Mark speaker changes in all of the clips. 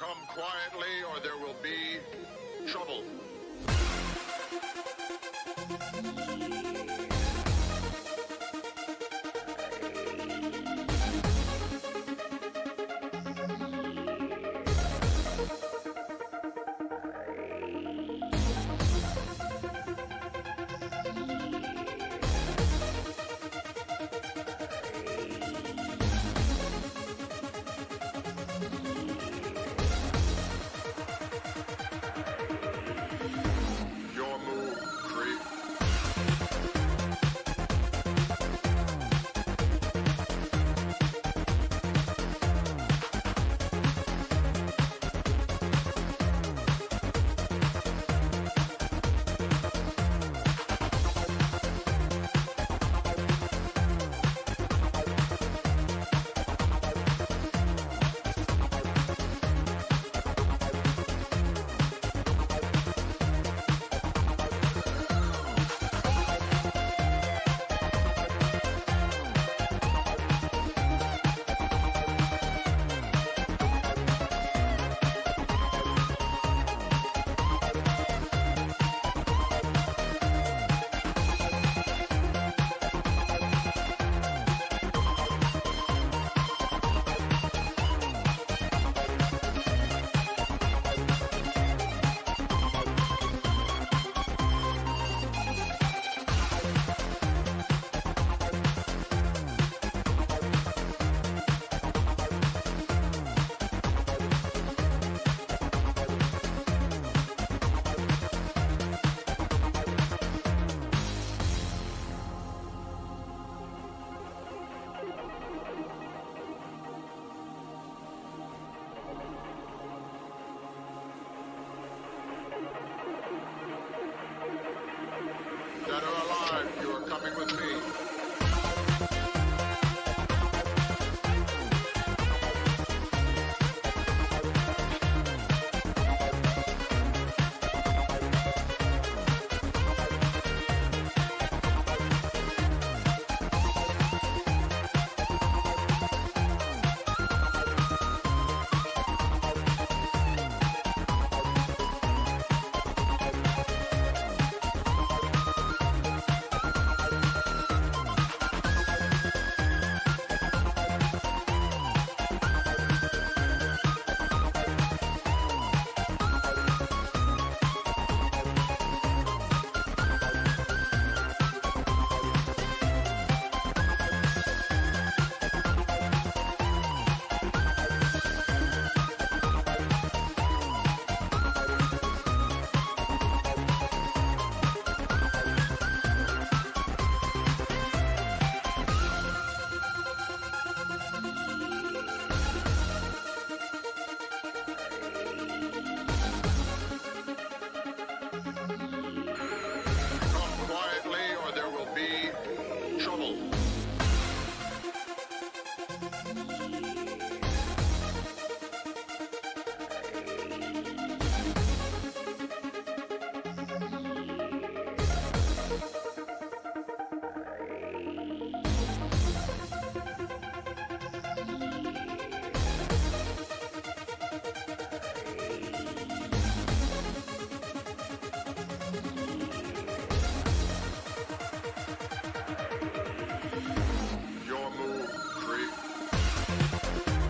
Speaker 1: Come quietly or there will be trouble. Your move, creep. Dead or alive, you are coming with me. Come quietly or there will be trouble. Your move, creep.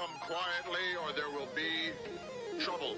Speaker 1: come quietly or there will be trouble.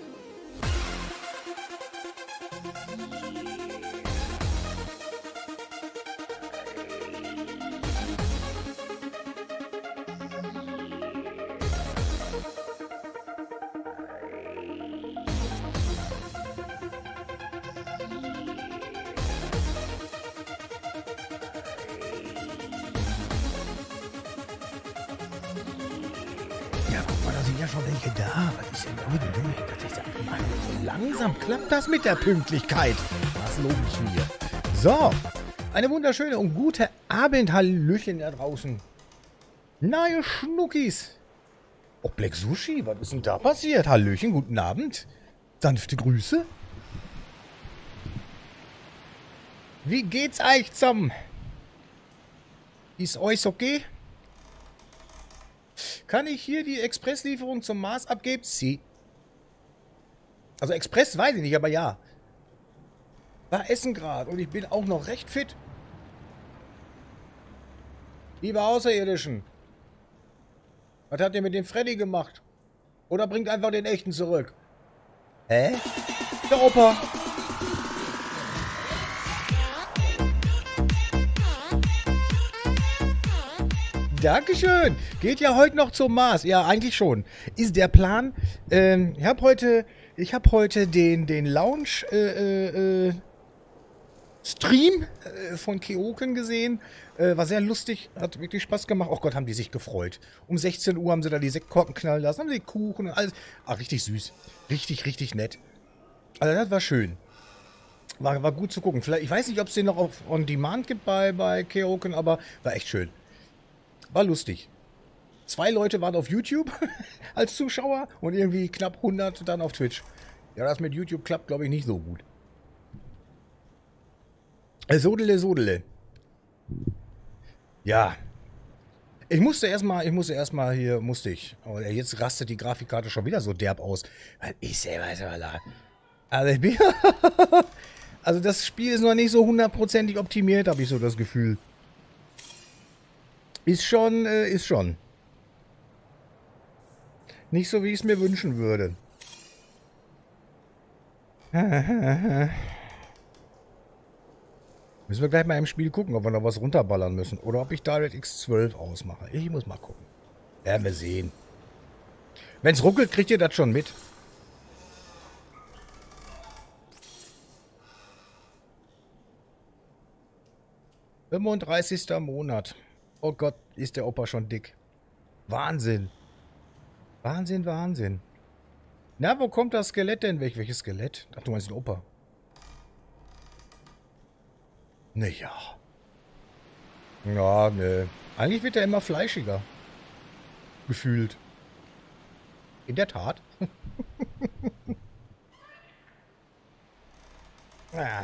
Speaker 2: Da sind ja schon welche da. Was ist denn da mit dem? Das ist ja Mann, so langsam klappt das mit der Pünktlichkeit. Das lobe ich mir. So, eine wunderschöne und gute Abend, Hallöchen da draußen. Na, ihr Schnuckis. Oh, Black Sushi, was ist denn da passiert? Hallöchen, guten Abend. Sanfte Grüße. Wie geht's euch zusammen? Ist euch okay? Kann ich hier die Expresslieferung zum Mars abgeben? Sie. Also Express weiß ich nicht, aber ja. War Essen gerade und ich bin auch noch recht fit. Liebe Außerirdischen. Was habt ihr mit dem Freddy gemacht? Oder bringt einfach den echten zurück? Hä? Der Opa. Dankeschön. Geht ja heute noch zum Mars. Ja, eigentlich schon. Ist der Plan. Ich habe heute den Launch Stream von Keoken gesehen. War sehr lustig. Hat wirklich Spaß gemacht. Oh Gott, haben die sich gefreut. Um 16 Uhr haben sie da die Sektkorken knallen lassen. Haben sie Kuchen und alles. Ach, richtig süß. Richtig, richtig nett. Also das war schön. War gut zu gucken. Vielleicht, ich weiß nicht, ob es den noch auf On Demand gibt bei Keoken, aber war echt schön. War lustig. 2 Leute waren auf YouTube als Zuschauer und irgendwie knapp 100 dann auf Twitch. Ja, das mit YouTube klappt, glaube ich, nicht so gut. Sodele, Sodele. Ja. Ich musste erstmal hier. Aber jetzt rastet die Grafikkarte schon wieder so derb aus. Weil ich selber weiß aber da. Also ich bin also das Spiel ist noch nicht so hundertprozentig optimiert, habe ich so das Gefühl. Ist schon. Nicht so, wie ich es mir wünschen würde. Müssen wir gleich mal im Spiel gucken, ob wir noch was runterballern müssen. Oder ob ich DirectX 12 ausmache. Ich muss mal gucken. Werden wir sehen. Wenn es ruckelt, kriegt ihr das schon mit. »35. Monat. Oh Gott, ist der Opa schon dick. Wahnsinn. Wahnsinn, Wahnsinn. Na, wo kommt das Skelett denn weg? Welches Skelett? Ach, du meinst den Opa. Naja. Ja, ne. Eigentlich wird er immer fleischiger. Gefühlt. In der Tat. Ah.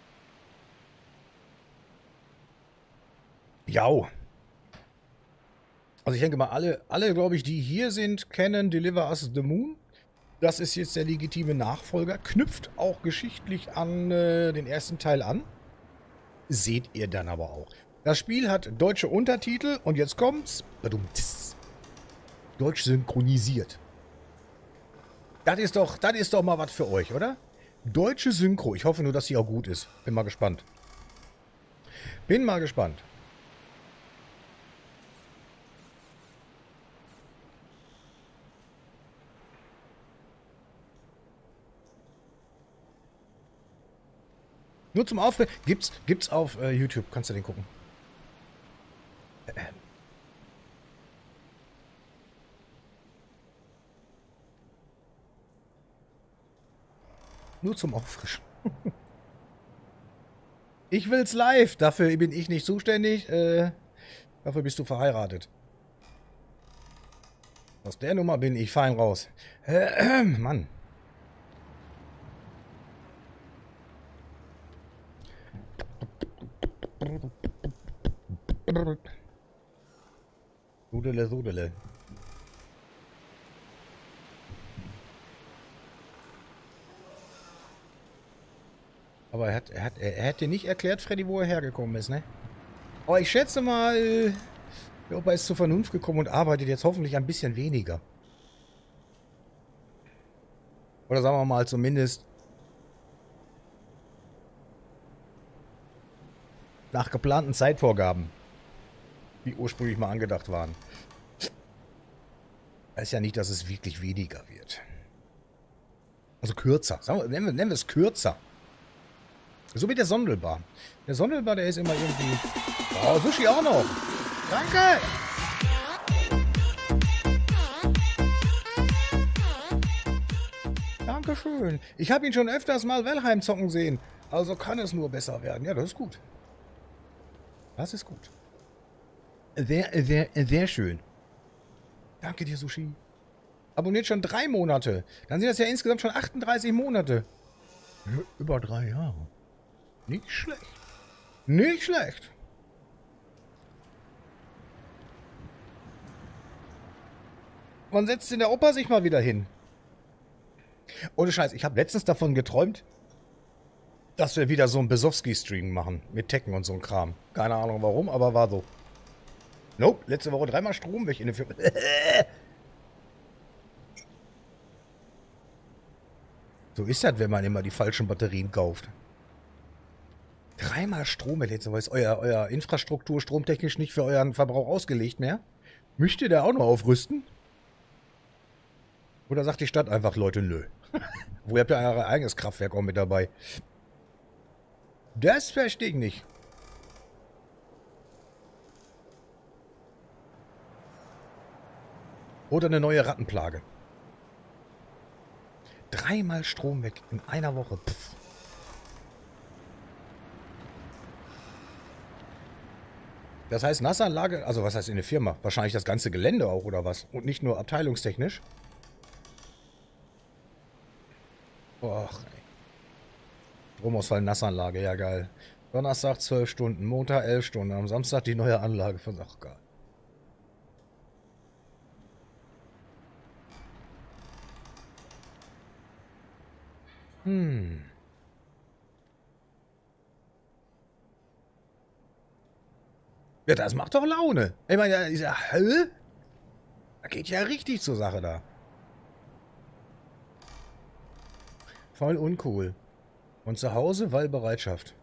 Speaker 2: Jau. Also ich denke mal, alle glaube ich, die hier sind, kennen Deliver Us the Moon. Das ist jetzt der legitime Nachfolger. Knüpft auch geschichtlich an den ersten Teil an. Seht ihr dann aber auch. Das Spiel hat deutsche Untertitel und jetzt kommt's. Deutsch synchronisiert. Das ist doch mal was für euch, oder? Deutsche Synchro. Ich hoffe nur, dass sie auch gut ist. Bin mal gespannt. Bin mal gespannt. Nur zum Aufregen. Gibt's auf YouTube. Kannst du den gucken. Nur zum Auffrischen. Ich will's live. Dafür bin ich nicht zuständig. Dafür bist du verheiratet. Aus der Nummer bin ich fein raus. Mann. Sudele, Sudele. Aber er hat dir nicht erklärt, Freddy, wo er hergekommen ist, ne? Aber ich schätze mal, der Opa ist zur Vernunft gekommen und arbeitet jetzt hoffentlich ein bisschen weniger. Oder sagen wir mal zumindest nach geplanten Zeitvorgaben, die ursprünglich mal angedacht waren. Heißt ja nicht, dass es wirklich weniger wird. Also kürzer. Sagen wir, nennen wir es kürzer. So wie der Sondelbar. Der Sondelbar, der ist immer irgendwie... Oh, Sushi auch noch. Danke. Dankeschön. Ich habe ihn schon öfters mal Valheim zocken sehen. Also kann es nur besser werden. Ja, das ist gut. Das ist gut. Sehr schön. Danke dir, Sushi. Abonniert schon 3 Monate. Dann sind das ja insgesamt schon 38 Monate. Über 3 Jahre. Nicht schlecht. Nicht schlecht. Wann setzt denn der Opa sich mal wieder hin? Ohne Scheiß, ich habe letztens davon geträumt, dass wir wieder so einen Besowski-Stream machen. Mit Tekken und so ein Kram. Keine Ahnung warum, aber war so. Nope, letzte Woche 3-mal Strom weg in der Firma. So ist das, wenn man immer die falschen Batterien kauft. 3-mal Strom weg letzte Woche. Ist euer Infrastruktur stromtechnisch nicht für euren Verbrauch ausgelegt mehr? Müsst ihr da auch noch aufrüsten? Oder sagt die Stadt einfach, Leute, nö. Wo habt ihr euer eigenes Kraftwerk auch mit dabei? Das verstehe ich nicht. Oder eine neue Rattenplage. 3-mal Strom weg in einer Woche. Pff. Das heißt Nassanlage, also was heißt in der Firma? Wahrscheinlich das ganze Gelände auch oder was? Und nicht nur abteilungstechnisch? Och, ey. Stromausfall, Nassanlage, ja geil. Donnerstag 12 Stunden, Montag 11 Stunden, am Samstag die neue Anlage von... Ach geil. Ja, das macht doch Laune. Ich meine, dieser Hölle, da geht ja richtig zur Sache da. Voll uncool. Und zu Hause Wahlbereitschaft.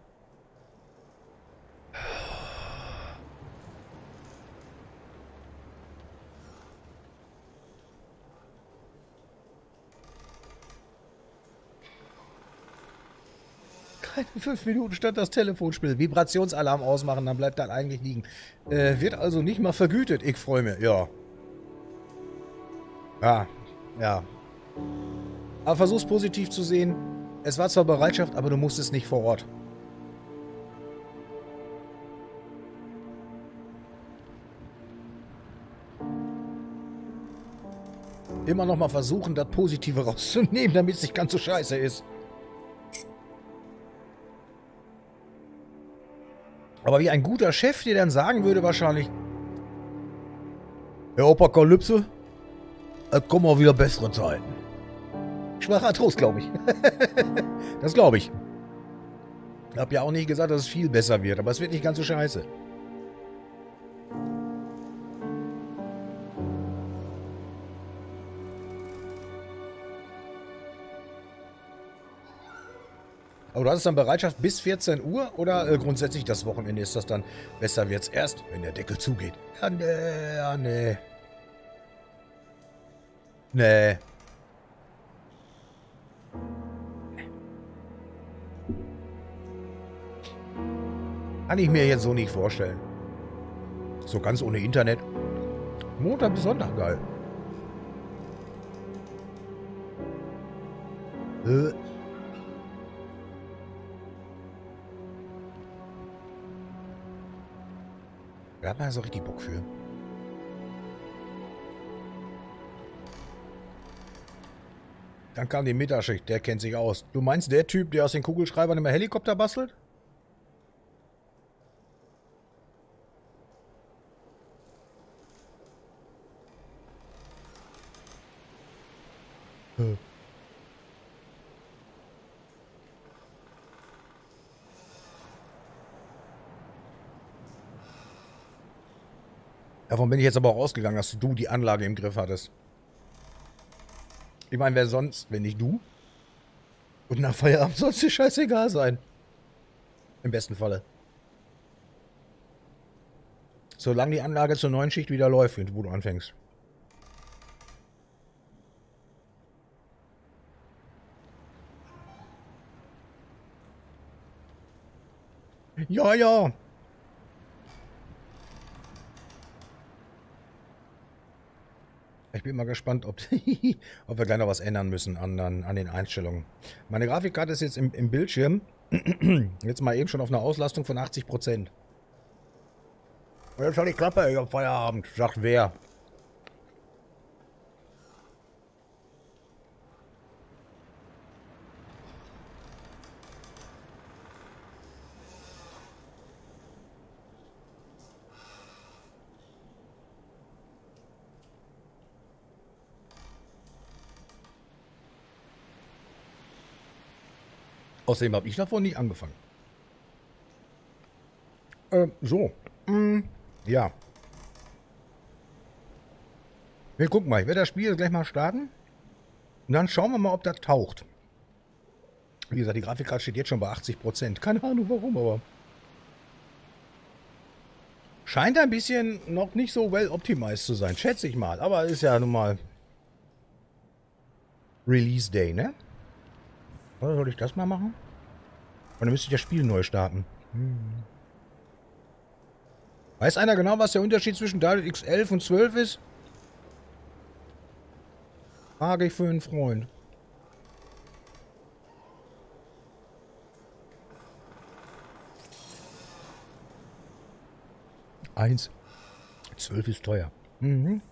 Speaker 2: Keine 5 Minuten stand das Telefonspiel. Vibrationsalarm ausmachen, dann bleibt das eigentlich liegen. Wird also nicht mal vergütet. Ich freue mich. Ja. Ja. Ja. Aber versuch's positiv zu sehen. Es war zwar Bereitschaft, aber du musstest nicht vor Ort. Immer noch mal versuchen, das Positive rauszunehmen, damit es nicht ganz so scheiße ist. Aber wie ein guter Chef dir dann sagen würde wahrscheinlich, Herr Apokalypse, es kommen auch wieder bessere Zeiten. Schwacher Trost, glaube ich. Das glaube ich. Ich habe ja auch nicht gesagt, dass es viel besser wird, aber es wird nicht ganz so scheiße. Aber du hast dann Bereitschaft bis 14 Uhr oder grundsätzlich das Wochenende ist das dann besser wird's erst, wenn der Deckel zugeht? Ja, nee, ja, nee. Nee. Kann ich mir jetzt so nicht vorstellen. So ganz ohne Internet. Montag bis Sonntag, geil. Da hat man ja so richtig Bock für. Dann kam die Mittagsschicht, der kennt sich aus. Du meinst der Typ, der aus den Kugelschreibern immer Helikopter bastelt? Davon bin ich jetzt aber auch ausgegangen, dass du die Anlage im Griff hattest. Ich meine, wer sonst, wenn nicht du? Und nach Feierabend soll es dir scheißegal sein. Im besten Falle. Solange die Anlage zur neuen Schicht wieder läuft, wo du anfängst. Ja, ja. Ich bin mal gespannt, ob wir gleich noch was ändern müssen an den Einstellungen. Meine Grafikkarte ist jetzt im Bildschirm. Jetzt mal eben schon auf einer Auslastung von 80%. Und jetzt hat die Klappe, ich hab Feierabend. Sagt wer? Außerdem habe ich davon nicht angefangen. So. Ja. Wir gucken mal. Ich werde das Spiel gleich mal starten. Und dann schauen wir mal, ob das taucht. Wie gesagt, die Grafikkarte steht jetzt schon bei 80%. Keine Ahnung warum, aber... Scheint ein bisschen noch nicht so well optimized zu sein. Schätze ich mal. Aber ist ja nun mal... Release Day, ne? Oder soll ich das mal machen? Und dann müsste ich das Spiel neu starten. Weiß einer genau, was der Unterschied zwischen DirectX 11 und 12 ist? Frage ich für einen Freund. Eins. 12 ist teuer. Mhm.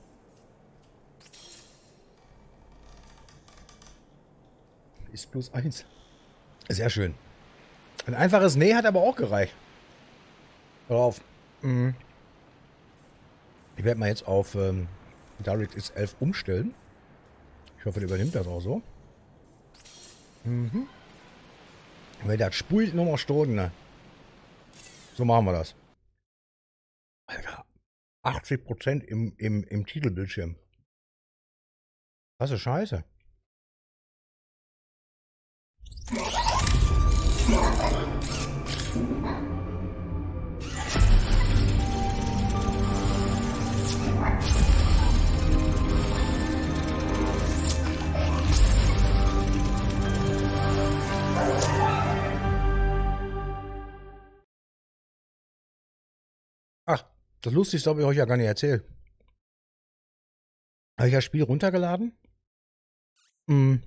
Speaker 2: Ist plus 1. Sehr schön. Ein einfaches Nee hat aber auch gereicht. Drauf. Mhm. Ich werde mal jetzt auf DirectX 11 umstellen. Ich hoffe, der übernimmt das auch so. Mhm. Weil das spult nur noch Stunden. Ne? So machen wir das. Alter. 80% im Titelbildschirm. Was ist Scheiße. Ach, das Lustigste habe ich euch ja gar nicht erzählt. Habe ich das Spiel runtergeladen? Mhm.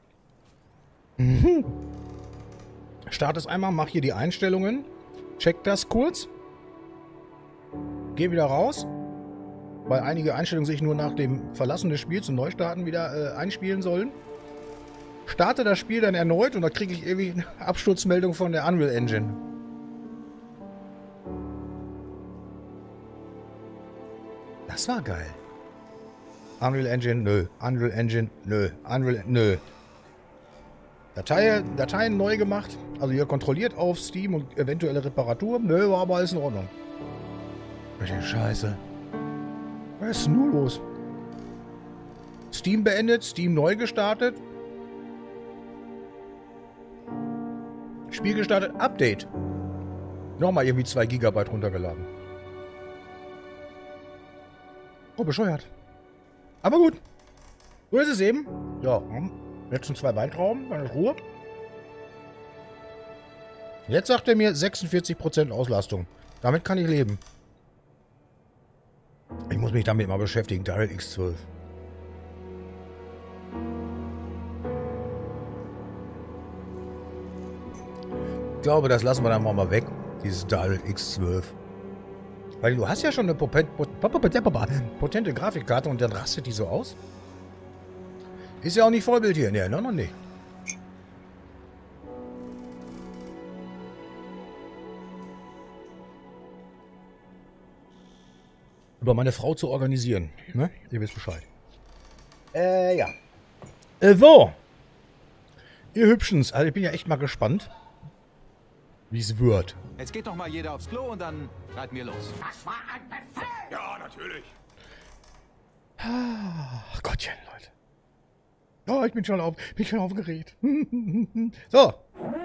Speaker 2: Starte es einmal, mach hier die Einstellungen, check das kurz, geh wieder raus, weil einige Einstellungen sich nur nach dem Verlassen des Spiels und Neustarten wieder einspielen sollen. Starte das Spiel dann erneut und da kriege ich irgendwie eine Absturzmeldung von der Unreal Engine. Das war geil. Unreal Engine, nö. Unreal Engine, nö. Unreal, nö. Dateien neu gemacht. Also hier kontrolliert auf Steam und eventuelle Reparatur. Nö, war aber alles in Ordnung. Scheiße. Was ist nun los? Steam beendet, Steam neu gestartet. Spiel gestartet, Update. Nochmal irgendwie 2 GB runtergeladen. Oh, bescheuert. Aber gut. So ist es eben. Ja, letzten 2 Weintrauben, dann ist Ruhe. Jetzt sagt er mir 46% Auslastung. Damit kann ich leben. Ich muss mich damit mal beschäftigen. DirectX 12. Ich glaube, das lassen wir dann mal weg. Dieses DirectX 12. Weil du hast ja schon eine potente Grafikkarte und dann rastet die so aus. Ist ja auch nicht Vollbild hier. Ne, noch nicht. Über meine Frau zu organisieren. Ne? Ihr wisst Bescheid. Ja. So. Ihr Hübschens. Also ich bin ja echt mal gespannt, wie es wird.
Speaker 3: Jetzt geht doch mal jeder aufs Klo und dann reiten wir los.
Speaker 1: Das war ein Befehl! Ja, natürlich.
Speaker 2: Ach Gottchen, Leute. Oh, ich bin schon aufgeregt. So.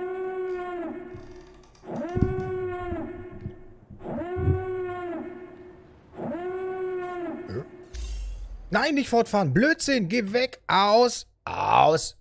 Speaker 2: Nein, nicht fortfahren. Blödsinn. Geh weg. Aus. Aus.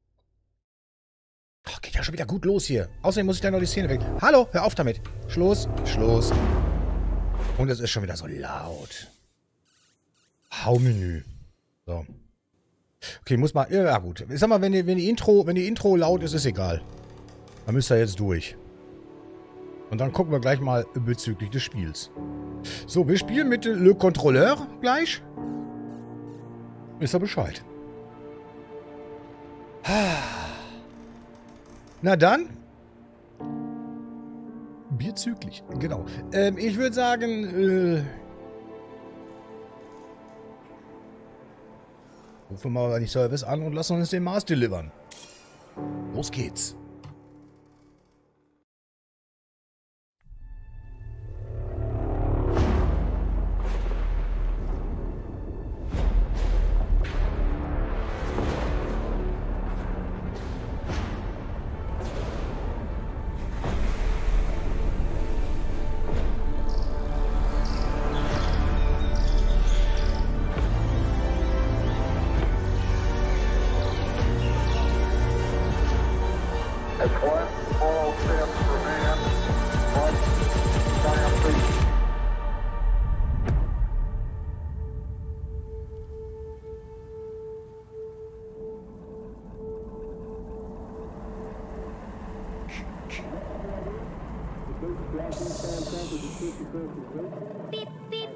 Speaker 2: Oh, geht ja schon wieder gut los hier. Außerdem muss ich da noch die Szene weg. Hallo, hör auf damit. Schluss. Schluss. Und es ist schon wieder so laut. Haumenü. So. Okay, muss mal. Ja, gut. Ich sag mal, wenn die Intro laut ist, ist egal. Dann müsst ihr jetzt durch. Und dann gucken wir gleich mal bezüglich des Spiels. So, wir spielen mit Le Contrôleur gleich. Ist er Bescheid. Na dann. Bierzüglich, genau. Ich würde sagen, rufen wir mal die Service an und lassen uns den Mars delivern. Los geht's.
Speaker 1: That's one small step for man, one giant leap.
Speaker 4: Piep, piep.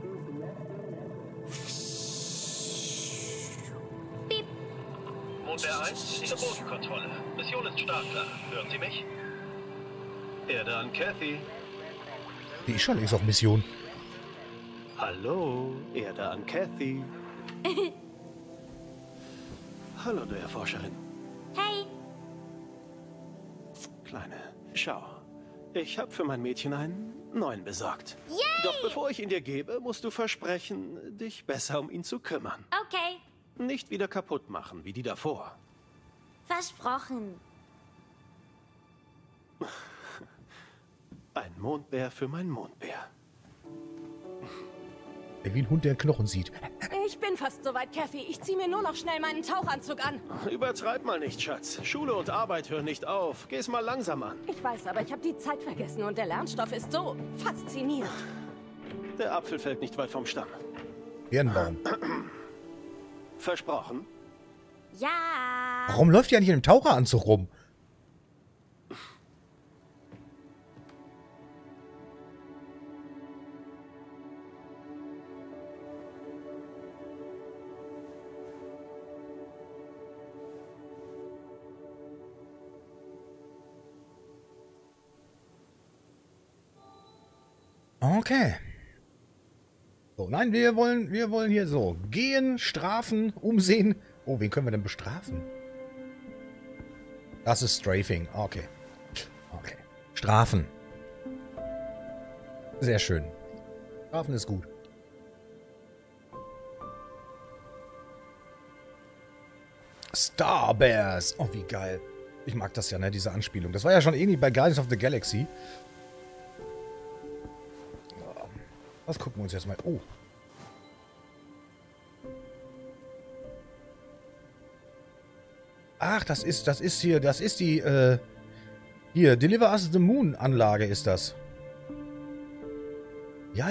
Speaker 4: Piep.
Speaker 5: Mondbär 1, in der Bodenkontrolle. Mission ist startklar. Hören Sie mich? Erde an Kathy.
Speaker 2: Die ist schon längst auf Mission.
Speaker 5: Hallo, Erde an Kathy. Hallo, du Erforscherin.
Speaker 4: Hey.
Speaker 5: Kleine, schau. Ich habe für mein Mädchen einen neuen besorgt.
Speaker 4: Yay!
Speaker 5: Doch bevor ich ihn dir gebe, musst du versprechen, dich besser um ihn zu kümmern.
Speaker 4: Okay.
Speaker 5: Nicht wieder kaputt machen, wie die davor.
Speaker 4: Versprochen.
Speaker 5: Ein Mondbär für mein Mondbär.
Speaker 2: Wie ein Hund, der einen Knochen sieht.
Speaker 6: Ich bin fast soweit, Kathy. Ich zieh mir nur noch schnell meinen Tauchanzug an.
Speaker 5: Übertreib mal nicht, Schatz. Schule und Arbeit hören nicht auf. Geh's mal langsam an.
Speaker 6: Ich weiß, aber ich habe die Zeit vergessen und der Lernstoff ist so faszinierend.
Speaker 5: Der Apfel fällt nicht weit vom Stamm.
Speaker 2: Birnbaum.
Speaker 5: Versprochen?
Speaker 4: Ja.
Speaker 2: Warum läuft die eigentlich in einem Taucheranzug rum? Okay. So, nein, wir wollen hier so gehen, strafen, umsehen. Oh, wen können wir denn bestrafen? Das ist Strafing. Okay. Okay. Strafen. Sehr schön. Strafen ist gut. Star Bears. Oh, wie geil. Ich mag das ja, ne, diese Anspielung. Das war ja schon ähnlich bei Guardians of the Galaxy. Was gucken wir uns jetzt mal. Oh. Ach, das ist die, hier, Deliver Us the Moon Anlage ist das. Ja.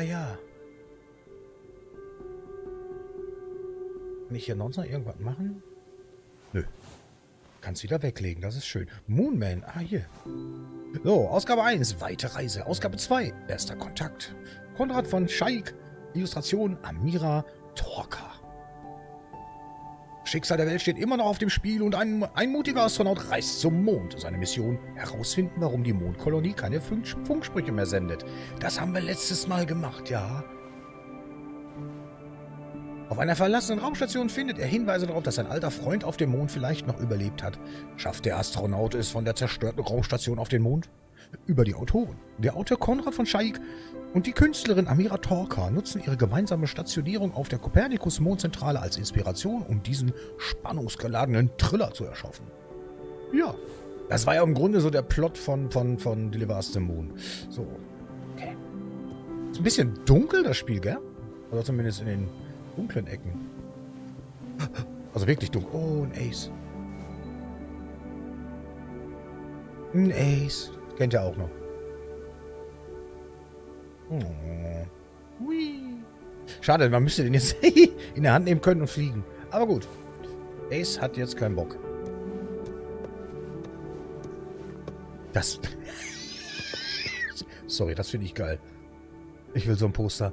Speaker 2: Kann ich hier noch irgendwas machen? Nö. Kannst wieder weglegen, das ist schön. Moonman, hier. So, Ausgabe 1, weite Reise. Ausgabe 2, erster Kontakt. Konrad von Scheik, Illustration Amira Torka. Schicksal der Welt steht immer noch auf dem Spiel und ein mutiger Astronaut reist zum Mond. Seine Mission, herausfinden, warum die Mondkolonie keine Funksprüche mehr sendet. Das haben wir letztes Mal gemacht, ja. Auf einer verlassenen Raumstation findet er Hinweise darauf, dass sein alter Freund auf dem Mond vielleicht noch überlebt hat. Schafft der Astronaut es von der zerstörten Raumstation auf den Mond? über die Autoren. Der Autor Konrad von Schaik und die Künstlerin Amira Torka nutzen ihre gemeinsame Stationierung auf der Kopernikus-Mondzentrale als Inspiration, um diesen spannungsgeladenen Thriller zu erschaffen. Ja, das war ja im Grunde so der Plot von Deliver Us the Moon. So, okay. Ist ein bisschen dunkel, das Spiel, gell? Oder zumindest in den dunklen Ecken. Also wirklich dunkel. Oh, ein Ace. Ein Ace. Kennt ihr auch noch. Oh. Hui. Schade, man müsste den jetzt in der Hand nehmen können und fliegen. Aber gut. Ace hat jetzt keinen Bock. Das... Sorry, das finde ich geil. Ich will so ein Poster.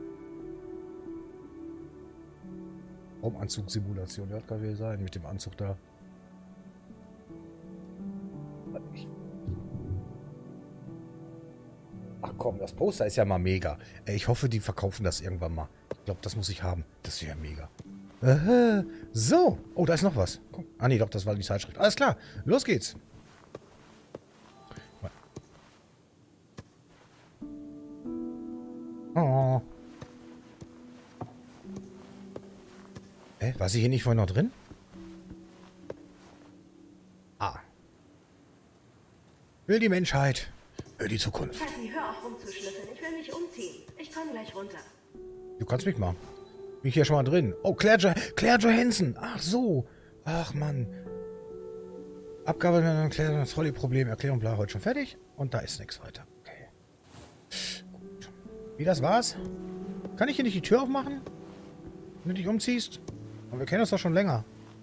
Speaker 2: Raumanzug-Simulation. Ja, kann ja sein, mit dem Anzug da. Ach komm, das Poster ist ja mal mega. Ich hoffe, die verkaufen das irgendwann mal. Ich glaube, das muss ich haben. Das wäre mega. So. Oh, da ist noch was. Ah, nee, doch, das war die Zeitschrift. Alles klar. Los geht's. Oh. War sie hier nicht vorhin noch drin? Ah. Will die Menschheit. Will die Zukunft.
Speaker 7: Kathy, hör auf rumzuschlüsseln. Ich will mich umziehen. Ich komme gleich runter.
Speaker 2: Du kannst mich mal. Bin ich hier schon mal drin. Oh, Claire Johansson. Ach so. Ach, Mann. Abgabe, Claire, das Trolley-Problem. Erklärung, bla, heute schon fertig. Und da ist nichts weiter. Okay. Gut. Wie, das war's? Kann ich hier nicht die Tür aufmachen? Wenn du dich umziehst? Aber wir kennen uns doch schon länger.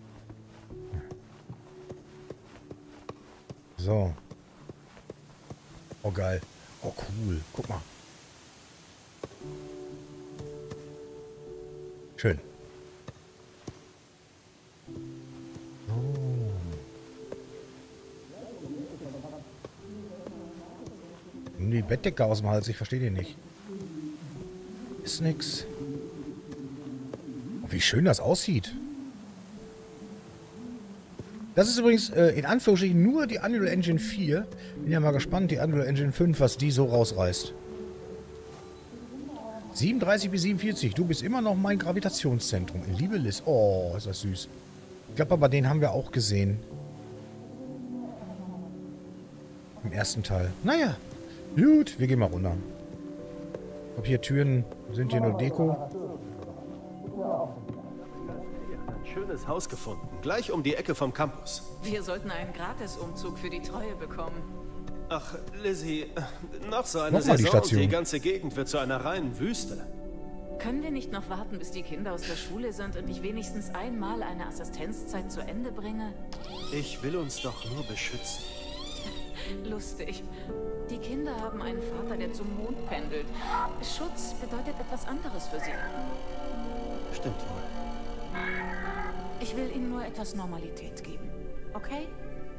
Speaker 2: So. Oh, geil. Oh, cool. Guck mal. Schön. Oh. Nimm die Bettdecke aus dem Hals. Ich verstehe den nicht. Ist nix. Oh, wie schön das aussieht. Das ist übrigens in Anführungsstrichen nur die Unreal Engine 4. Bin ja mal gespannt, die Unreal Engine 5, was die so rausreißt. 37 bis 47. Du bist immer noch mein Gravitationszentrum. Liebe Liz. Oh, ist das süß. Ich glaube aber, den haben wir auch gesehen. Im ersten Teil. Naja. Gut, wir gehen mal runter. Ob hier Türen sind, hier nur Deko.
Speaker 8: Schönes Haus gefunden, gleich um die Ecke vom Campus.
Speaker 9: Wir sollten einen Gratisumzug für die Treue bekommen.
Speaker 8: Ach, Lizzie, noch so eine
Speaker 2: Nochmal die
Speaker 8: Saison und
Speaker 2: Station.
Speaker 8: die ganze Gegend wird zu einer reinen Wüste.
Speaker 9: Können wir nicht noch warten, bis die Kinder aus der Schule sind und ich wenigstens einmal eine Assistenzzeit zu Ende bringe?
Speaker 8: Ich will uns doch nur beschützen.
Speaker 9: Lustig. Die Kinder haben einen Vater, der zum Mond pendelt. Schutz bedeutet etwas anderes für sie.
Speaker 8: Stimmt wohl.
Speaker 9: Ich will ihnen nur etwas Normalität geben. Okay?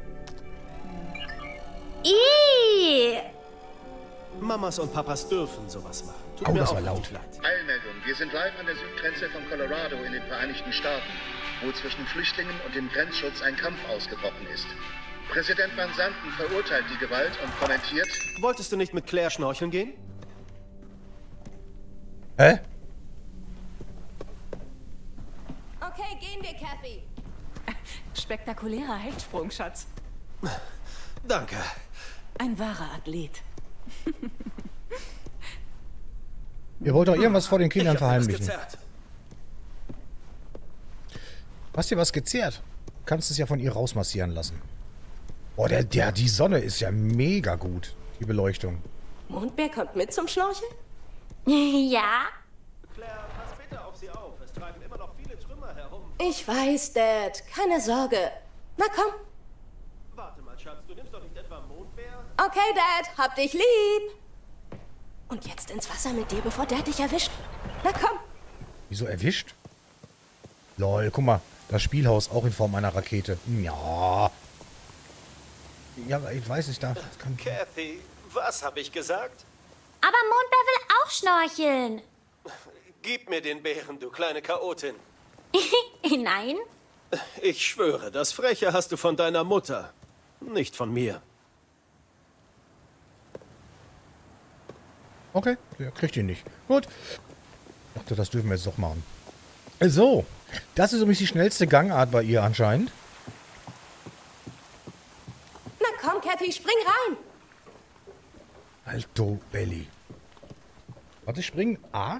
Speaker 4: Ih!
Speaker 8: Mamas und Papas dürfen sowas machen. Tut
Speaker 2: Oh,
Speaker 8: mir
Speaker 2: das
Speaker 8: auch
Speaker 2: war laut.
Speaker 8: nicht leid.
Speaker 10: Eilmeldung. Wir sind live an der Südgrenze von Colorado in den Vereinigten Staaten, wo zwischen Flüchtlingen und dem Grenzschutz ein Kampf ausgebrochen ist. Präsident Van Santen verurteilt die Gewalt und kommentiert:
Speaker 8: Wolltest du nicht mit Claire schnorcheln gehen?
Speaker 2: Hä?
Speaker 6: Okay, gehen wir, Kathy.
Speaker 9: Spektakulärer Hechtsprung, Schatz.
Speaker 8: Danke.
Speaker 9: Ein wahrer Athlet.
Speaker 2: Ihr wollt doch irgendwas vor den Kindern
Speaker 8: Ich hab mir das
Speaker 2: verheimlichen.
Speaker 8: gezerrt.
Speaker 2: Hast dir was gezehrt? Kannst es ja von ihr rausmassieren lassen. Oh, die Sonne ist ja mega gut. Die Beleuchtung.
Speaker 7: Mondbär kommt mit zum Schnorcheln?
Speaker 4: Ja?
Speaker 8: Claire, pass bitte auf sie auf. Es treiben immer noch viele Trümmer herum.
Speaker 7: Ich weiß, Dad. Keine Sorge. Na komm.
Speaker 8: Warte mal, Schatz, du nimmst doch nicht etwa Mondbär?
Speaker 7: Okay, Dad. Hab dich lieb. Und jetzt ins Wasser mit dir, bevor Dad dich erwischt. Na komm.
Speaker 2: Wieso erwischt? Lol, guck mal. Das Spielhaus auch in Form einer Rakete. Ja. Ja, aber ich weiß nicht, da kann...
Speaker 8: Kathy, was habe ich gesagt?
Speaker 4: Aber Mondbär will auch schnorcheln.
Speaker 8: Gib mir den Bären, du kleine Chaotin.
Speaker 4: Nein?
Speaker 8: Ich schwöre, das Freche hast du von deiner Mutter, nicht von mir.
Speaker 2: Okay, der kriegt ihn nicht. Gut. Ich dachte, das dürfen wir jetzt doch machen. So, das ist übrigens die schnellste Gangart bei ihr anscheinend.
Speaker 7: Na komm, Kathy, spring rein.
Speaker 2: Alto Belly. Warte, springen. A.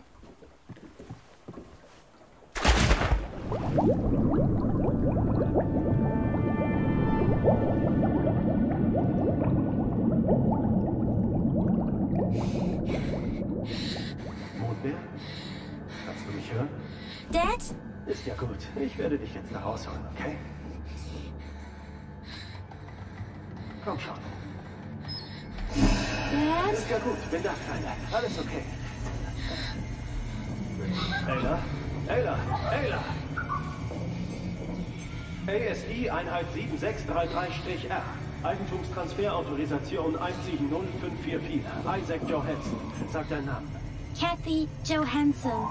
Speaker 8: Mondbär? Kannst du mich hören?
Speaker 4: Dad?
Speaker 8: Ist ja gut. Ich werde dich jetzt da rausholen, okay? Komm schon.
Speaker 4: Dad?
Speaker 8: Ist ja gut. Bin da, Kleiner. Alles okay. Ayla? Ayla! Ayla! ASI Einheit 7633-R. Eigentumstransferautorisation 170544. Isaac Johansson. Sag deinen Namen.
Speaker 4: Kathy Johansson.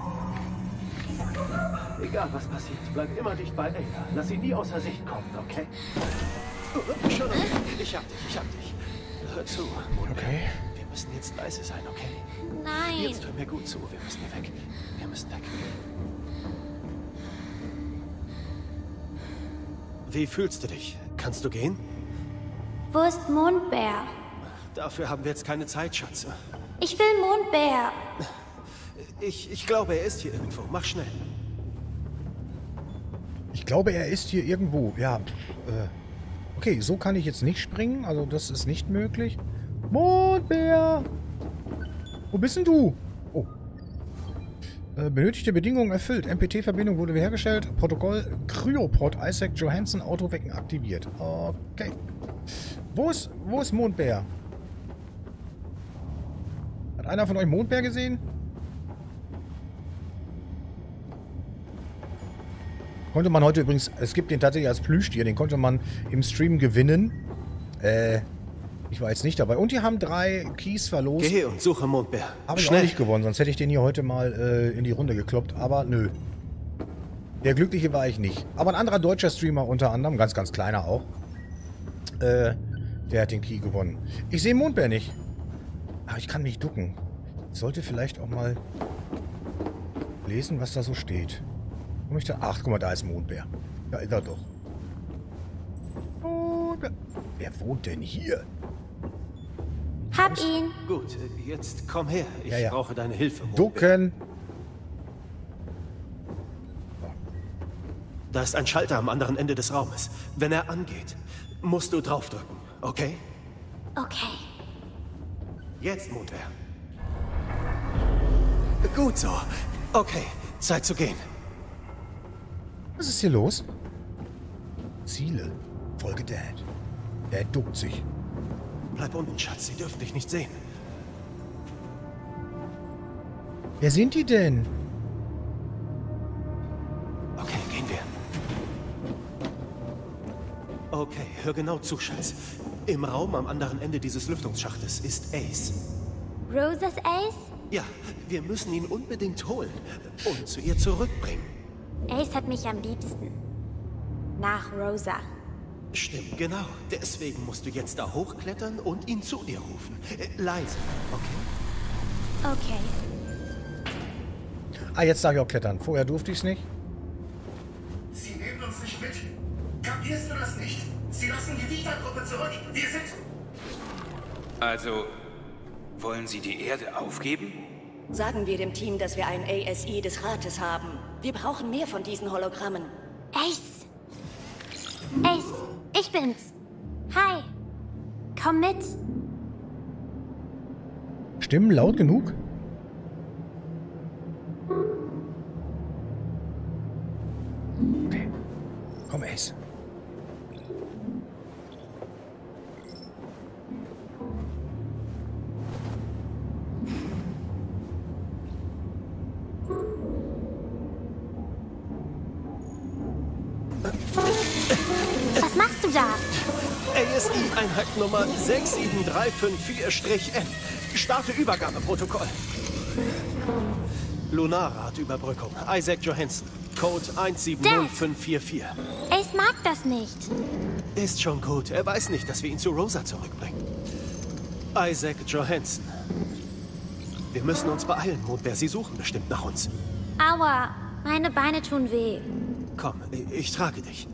Speaker 8: Egal was passiert, bleib immer dicht bei Ayla. Lass sie nie außer Sicht kommen, okay? Schon okay. Ich hab dich. Hör zu, Mondbär.
Speaker 2: Okay.
Speaker 8: Wir müssen jetzt leise sein, okay?
Speaker 4: Nein.
Speaker 8: Jetzt hör mir gut zu. Wir müssen hier weg. Wir müssen weg. Wie fühlst du dich? Kannst du gehen?
Speaker 4: Wo ist Mondbär?
Speaker 8: Dafür haben wir jetzt keine Zeit, Schatze.
Speaker 4: Ich will Mondbär.
Speaker 8: Ich glaube, er ist hier irgendwo. Mach schnell.
Speaker 2: Ich glaube, er ist hier irgendwo. Ja. Okay, so kann ich jetzt nicht springen. Also das ist nicht möglich. Mondbär! Wo bist denn du? Oh. Benötigte Bedingungen erfüllt. MPT-Verbindung wurde wiederhergestellt. Protokoll Cryopod Isaac Johansson Autowecken aktiviert. Okay. Wo ist Mondbär? Hat einer von euch Mondbär gesehen? Konnte man heute übrigens, es gibt den tatsächlich als Plüschtier, den konnte man im Stream gewinnen. Ich war jetzt nicht dabei. Und die haben 3 Keys verlost.
Speaker 8: Geh und suche Mondbär.
Speaker 2: Habe ich auch nicht gewonnen, sonst hätte ich den hier heute mal in die Runde gekloppt. Aber nö. Der Glückliche war ich nicht. Aber ein anderer deutscher Streamer unter anderem, ganz, ganz kleiner auch, der hat den Key gewonnen. Ich sehe Mondbär nicht. Aber ich kann mich ducken. Ich sollte vielleicht auch mal lesen, was da so steht. Ach, guck mal, da ist Mondbär. Da ist er doch. Mondbär. Wer wohnt denn hier?
Speaker 4: Hab ihn.
Speaker 8: Gut, jetzt komm her. Ich brauche deine Hilfe, Mondbär.
Speaker 2: Ducken.
Speaker 8: Da ist ein Schalter am anderen Ende des Raumes. Wenn er angeht, musst du draufdrücken, okay?
Speaker 4: Okay.
Speaker 8: Jetzt, Mondbär. Gut so. Okay, Zeit zu gehen.
Speaker 2: Was ist hier los? Ziele. Folge Dad. Dad duckt sich.
Speaker 8: Bleib unten, Schatz. Sie dürfen dich nicht sehen.
Speaker 2: Wer sind die denn?
Speaker 8: Okay, gehen wir. Okay, hör genau zu, Schatz. Im Raum am anderen Ende dieses Lüftungsschachtes ist Ace.
Speaker 4: Rosas Ace?
Speaker 8: Ja, wir müssen ihn unbedingt holen und zu ihr zurückbringen.
Speaker 4: Ace hat mich am liebsten. Nach Rosa.
Speaker 8: Stimmt, genau. Deswegen musst du jetzt da hochklettern und ihn zu dir rufen. Leise, okay?
Speaker 4: Okay.
Speaker 2: Ah, jetzt darf ich auch klettern. Vorher durfte ich es nicht.
Speaker 11: Sie nehmen uns nicht mit. Kapierst du das nicht? Sie lassen die Vita-Gruppe zurück. Wir sind...
Speaker 12: Also, wollen Sie die Erde aufgeben?
Speaker 7: Sagen wir dem Team, dass wir ein ASI des Rates haben. Wir brauchen mehr von diesen Hologrammen.
Speaker 4: Ace! Ace, ich bin's. Hi. Komm mit.
Speaker 2: Stimmen laut genug? Okay. Komm, Ace.
Speaker 4: Was machst du da?
Speaker 8: ASI-Einheit Nummer 67354-N. Starte Übergabeprotokoll. Lunarrad-Überbrückung. Isaac Johansson. Code 170544.
Speaker 4: Ace mag das nicht.
Speaker 8: Ist schon gut. Er weiß nicht, dass wir ihn zu Rosa zurückbringen. Isaac Johansson. Wir müssen uns beeilen, Mondbär. Sie suchen bestimmt nach uns.
Speaker 4: Aua, meine Beine tun weh.
Speaker 8: Komm, ich trage dich.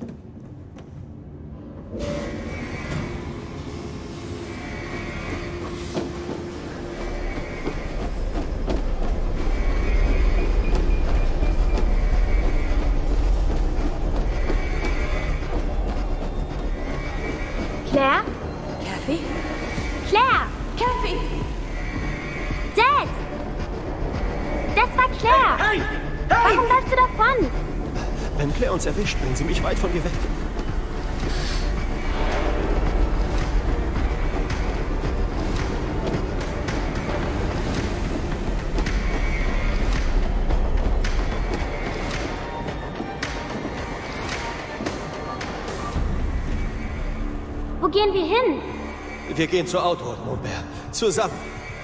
Speaker 4: Claire?
Speaker 7: Kathy?
Speaker 4: Claire!
Speaker 7: Kathy!
Speaker 4: Dad! Das war Claire!
Speaker 8: Hey! Hey!
Speaker 4: Warum läufst du davon?
Speaker 8: Wenn Claire uns erwischt, bringen sie mich weit von ihr weg.
Speaker 4: Wo gehen wir hin?
Speaker 8: Wir gehen zur Outworld, Mondbär. Zusammen.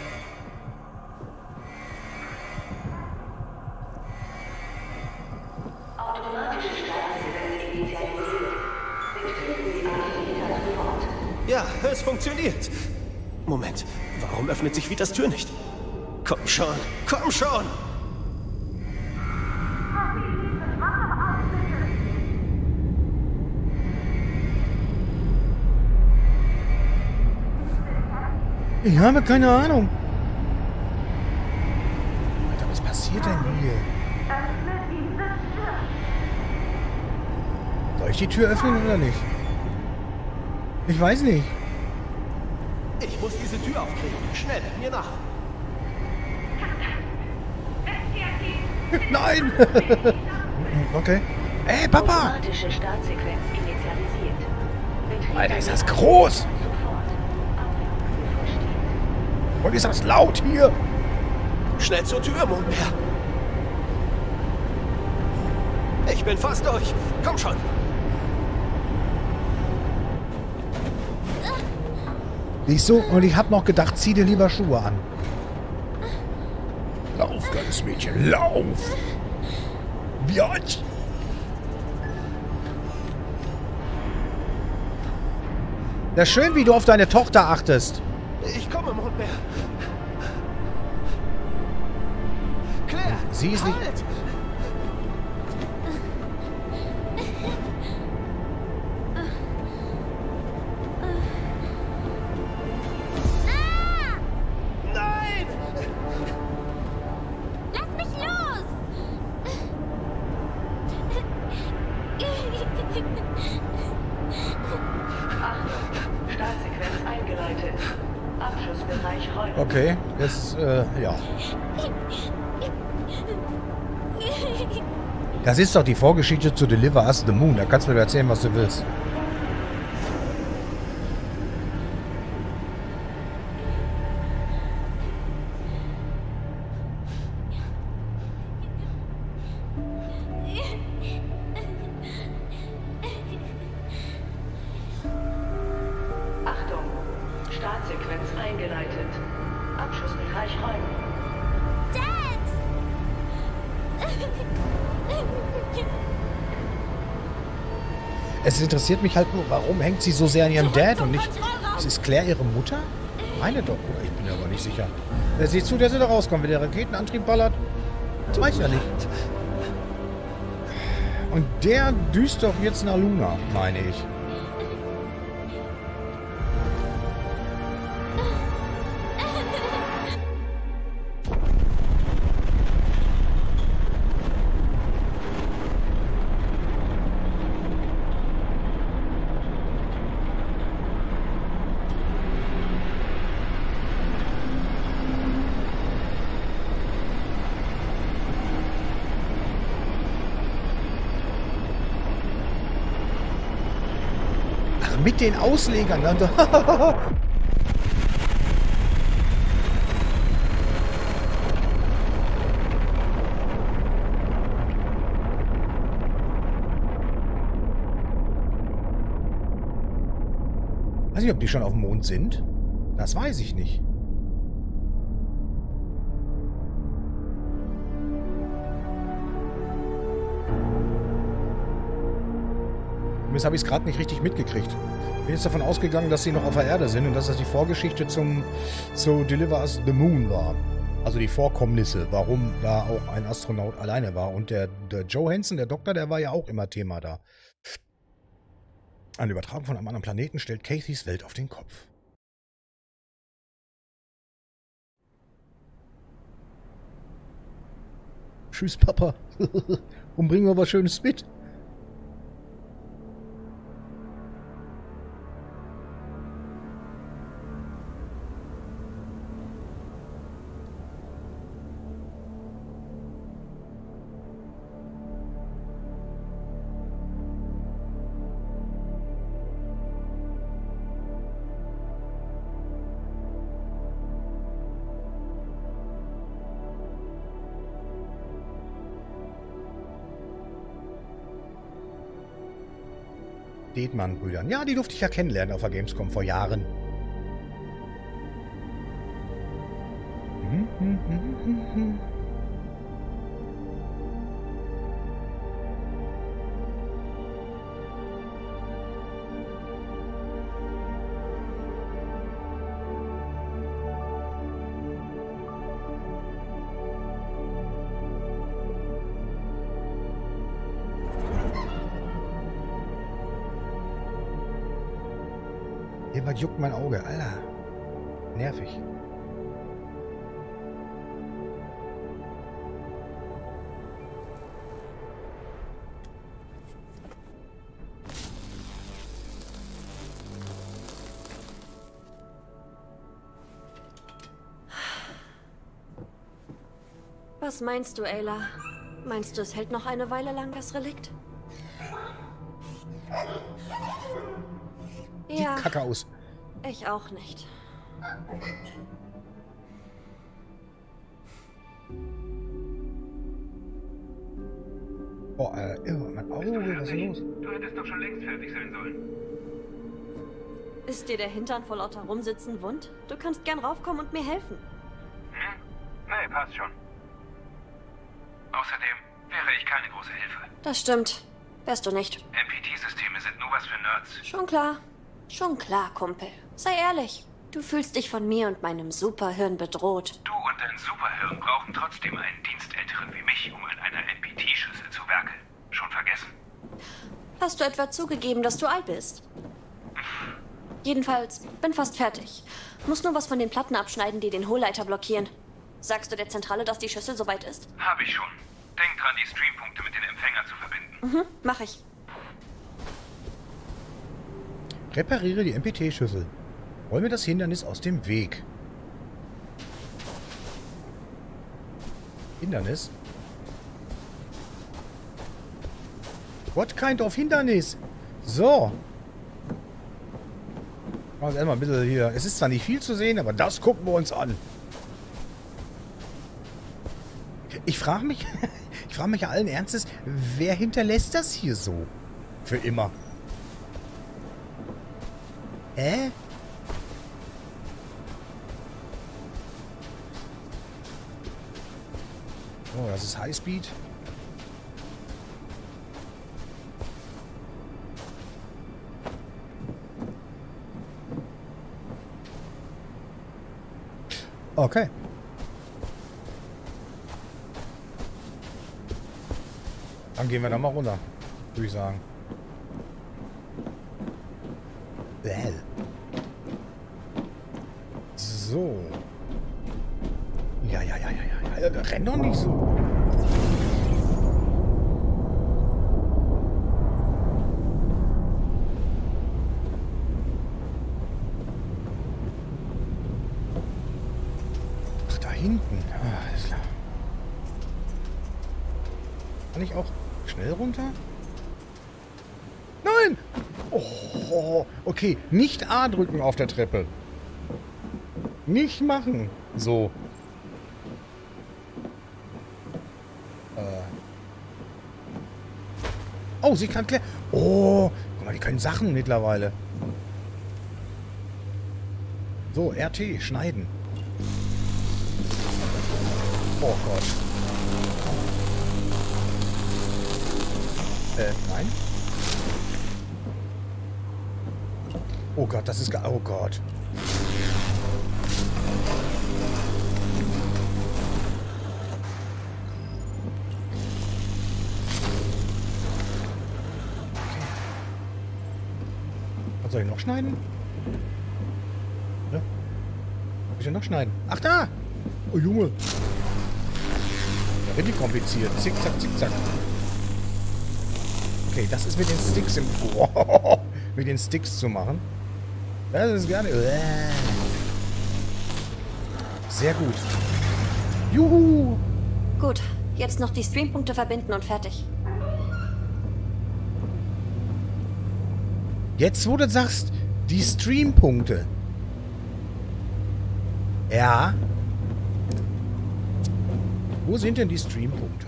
Speaker 8: Ja, es funktioniert. Moment, warum öffnet sich Vitas Tür nicht? Komm schon, komm schon!
Speaker 2: Ich habe keine Ahnung. Alter, was passiert denn hier? Soll ich die Tür öffnen oder nicht? Ich weiß nicht.
Speaker 8: Ich muss diese Tür aufkriegen. Schnell, mir nach.
Speaker 2: Nein! Okay. Ey, Papa!
Speaker 13: Automatische Startsequenz initialisiert.
Speaker 2: Alter, ist das groß! Und ist das laut hier?
Speaker 8: Schnell zur Tür, Mondbär. Ich bin fast durch. Komm schon.
Speaker 2: Siehst du? Und ich hab noch gedacht, zieh dir lieber Schuhe an. Lauf, kleines Mädchen, lauf! Biatch! Das ist schön, wie du auf deine Tochter achtest.
Speaker 8: Ich komme, Mondbär. Claire,
Speaker 2: sie ist nicht...
Speaker 8: halt! Nein!
Speaker 4: Lass mich los!
Speaker 13: Startsequenz eingeleitet. Abschussbereich Räume.
Speaker 2: Okay, jetzt, ja. Das ist doch die Vorgeschichte zu Deliver Us the Moon. Da kannst du mir erzählen, was du willst.
Speaker 13: Achtung! Startsequenz eingeleitet. Abschussbereich Räume.
Speaker 2: Es interessiert mich halt nur, warum hängt sie so sehr an ihrem Dad und nicht... Ist Claire ihre Mutter? Meine doch, oder? Ich bin mir aber nicht sicher. Sieh zu, dass sie da rauskommt. Wenn der Raketenantrieb ballert, das weiß ich ja nicht. Und der düst doch jetzt nach Luna, meine ich. Mit den Auslegern. Weiß nicht, ob die schon auf dem Mond sind. Das weiß ich nicht. Jetzt habe ich es gerade nicht richtig mitgekriegt. Bin jetzt davon ausgegangen, dass sie noch auf der Erde sind und dass das die Vorgeschichte zu Deliver Us the Moon war. Also die Vorkommnisse, warum da auch ein Astronaut alleine war. Und der Johansson, der Doktor, der war ja auch immer Thema da. Eine Übertragung von einem anderen Planeten stellt Cathys Welt auf den Kopf. Tschüss, Papa. Und bringen wir was Schönes mit. Detmann-Brüdern. Ja, die durfte ich ja kennenlernen auf der Gamescom vor Jahren. Irgendwas juckt mein Auge, Alter. Nervig.
Speaker 7: Was meinst du, Ayla? Meinst du, es hält noch eine Weile lang, das Relikt?
Speaker 2: Sieht kacke aus.
Speaker 7: Ich auch nicht.
Speaker 2: Oh, mein Auge, was ist los?
Speaker 12: Du hättest doch schon längst fertig sein sollen.
Speaker 7: Ist dir der Hintern vor lauter Rumsitzen wund? Du kannst gern raufkommen und mir helfen.
Speaker 12: Hm? Nee, passt schon. Außerdem wäre ich keine große Hilfe.
Speaker 7: Das stimmt. Wärst du nicht.
Speaker 12: NPT-Systeme sind nur was für Nerds.
Speaker 7: Schon klar. Schon klar, Kumpel. Sei ehrlich. Du fühlst dich von mir und meinem Superhirn bedroht.
Speaker 12: Du und dein Superhirn brauchen trotzdem einen Dienstälteren wie mich, um an einer NPT-Schüssel zu werkeln. Schon vergessen?
Speaker 7: Hast du etwa zugegeben, dass du alt bist? Jedenfalls, bin fast fertig. Muss nur was von den Platten abschneiden, die den Hohlleiter blockieren. Sagst du der Zentrale, dass die Schüssel soweit ist?
Speaker 12: Hab ich schon. Denk dran, die Streampunkte mit den Empfängern zu verbinden.
Speaker 7: Mach ich.
Speaker 2: Repariere die NPT-Schüssel. Räume das Hindernis aus dem Weg. Hindernis? What kind of Hindernis? So. Machen wir uns erstmal ein bisschen hier. Es ist zwar nicht viel zu sehen, aber das gucken wir uns an. Ich frage mich ja allen Ernstes, wer hinterlässt das hier so? Für immer. Hä? Oh, das ist Highspeed. Okay. Dann gehen wir da mal runter, würde ich sagen. So. Ja. Renn doch nicht so. Ach, da hinten. Ah, alles klar. Kann ich auch schnell runter? Nein! Oh, okay. Nicht A drücken auf der Treppe. Nicht machen. So. Oh, sie kann klären. Oh, guck mal, die können Sachen mittlerweile. So, RT, schneiden. Oh Gott. Nein. Oh Gott, das ist... Oh Gott. soll ich noch schneiden? Ja. Soll ich denn noch schneiden? Ach, da! Oh, Junge. Da wird die kompliziert. Zickzack, zickzack. Okay, das ist mit den Sticks im... Oh, mit den Sticks zu machen. Das ist gar nicht... Sehr gut. Juhu!
Speaker 7: Gut, jetzt noch die Streampunkte verbinden und fertig.
Speaker 2: Jetzt, wo du sagst, die Streampunkte. Ja. Wo sind denn die Streampunkte?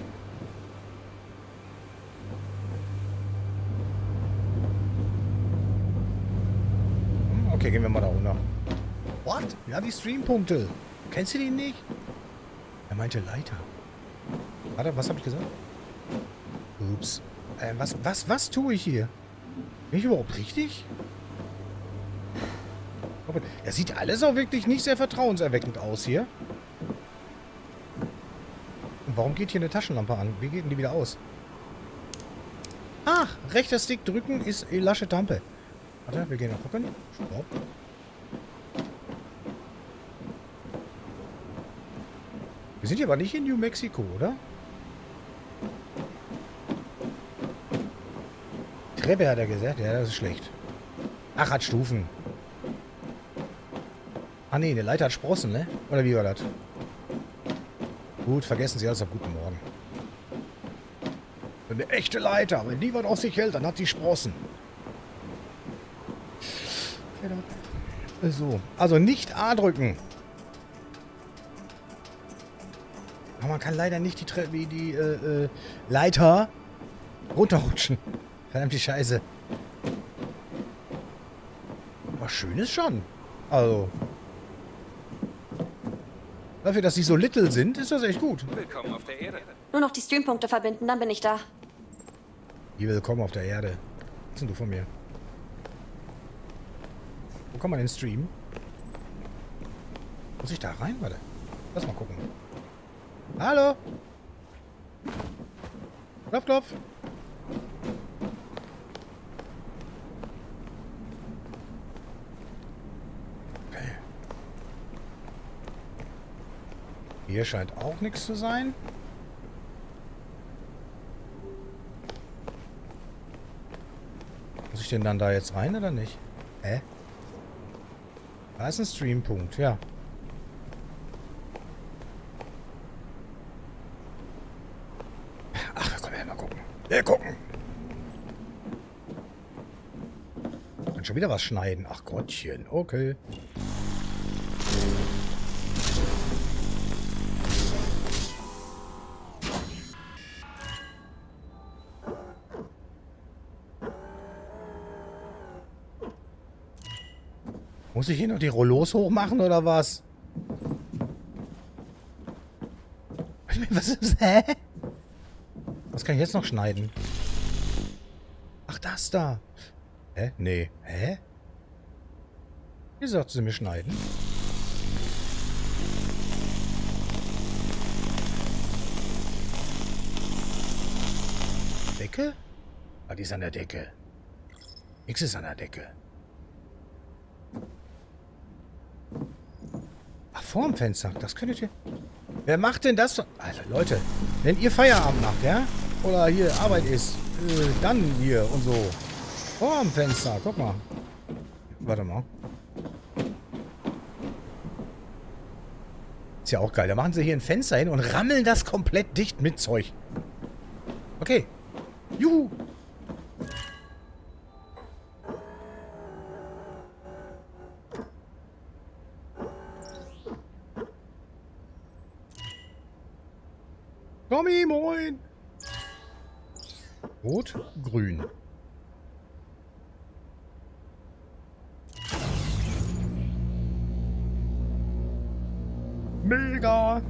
Speaker 2: Okay, gehen wir mal da runter. What? Ja, die Streampunkte. Kennst du die nicht? Er meinte Leiter. Warte, was habe ich gesagt? Ups. Was tue ich hier? Bin ich überhaupt richtig? Das sieht alles auch wirklich nicht sehr vertrauenserweckend aus hier. Und warum geht hier eine Taschenlampe an? Wie geht denn die wieder aus? Ach, rechter Stick drücken ist Lasche Tampe. Warte, wir gehen mal gucken. Stopp. Wir sind hier aber nicht in New Mexico, oder? Treppe hat er gesagt. Ja, das ist schlecht. Ach, hat Stufen. Ah ne, eine Leiter hat Sprossen, ne? Oder wie war das? Gut, vergessen Sie alles. Auf guten Morgen. Eine echte Leiter. Wenn die was auf sich hält, dann hat die Sprossen. So. Also nicht A drücken. Aber man kann leider nicht die Leiter runterrutschen. Verdammt die Scheiße. Was Schönes schon. Also. Dafür, dass sie so little sind, ist das echt gut.
Speaker 12: Willkommen auf der Erde.
Speaker 7: Nur noch die Streampunkte verbinden, dann bin ich da.
Speaker 2: Wie willkommen auf der Erde. Was sind du von mir? Wo kann man denn streamen? Muss ich da rein? Warte. Lass mal gucken. Hallo? Klopf, klopf. Okay. Hier scheint auch nichts zu sein. Muss ich denn dann da jetzt rein oder nicht? Hä? Da ist ein Streampunkt, ja. Ach, wir können ja mal gucken. Wir gucken. Kann schon wieder was schneiden. Ach Gottchen, okay. Muss ich hier noch die Rollos hochmachen oder was? Was ist? Hä? Was kann ich jetzt noch schneiden? Ach, das da. Hä? Nee. Hä? Wie sagt sie mir schneiden? Decke? Ah, die ist an der Decke. Nix ist an der Decke. Ach, vorm Fenster. Das könntet ihr... Wer macht denn das? Alter, Leute. Wenn ihr Feierabend macht, ja? Oder hier Arbeit ist, dann hier und so. Vorm Fenster. Guck mal. Warte mal. Ist ja auch geil. Da machen sie hier ein Fenster hin und rammeln das komplett dicht mit Zeug. Okay. Juhu. Tommy, moin! Rot, grün. Mega!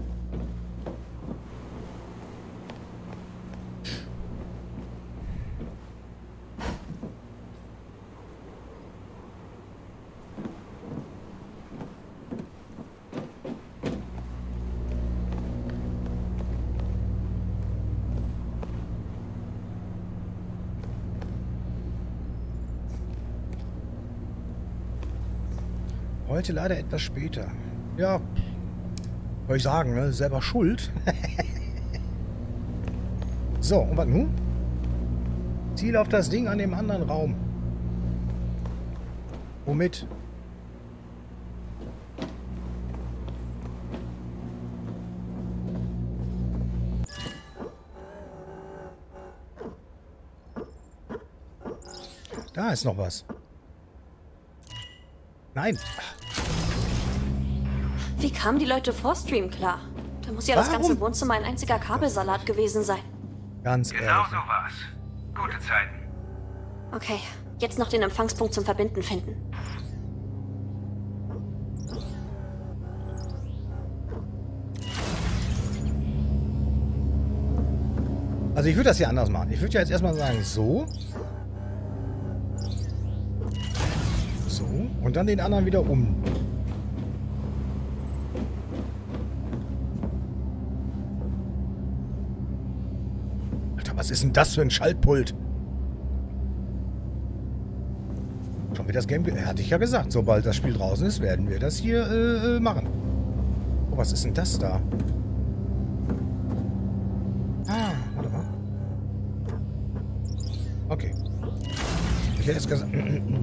Speaker 2: Heute leider etwas später. Ja, soll ich sagen, ne? Selber schuld. So, und was nun? Ziel auf das Ding an dem anderen Raum. Womit? Da ist noch was. Nein.
Speaker 7: Wie kamen die Leute vor Stream klar? Da muss ja das ganze Wohnzimmer ein einziger Kabelsalat gewesen sein.
Speaker 2: Ganz ehrlich.
Speaker 12: Genau so war's. Gute Zeiten.
Speaker 7: Okay, jetzt noch den Empfangspunkt zum Verbinden finden.
Speaker 2: Also ich würde das hier anders machen. Ich würde ja jetzt erstmal sagen, so. So. Und dann den anderen wieder um. Alter, was ist denn das für ein Schaltpult? Schon wieder das Game... Hatte ich ja gesagt, sobald das Spiel draußen ist, werden wir das hier machen. Oh, was ist denn das da? Ah, warte mal. Okay. Ich hätte jetzt gesagt...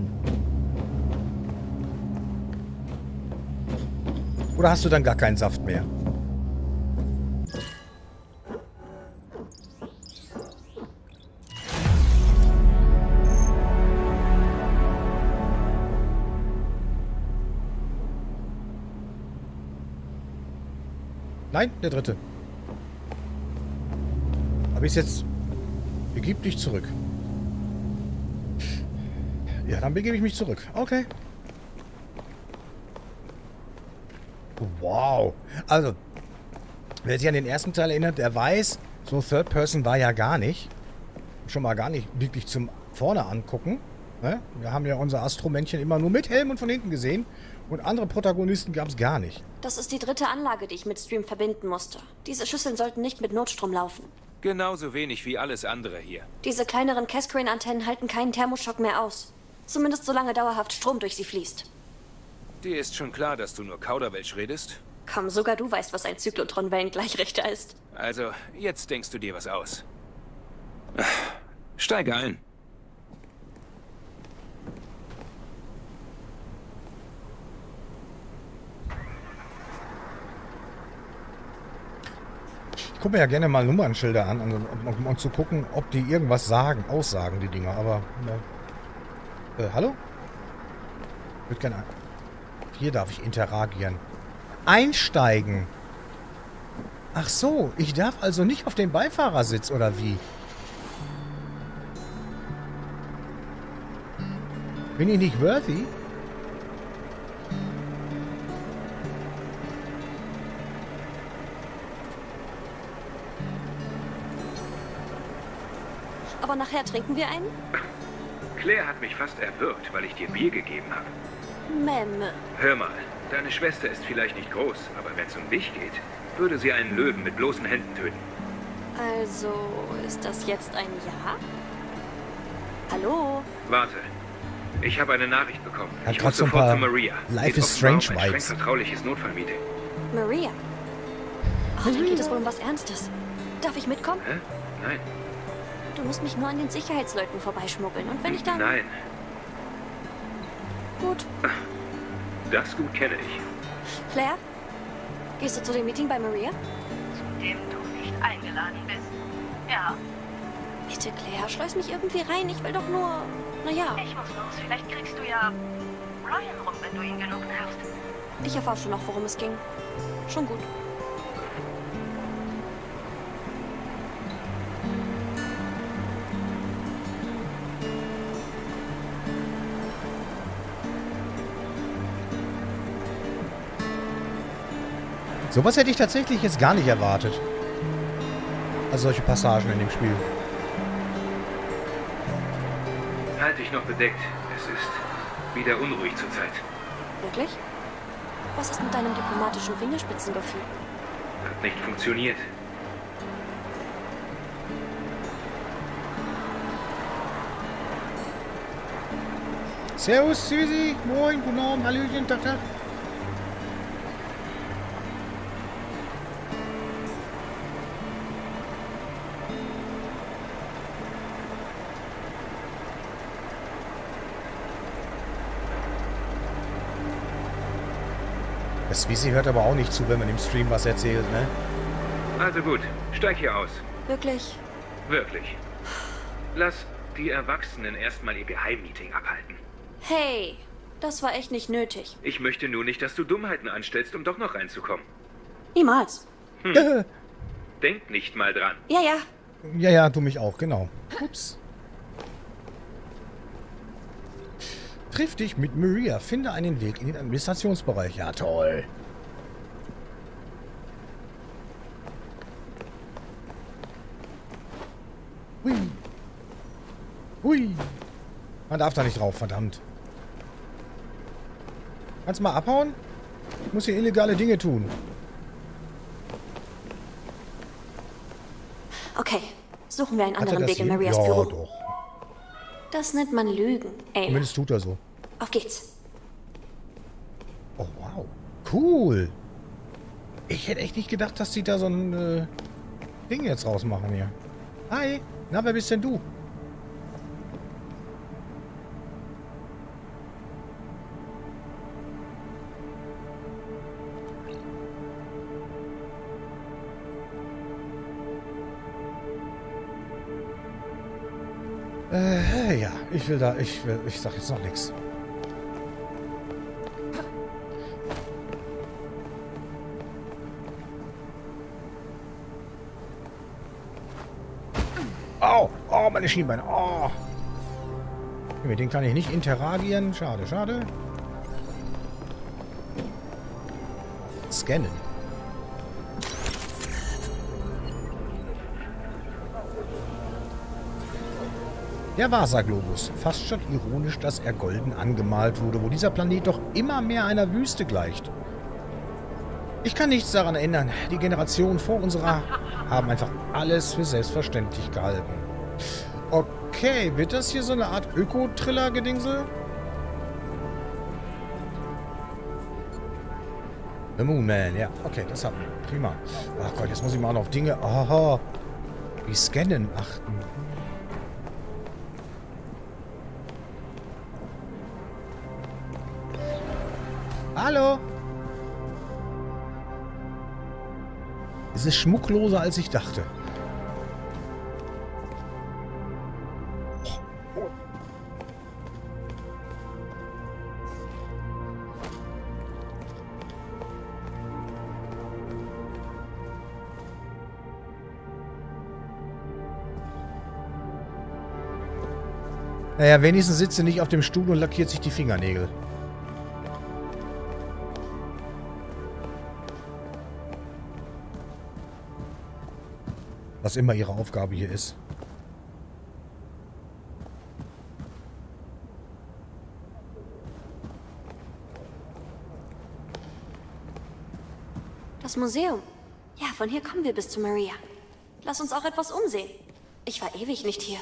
Speaker 2: Oder hast du dann gar keinen Saft mehr? Nein, der dritte. Aber ich jetzt... Begib dich zurück. Ja, dann begebe ich mich zurück. Okay. Wow. Also, wer sich an den ersten Teil erinnert, der weiß, so Third Person war ja gar nicht. Schon mal gar nicht wirklich zum vorne angucken. Ne? Wir haben ja unser Astro-Männchen immer nur mit Helm und von hinten gesehen. Und andere Protagonisten gab es gar nicht.
Speaker 7: Das ist die dritte Anlage, die ich mit Stream verbinden musste. Diese Schüsseln sollten nicht mit Notstrom laufen.
Speaker 12: Genauso wenig wie alles andere hier.
Speaker 7: Diese kleineren Cascrane-Antennen halten keinen Thermoschock mehr aus. Zumindest solange dauerhaft Strom durch sie fließt.
Speaker 12: Dir ist schon klar, dass du nur Kauderwelsch redest?
Speaker 7: Komm, sogar du weißt, was ein Zyklotron-Wellengleichrichter ist.
Speaker 12: Also, jetzt denkst du dir was aus. Steige ein.
Speaker 2: Ich gucke mir ja gerne mal Nummernschilder an, um zu gucken, ob die irgendwas sagen, aussagen, die Dinger. Aber, hallo? Ich würde gerne... Hier darf ich interagieren. Einsteigen. Ach so, ich darf also nicht auf den Beifahrersitz, oder wie? Bin ich nicht worthy?
Speaker 7: Aber nachher trinken wir einen?
Speaker 12: Claire hat mich fast erwürgt, weil ich dir Bier gegeben habe.
Speaker 7: Memme.
Speaker 12: Hör mal, deine Schwester ist vielleicht nicht groß, aber wenn es um dich geht, würde sie einen Löwen mit bloßen Händen töten.
Speaker 7: Also, ist das jetzt ein Ja? Hallo?
Speaker 12: Warte. Ich habe eine Nachricht bekommen.
Speaker 2: Hat
Speaker 12: Ich
Speaker 2: grad
Speaker 12: muss
Speaker 2: so ein
Speaker 12: sofort
Speaker 2: paar
Speaker 12: zu Maria.
Speaker 2: Life
Speaker 12: Geht
Speaker 2: is
Speaker 12: offenbar um
Speaker 2: Strange
Speaker 12: ein
Speaker 2: Vibes.
Speaker 12: streng vertrauliches Notfallmeeting.
Speaker 7: Maria. Oh, dann geht es wohl um was Ernstes. Darf ich mitkommen?
Speaker 12: Hä? Nein.
Speaker 7: Du musst mich nur an den Sicherheitsleuten vorbeischmuggeln. Und wenn ich dann...
Speaker 12: Nein.
Speaker 7: Gut.
Speaker 12: Das gut kenne ich.
Speaker 7: Claire? Gehst du zu dem Meeting bei Maria?
Speaker 13: Zu dem du nicht eingeladen bist. Ja.
Speaker 7: Bitte, Claire, schleus mich irgendwie rein. Ich will doch nur... Naja.
Speaker 13: Ich muss los. Vielleicht kriegst du ja Ryan rum, wenn du ihn genug nervst.
Speaker 7: Ich erfahre schon noch, worum es ging. Schon gut.
Speaker 2: Sowas hätte ich tatsächlich jetzt gar nicht erwartet. Also solche Passagen in dem Spiel.
Speaker 12: Halt dich noch bedeckt. Es ist wieder unruhig zurzeit.
Speaker 7: Wirklich? Was ist mit deinem diplomatischen Fingerspitzengefühl?
Speaker 12: Hat nicht funktioniert.
Speaker 2: Servus, Susi. Moin, guten Abend, Hallöchen, Tag, Tag. Swissi hört aber auch nicht zu, wenn man im Stream was erzählt, ne?
Speaker 12: Also gut, steig hier aus.
Speaker 7: Wirklich?
Speaker 12: Wirklich. Lass die Erwachsenen erstmal ihr Geheimmeeting abhalten.
Speaker 7: Hey, das war echt nicht nötig.
Speaker 12: Ich möchte nur nicht, dass du Dummheiten anstellst, um doch noch reinzukommen.
Speaker 7: Niemals.
Speaker 12: Denk nicht mal dran.
Speaker 7: Ja, ja.
Speaker 2: Ja, ja, du mich auch, genau. Ups. Triff dich mit Maria. Finde einen Weg in den Administrationsbereich. Ja, toll. Hui. Hui. Man darf da nicht drauf, verdammt. Kannst du mal abhauen? Ich muss hier illegale Dinge tun.
Speaker 7: Okay, suchen wir einen anderen Weg in Marias
Speaker 2: ja,
Speaker 7: Büro.
Speaker 2: Doch.
Speaker 7: Das nennt man Lügen, ey.
Speaker 2: Zumindest tut er so.
Speaker 7: Auf geht's.
Speaker 2: Oh, wow. Cool. Ich hätte echt nicht gedacht, dass die da so ein Ding jetzt rausmachen hier. Hi. Na, wer bist denn du? Ja, ich sag jetzt noch nichts. Au, oh, meine Schienbeine, oh. Mit denen kann ich nicht interagieren, schade, schade. Scannen. Der Vasa-Globus. Fast schon ironisch, dass er golden angemalt wurde, wo dieser Planet doch immer mehr einer Wüste gleicht. Ich kann nichts daran ändern. Die Generationen vor unserer haben einfach alles für selbstverständlich gehalten. Okay, wird das hier so eine Art Öko-Triller-Gedingsel? The Moon Man, ja. Okay, das haben wir. Prima. Ach Gott, jetzt muss ich mal noch auf Dinge... Aha. Wie Scannen achten. Hallo? Es ist schmuckloser, als ich dachte. Naja, wenigstens sitzt sie nicht auf dem Stuhl und lackiert sich die Fingernägel. Was immer ihre Aufgabe hier ist.
Speaker 7: Das Museum. Ja, von hier kommen wir bis zu Maria. Lass uns auch etwas umsehen. Ich war ewig nicht hier.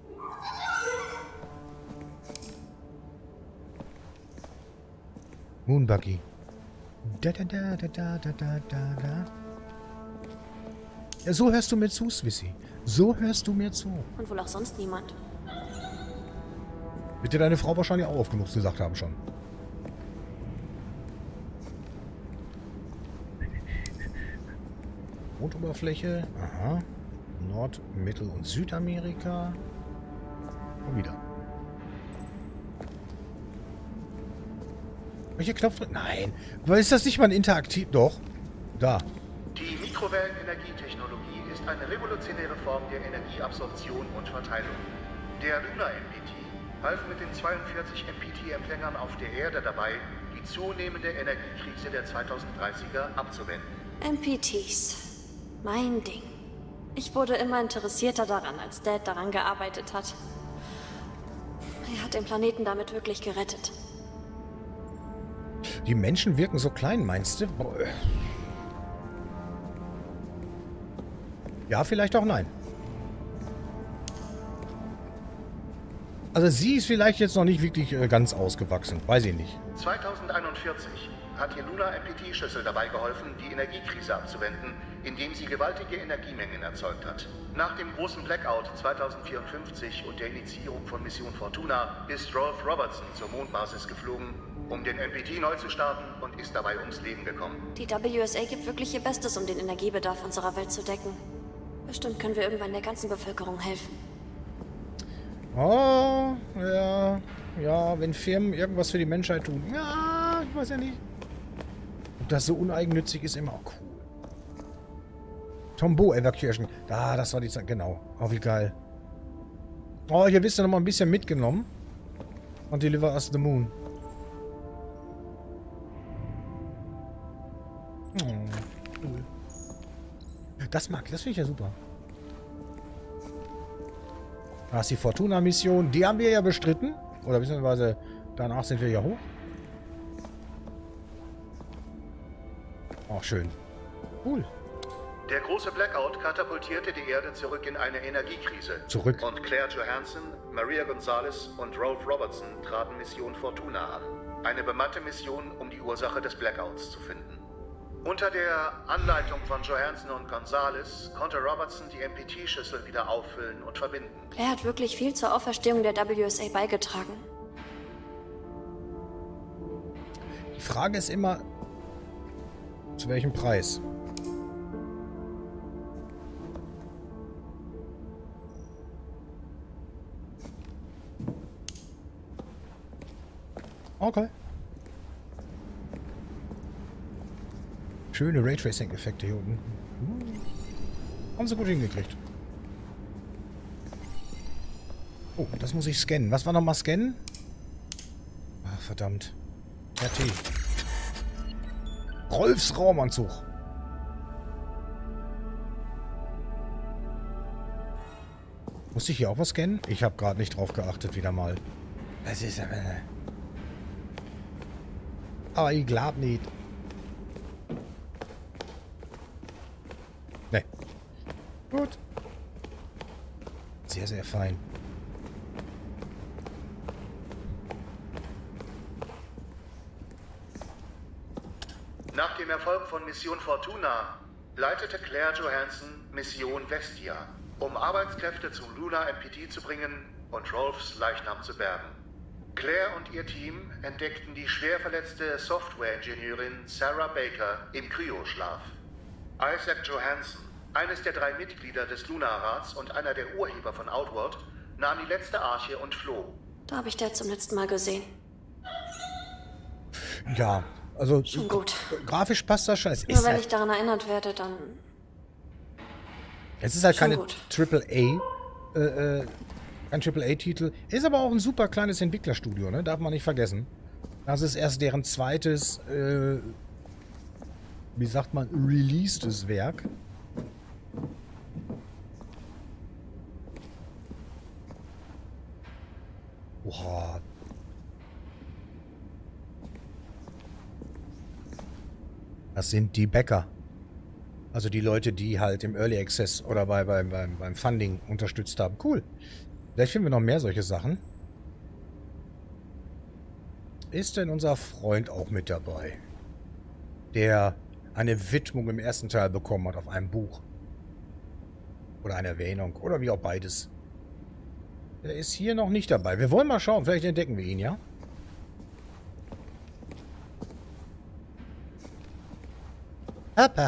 Speaker 2: Moonbuggy. Da da da da da da da da. Ja, so hörst du mir zu, Swissi. So hörst du mir zu.
Speaker 7: Und wohl auch sonst niemand.
Speaker 2: Wird dir deine Frau wahrscheinlich auch oft genug gesagt haben schon. Mondoberfläche. Aha. Nord-, Mittel- und Südamerika. Und wieder. Welcher Knopf drücken? Nein. Aber ist das nicht mal ein Interaktiv? Doch. Da.
Speaker 10: Die Mikrowellenenergietechnologie ist eine revolutionäre Form der Energieabsorption und Verteilung. Der Luna-MPT half mit den 42 MPT-Empfängern auf der Erde dabei, die zunehmende Energiekrise der 2030er abzuwenden.
Speaker 7: MPTs. Mein Ding. Ich wurde immer interessierter daran, als Dad daran gearbeitet hat. Er hat den Planeten damit wirklich gerettet.
Speaker 2: Die Menschen wirken so klein, meinst du? Boah. Ja, vielleicht auch nein. Also sie ist vielleicht jetzt noch nicht wirklich ganz ausgewachsen. Weiß ich nicht.
Speaker 10: 2041 hat die Luna-MPT-Schüssel dabei geholfen, die Energiekrise abzuwenden, indem sie gewaltige Energiemengen erzeugt hat. Nach dem großen Blackout 2054 und der Initiierung von Mission Fortuna ist Rolf Robertson zur Mondbasis geflogen, um den NPT neu zu starten und ist dabei ums Leben gekommen.
Speaker 7: Die WSA gibt wirklich ihr Bestes, um den Energiebedarf unserer Welt zu decken. Bestimmt können wir irgendwann der ganzen Bevölkerung helfen.
Speaker 2: Oh, ja. Ja, wenn Firmen irgendwas für die Menschheit tun. Ja, ich weiß ja nicht. Ob das so uneigennützig ist, immer auch cool. Tombeau Evacuation. Ah, das war die Zeit. Genau. Oh, wie geil. Oh, hier wisst ihr noch mal ein bisschen mitgenommen. Und Deliver Us the Moon. Oh, cool. Das finde ich ja super. Da ist die Fortuna-Mission. Die haben wir ja bestritten. Oder beziehungsweise danach sind wir ja hoch. Auch schön. Cool.
Speaker 10: Der große Blackout katapultierte die Erde zurück in eine Energiekrise.
Speaker 2: Zurück.
Speaker 10: Und Claire Johansson, Maria Gonzalez und Rolf Robertson traten Mission Fortuna an. Eine bemannte Mission, um die Ursache des Blackouts zu finden. Unter der Anleitung von Johansson und Gonzalez konnte Robertson die MPT-Schüssel wieder auffüllen und verbinden.
Speaker 7: Er hat wirklich viel zur Auferstehung der WSA beigetragen.
Speaker 2: Die Frage ist immer, zu welchem Preis? Okay. Schöne Raytracing-Effekte hier unten. Haben sie gut hingekriegt. Oh, das muss ich scannen. Was war nochmal scannen? Ach, verdammt. RT. Rolfs Raumanzug. Muss ich hier auch was scannen? Ich habe gerade nicht drauf geachtet, wieder mal. Das ist aber ich glaub nicht. Ne. Gut. Sehr, sehr fein.
Speaker 10: Nach dem Erfolg von Mission Fortuna leitete Claire Johansson Mission Vestia, um Arbeitskräfte zum Lunar MPT zu bringen und Rolfs Leichnam zu bergen. Claire und ihr Team entdeckten die schwer verletzte Software-Ingenieurin Sarah Baker im Kryoschlaf. Isaac Johansson, eines der 3 Mitglieder des Lunarrats und einer der Urheber von Outward, nahm die letzte Arche und floh.
Speaker 7: Da habe ich Dad zum letzten Mal gesehen.
Speaker 2: Ja, also
Speaker 7: schon gut.
Speaker 2: Grafisch passt das schon. Es
Speaker 7: Nur
Speaker 2: ist
Speaker 7: wenn
Speaker 2: halt,
Speaker 7: ich daran erinnert werde, dann...
Speaker 2: Es ist halt
Speaker 7: schon
Speaker 2: keine
Speaker 7: gut.
Speaker 2: kein AAA-Titel. Ist aber auch ein super kleines Entwicklerstudio, ne? Darf man nicht vergessen. Das ist erst deren zweites, wie sagt man, releasedes Werk. Oha. Das sind die Bäcker. Also die Leute, die halt im Early Access oder beim Funding unterstützt haben. Cool. Vielleicht finden wir noch mehr solche Sachen. Ist denn unser Freund auch mit dabei? Der eine Widmung im ersten Teil bekommen hat auf einem Buch. Oder eine Erwähnung. Oder wie auch beides. Der ist hier noch nicht dabei. Wir wollen mal schauen. Vielleicht entdecken wir ihn, ja? Papa.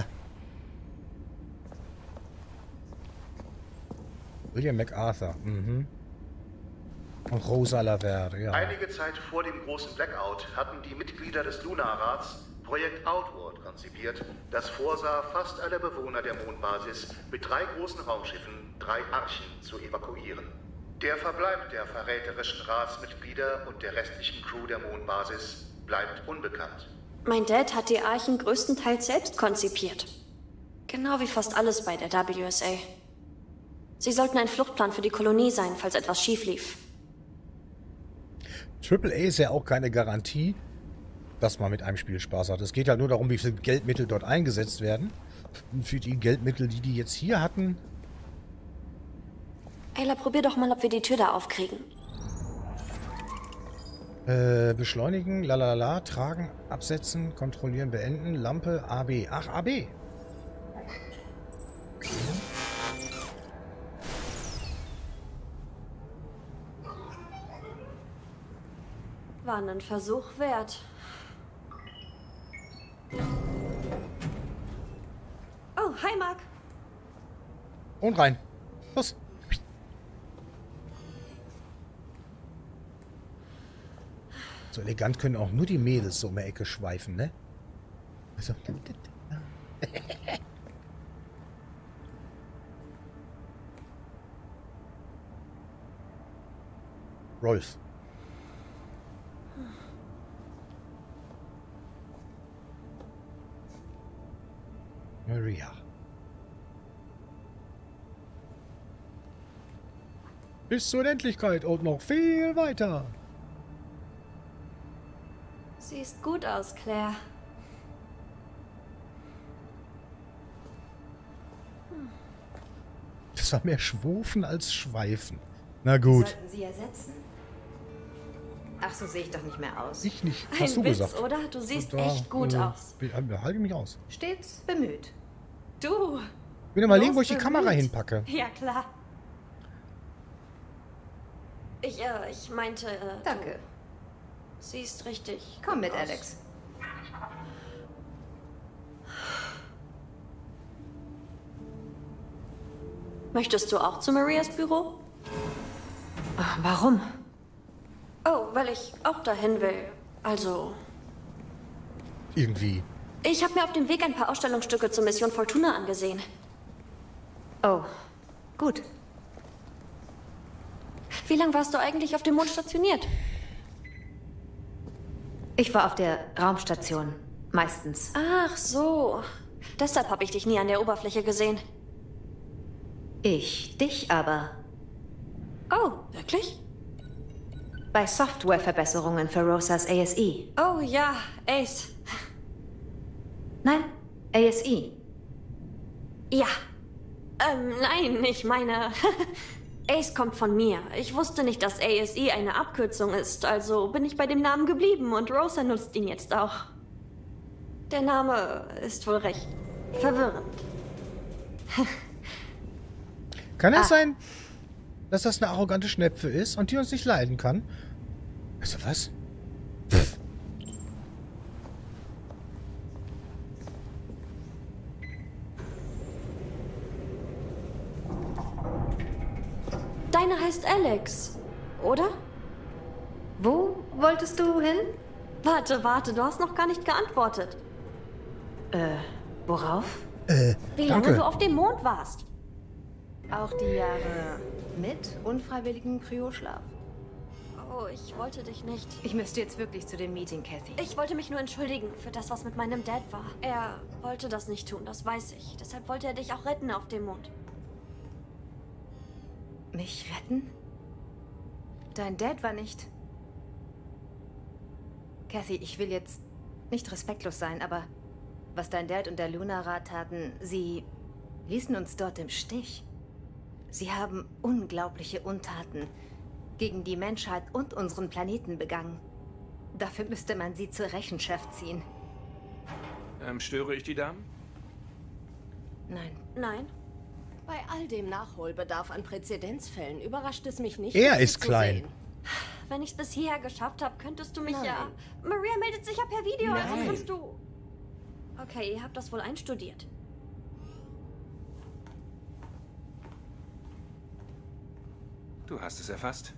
Speaker 2: William MacArthur. Mhm. Und Rosa Laverde, ja.
Speaker 10: Einige Zeit vor dem großen Blackout hatten die Mitglieder des Lunarrats Projekt Outward konzipiert, das vorsah, fast alle Bewohner der Mondbasis mit 3 großen Raumschiffen, 3 Archen zu evakuieren. Der Verbleib der verräterischen Ratsmitglieder und der restlichen Crew der Mondbasis bleibt unbekannt.
Speaker 7: Mein Dad hat die Archen größtenteils selbst konzipiert. Genau wie fast alles bei der WSA. Sie sollten ein Fluchtplan für die Kolonie sein, falls etwas schief lief.
Speaker 2: AAA ist ja auch keine Garantie, dass man mit einem Spiel Spaß hat. Es geht ja nur darum, wie viel Geldmittel dort eingesetzt werden. Und für die Geldmittel, die jetzt hier hatten...
Speaker 7: Ayla, probier doch mal, ob wir die Tür da aufkriegen.
Speaker 2: Beschleunigen, lalala, tragen, absetzen, kontrollieren, beenden, Lampe, AB. Ach, AB.
Speaker 7: War ein Versuch wert. Oh, hi Mark.
Speaker 2: Und rein. Los. So elegant können auch nur die Mädels so um die Ecke schweifen, ne? Also. Rolf. Maria. Bis zur Unendlichkeit und noch viel weiter.
Speaker 7: Siehst gut aus, Claire.
Speaker 2: Das war mehr Schwufen als Schweifen. Na gut.
Speaker 14: Sollten Sie ersetzen? Ach, so sehe ich doch nicht mehr aus.
Speaker 2: Ich nicht.
Speaker 7: Ein
Speaker 2: Hast du
Speaker 7: Witz,
Speaker 2: gesagt.
Speaker 7: oder? Du siehst
Speaker 2: Da,
Speaker 7: echt gut aus.
Speaker 2: Halte mich aus.
Speaker 14: Stets bemüht.
Speaker 7: Du.
Speaker 2: Ich will überlegen, wo ich die Kamera hinpacke.
Speaker 7: Ja, klar. Ich meinte,
Speaker 14: Danke.
Speaker 7: Du siehst richtig.
Speaker 14: Komm mit,
Speaker 7: aus.
Speaker 14: Alex.
Speaker 7: Möchtest du auch zu Marias Büro?
Speaker 14: Ach, warum?
Speaker 7: Oh, weil ich auch dahin will. Also,
Speaker 2: Irgendwie.
Speaker 7: ich habe mir auf dem Weg ein paar Ausstellungsstücke zur Mission Fortuna angesehen.
Speaker 14: Oh, gut.
Speaker 7: Wie lange warst du eigentlich auf dem Mond stationiert?
Speaker 14: Ich war auf der Raumstation. Meistens.
Speaker 7: Ach so. Deshalb habe ich dich nie an der Oberfläche gesehen.
Speaker 14: Ich dich aber.
Speaker 7: Oh, wirklich?
Speaker 14: Bei Softwareverbesserungen für Rosas ASE.
Speaker 7: Oh ja, Ace.
Speaker 14: Nein, ASE.
Speaker 7: Ja. Nein, ich meine... Ace kommt von mir. Ich wusste nicht, dass ASE eine Abkürzung ist, also bin ich bei dem Namen geblieben und Rosa nutzt ihn jetzt auch. Der Name ist wohl recht verwirrend.
Speaker 2: Kann es sein, dass das eine arrogante Schnepfe ist und die uns nicht leiden kann? Also was? Pff.
Speaker 7: Deine heißt Alex, oder?
Speaker 14: Wo wolltest du hin?
Speaker 7: Warte, du hast noch gar nicht geantwortet.
Speaker 14: Worauf?
Speaker 7: Wie lange
Speaker 2: danke.
Speaker 7: du auf dem Mond warst.
Speaker 14: Auch die Jahre mit unfreiwilligem Kryoschlaf.
Speaker 7: Oh, ich wollte dich nicht.
Speaker 14: Ich müsste jetzt wirklich zu dem Meeting, Kathy.
Speaker 7: Ich wollte mich nur entschuldigen für das, was mit meinem Dad war. Er wollte das nicht tun, das weiß ich. Deshalb wollte er dich auch retten auf dem Mond.
Speaker 14: Mich retten? Dein Dad war nicht... Kathy, ich will jetzt nicht respektlos sein, aber was dein Dad und der Luna-Rat taten, sie ließen uns dort im Stich. Sie haben unglaubliche Untaten gegen die Menschheit und unseren Planeten begangen. Dafür müsste man sie zur Rechenschaft ziehen.
Speaker 8: Störe ich die Damen?
Speaker 14: Nein.
Speaker 7: Nein.
Speaker 6: Bei all dem Nachholbedarf an Präzedenzfällen überrascht es mich nicht.
Speaker 2: Er
Speaker 6: dich
Speaker 2: ist
Speaker 6: zu
Speaker 2: klein.
Speaker 6: sehen.
Speaker 7: Wenn ich es bis hierher geschafft habe, könntest du mich
Speaker 6: Nein.
Speaker 7: ja... Maria meldet sich ja per Video, also
Speaker 8: Nein.
Speaker 7: kannst du... Okay, ihr habt das wohl einstudiert.
Speaker 8: Du hast es erfasst.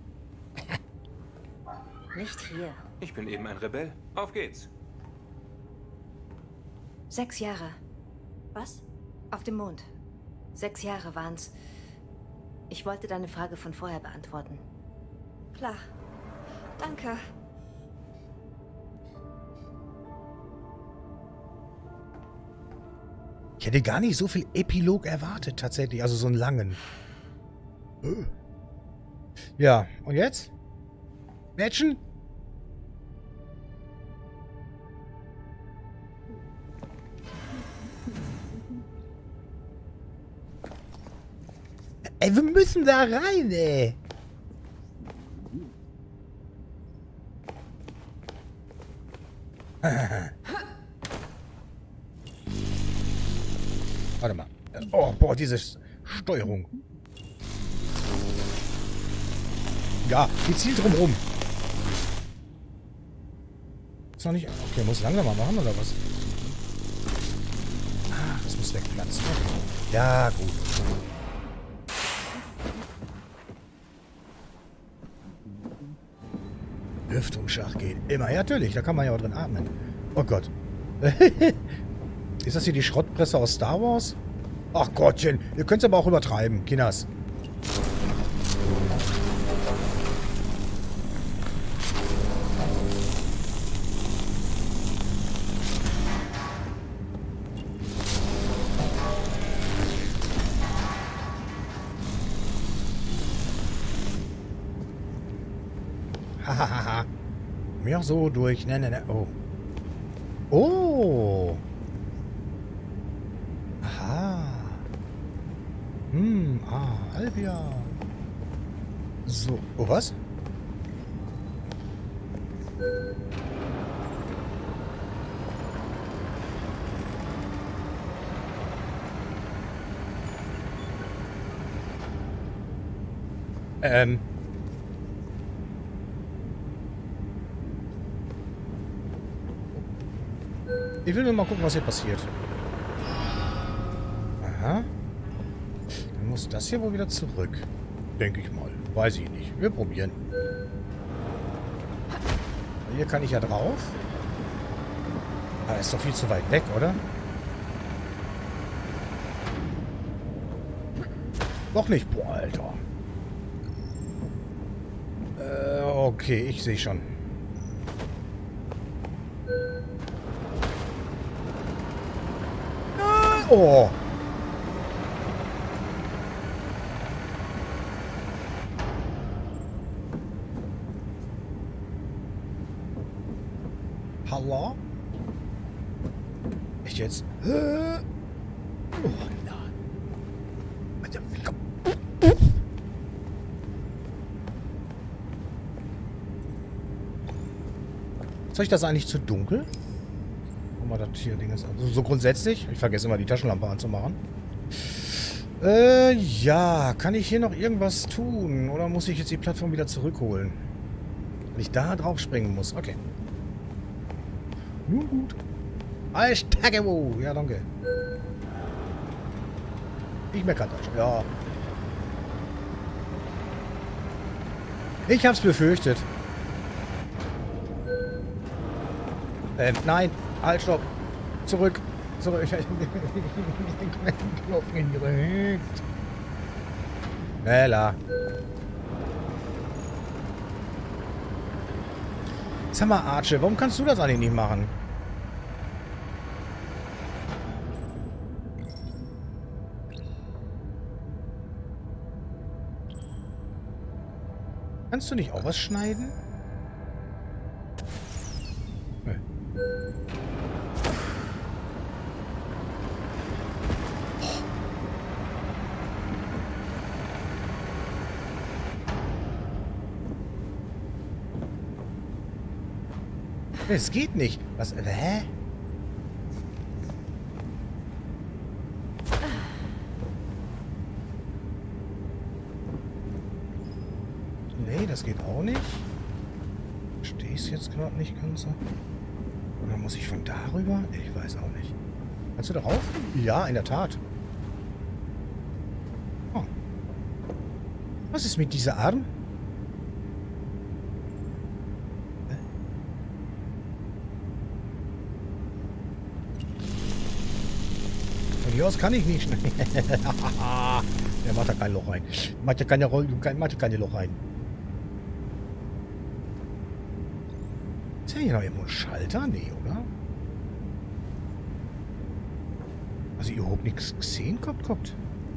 Speaker 14: Nicht hier.
Speaker 8: Ich bin eben ein Rebell. Auf geht's.
Speaker 14: 6 Jahre.
Speaker 7: Was?
Speaker 14: Auf dem Mond. 6 Jahre waren's. Ich wollte deine Frage von vorher beantworten.
Speaker 7: Klar. Danke.
Speaker 2: Ich hätte gar nicht so viel Epilog erwartet, tatsächlich. Also so einen langen. Ja, und jetzt? Matchen? Ey, wir müssen da rein, ey. Warte mal. Oh, boah, diese Steuerung. Ja, die zielt drum rum. noch nicht... Okay, muss langsamer machen, oder was? Ah, das muss wegplatzen. Ja, gut. Lüftungsschach geht immer. Ja, natürlich, da kann man ja auch drin atmen. Oh Gott. Ist das hier die Schrottpresse aus Star Wars? Ach Gottchen, ihr könnt es aber auch übertreiben, Kinders. Hahaha. Mir auch so durch. Ne. Oh. Oh. Aha. Albia. So. Oh, was? Ich will nur mal gucken, was hier passiert. Aha. Dann muss das hier wohl wieder zurück. Denke ich mal. Weiß ich nicht. Wir probieren. Hier kann ich ja drauf. Aber ist doch viel zu weit weg, oder? Noch nicht. Boah, Alter. Okay, ich sehe schon. Oh. Hallo? Echt jetzt? Oh nein. Ist euch das eigentlich zu dunkel? Mal das hier Ding ist. Also so grundsätzlich. Ich vergesse immer die Taschenlampe anzumachen. Ja. Kann ich hier noch irgendwas tun? Oder muss ich jetzt die Plattform wieder zurückholen? Wenn ich da drauf springen muss. Okay. Nun gut. Alstagewo. Ja, danke. Ich meckere das. Ja. Ich hab's befürchtet. Nein. Halt, stopp. Zurück. Zurück. Ich hab den Knopf gedrückt. Schneller. Sag mal, Arche, warum kannst du das eigentlich nicht machen? Kannst du nicht auch was schneiden? Es geht nicht. Was? Hä? Nee, das geht auch nicht. Verstehe ich es jetzt gerade nicht ganz so. Und dann muss ich von darüber? Ich weiß auch nicht. Kannst du darauf? Ja, in der Tat. Oh. Was ist mit dieser Arm? Hier aus kann ich nicht schnell. Der macht da kein Loch rein. Macht ja keine Loch rein. Ist ja hier noch irgendwo ein Schalter? Nee, oder? Also ihr überhaupt nichts gesehen? Guckt.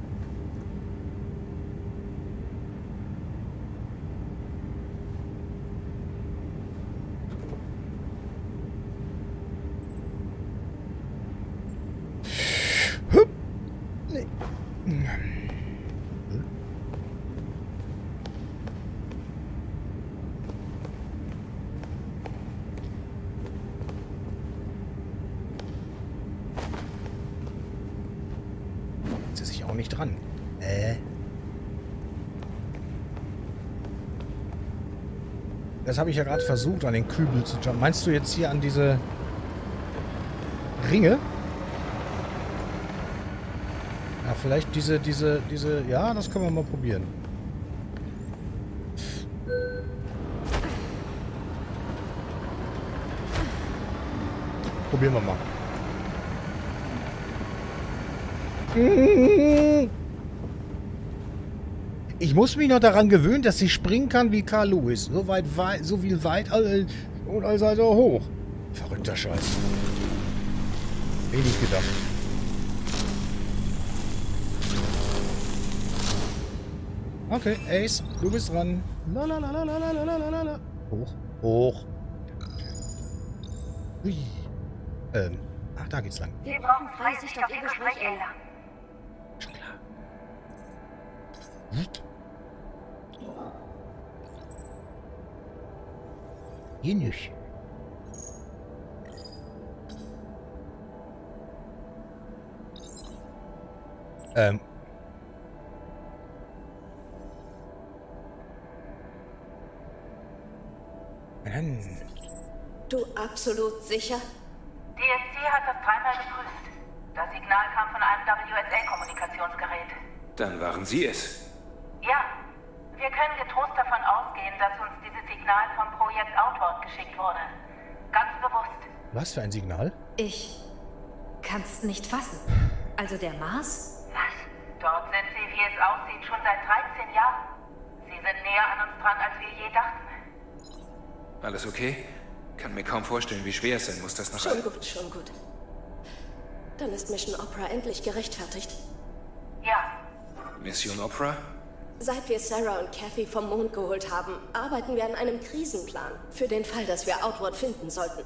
Speaker 2: Auch nicht dran. Das habe ich ja gerade versucht, an den Kübel zu jumpen. Meinst du jetzt hier an diese Ringe? Ja, vielleicht diese... Ja, das können wir mal probieren. Probieren wir mal. Ich muss mich noch daran gewöhnen, dass sie springen kann wie Carl Lewis. So viel weit und also hoch. Verrückter Scheiß. Wenig gedacht. Okay, Ace, du bist dran. Lalalala. Hoch. Hoch. Ui. Ach, da geht's lang.
Speaker 13: Wir brauchen Freisicht auf Ihr Gespräch, Ayla.
Speaker 2: Schon klar. Hier nicht.
Speaker 6: Du absolut sicher?
Speaker 13: DSC hat das dreimal geprüft. Das Signal kam von einem WSA-Kommunikationsgerät.
Speaker 12: Dann waren Sie es.
Speaker 13: Ja, wir können getrost davon ausgehen, dass uns dieses Signal vom Projekt Outward geschickt wurde. Ganz bewusst.
Speaker 2: Was für ein Signal?
Speaker 14: Ich kann's nicht fassen. Also der Mars?
Speaker 13: Was? Dort sind sie, wie es aussieht, schon seit 13 Jahren. Sie sind näher an uns dran, als wir je dachten.
Speaker 12: Alles okay? Kann mir kaum vorstellen, wie schwer es sein muss, das noch...
Speaker 6: Schon gut. Dann ist Mission Opera endlich gerechtfertigt.
Speaker 13: Ja.
Speaker 12: Mission Opera?
Speaker 6: Seit wir Sarah und Kathy vom Mond geholt haben, arbeiten wir an einem Krisenplan. Für den Fall, dass wir Outward finden sollten.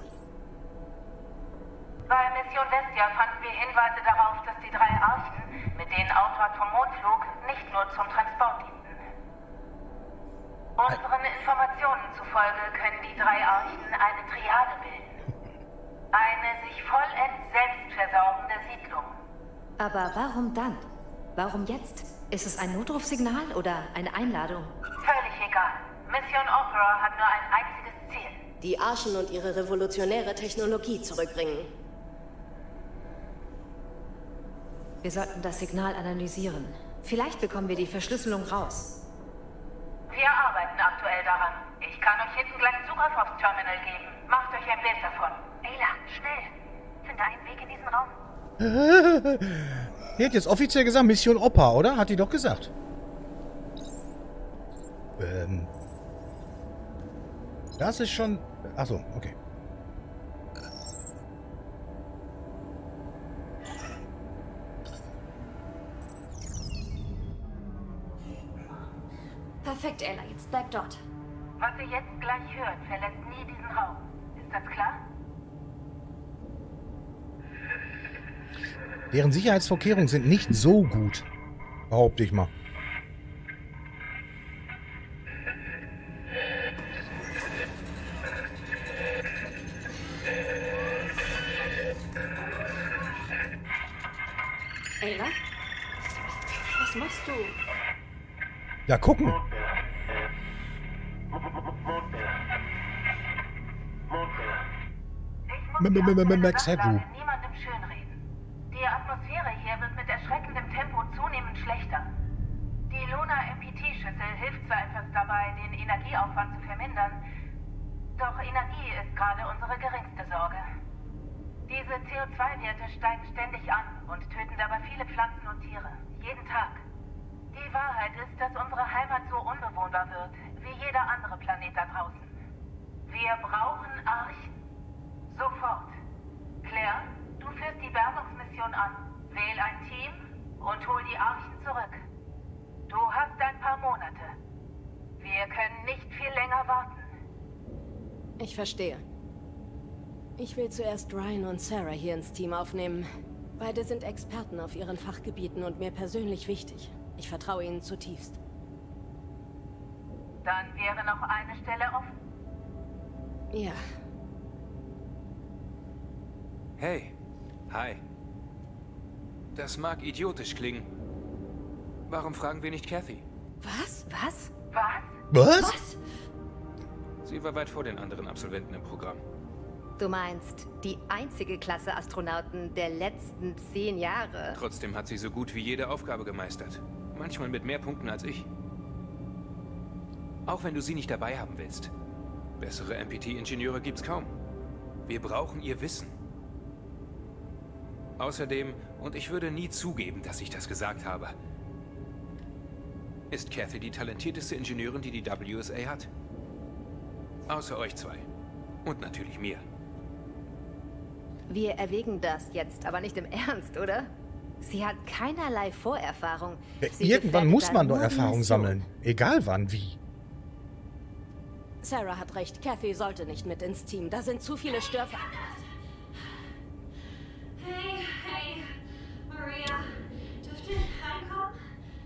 Speaker 13: Bei Mission Vestia fanden wir Hinweise darauf, dass die 3 Archen, mit denen Outward vom Mond flog, nicht nur zum Transport dienten. Unseren Informationen zufolge können die 3 Archen eine Triade bilden. Eine sich vollends selbstversorgende Siedlung.
Speaker 14: Aber warum dann? Warum jetzt? Ist es ein Notrufsignal oder eine Einladung?
Speaker 13: Völlig egal. Mission Opera hat nur ein einziges Ziel.
Speaker 6: Die Archen und ihre revolutionäre Technologie zurückbringen.
Speaker 14: Wir sollten das Signal analysieren. Vielleicht bekommen wir die Verschlüsselung raus.
Speaker 13: Wir arbeiten aktuell daran. Ich kann euch hinten gleich Zugriff aufs Terminal geben. Macht euch ein Bild davon. Ayla, schnell. Finde einen Weg in diesen Raum.
Speaker 2: Die hat jetzt offiziell gesagt Mission Opa, oder? Hat die doch gesagt. Das ist schon... Achso, okay.
Speaker 7: Perfekt, Ayla. Jetzt bleib dort.
Speaker 13: Was ihr jetzt gleich hört, verlässt nie diesen Raum. Ist das klar?
Speaker 2: Deren Sicherheitsvorkehrungen sind nicht so gut. Behaupte ich mal.
Speaker 7: Ayla? Was machst du?
Speaker 2: Ja, gucken. Max Headroom.
Speaker 13: Niemandem schönreden. Die Atmosphäre hier wird mit erschreckendem Tempo zunehmend schlechter. Die Luna-MPT-Schüssel hilft zwar etwas dabei, den Energieaufwand zu vermindern, doch Energie ist gerade unsere geringste Sorge. Diese CO2-Werte steigen ständig an und töten dabei viele Pflanzen und Tiere. Jeden Tag. Die Wahrheit ist, dass unsere Heimat so unbewohnbar wird, wie jeder andere Planet da draußen. Wir brauchen Archen. Sofort. Claire, du führst die Bergungsmission an. Wähl ein Team und hol die Archen zurück. Du hast ein paar Monate. Wir können nicht viel länger warten.
Speaker 6: Ich verstehe. Ich will zuerst Ryan und Sarah hier ins Team aufnehmen. Beide sind Experten auf ihren Fachgebieten und mir persönlich wichtig. Ich vertraue ihnen zutiefst.
Speaker 13: Dann wäre noch eine Stelle offen.
Speaker 6: Ja.
Speaker 12: Hey. Hi. Das mag idiotisch klingen. Warum fragen wir nicht Kathy?
Speaker 6: Was?
Speaker 13: Was?
Speaker 2: Was?
Speaker 12: Sie war weit vor den anderen Absolventen im Programm.
Speaker 14: Du meinst, die einzige Klasse Astronauten der letzten 10 Jahre?
Speaker 12: Trotzdem hat sie so gut wie jede Aufgabe gemeistert. Manchmal mit mehr Punkten als ich. Auch wenn du sie nicht dabei haben willst. Bessere MPT-Ingenieure gibt's kaum. Wir brauchen ihr Wissen. Außerdem, und ich würde nie zugeben, dass ich das gesagt habe, ist Kathy die talentierteste Ingenieurin, die die WSA hat. Außer euch zwei. Und natürlich mir.
Speaker 14: Wir erwägen das jetzt, aber nicht im Ernst, oder? Sie hat keinerlei Vorerfahrung.
Speaker 2: Ja, irgendwann muss man doch Erfahrung sammeln. Egal wann, wie.
Speaker 6: Sarah hat recht. Kathy sollte nicht mit ins Team. Da sind zu viele Störfer.
Speaker 7: Hey, Maria. Dürft ihr reinkommen?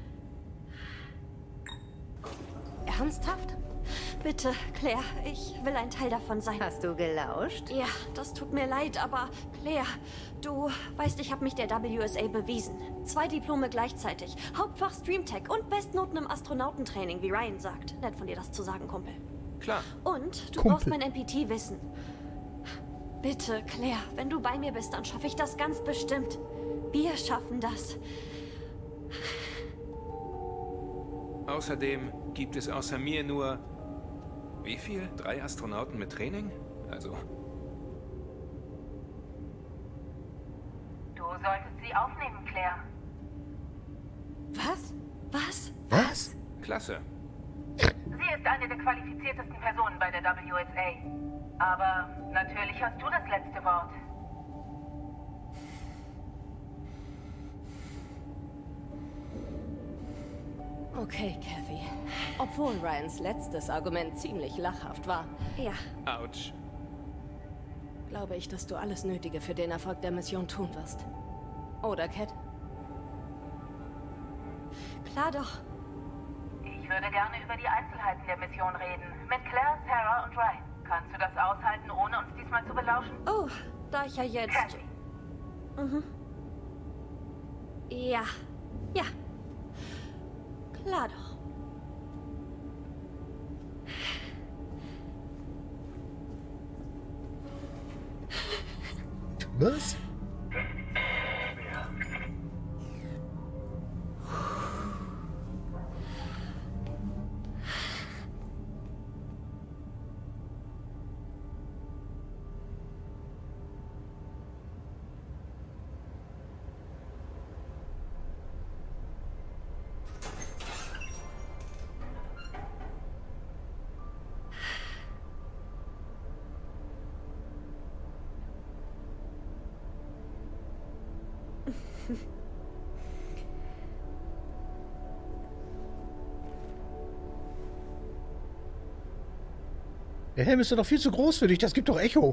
Speaker 6: Ernsthaft?
Speaker 7: Bitte, Claire, ich will ein Teil davon sein.
Speaker 14: Hast du gelauscht?
Speaker 7: Ja, das tut mir leid, aber Claire, du weißt, ich habe mich der WSA bewiesen. 2 Diplome gleichzeitig, Hauptfach Streamtech und Bestnoten im Astronautentraining, wie Ryan sagt. Nett von dir, das zu sagen, Kumpel.
Speaker 12: Klar.
Speaker 7: Und du brauchst mein MPT-Wissen. Bitte, Claire, wenn du bei mir bist, dann schaffe ich das ganz bestimmt. Wir schaffen das.
Speaker 12: Außerdem gibt es außer mir nur... Wie viel? 3 Astronauten mit Training? Also...
Speaker 13: Du solltest sie aufnehmen, Claire.
Speaker 6: Was?
Speaker 7: Was?
Speaker 2: Was?
Speaker 12: Klasse.
Speaker 13: Sie ist eine der qualifiziertesten Personen bei der WSA. Aber natürlich hast du das letzte Wort.
Speaker 6: Okay, Kathy. Obwohl Ryans letztes Argument ziemlich lachhaft war.
Speaker 7: Ja.
Speaker 12: Autsch.
Speaker 6: Glaube ich, dass du alles Nötige für den Erfolg der Mission tun wirst. Oder, Cat?
Speaker 7: Klar doch.
Speaker 13: Ich würde gerne über die Einzelheiten der Mission reden. Mit Claire, Sarah und Ryan. Kannst du das aushalten, ohne uns diesmal zu belauschen?
Speaker 7: Oh, da ich ja jetzt...
Speaker 13: Kathy.
Speaker 7: Mhm. Ja. Ja. Klar doch.
Speaker 2: Was? Der Helm ist doch viel zu groß für dich. Das gibt doch Echo.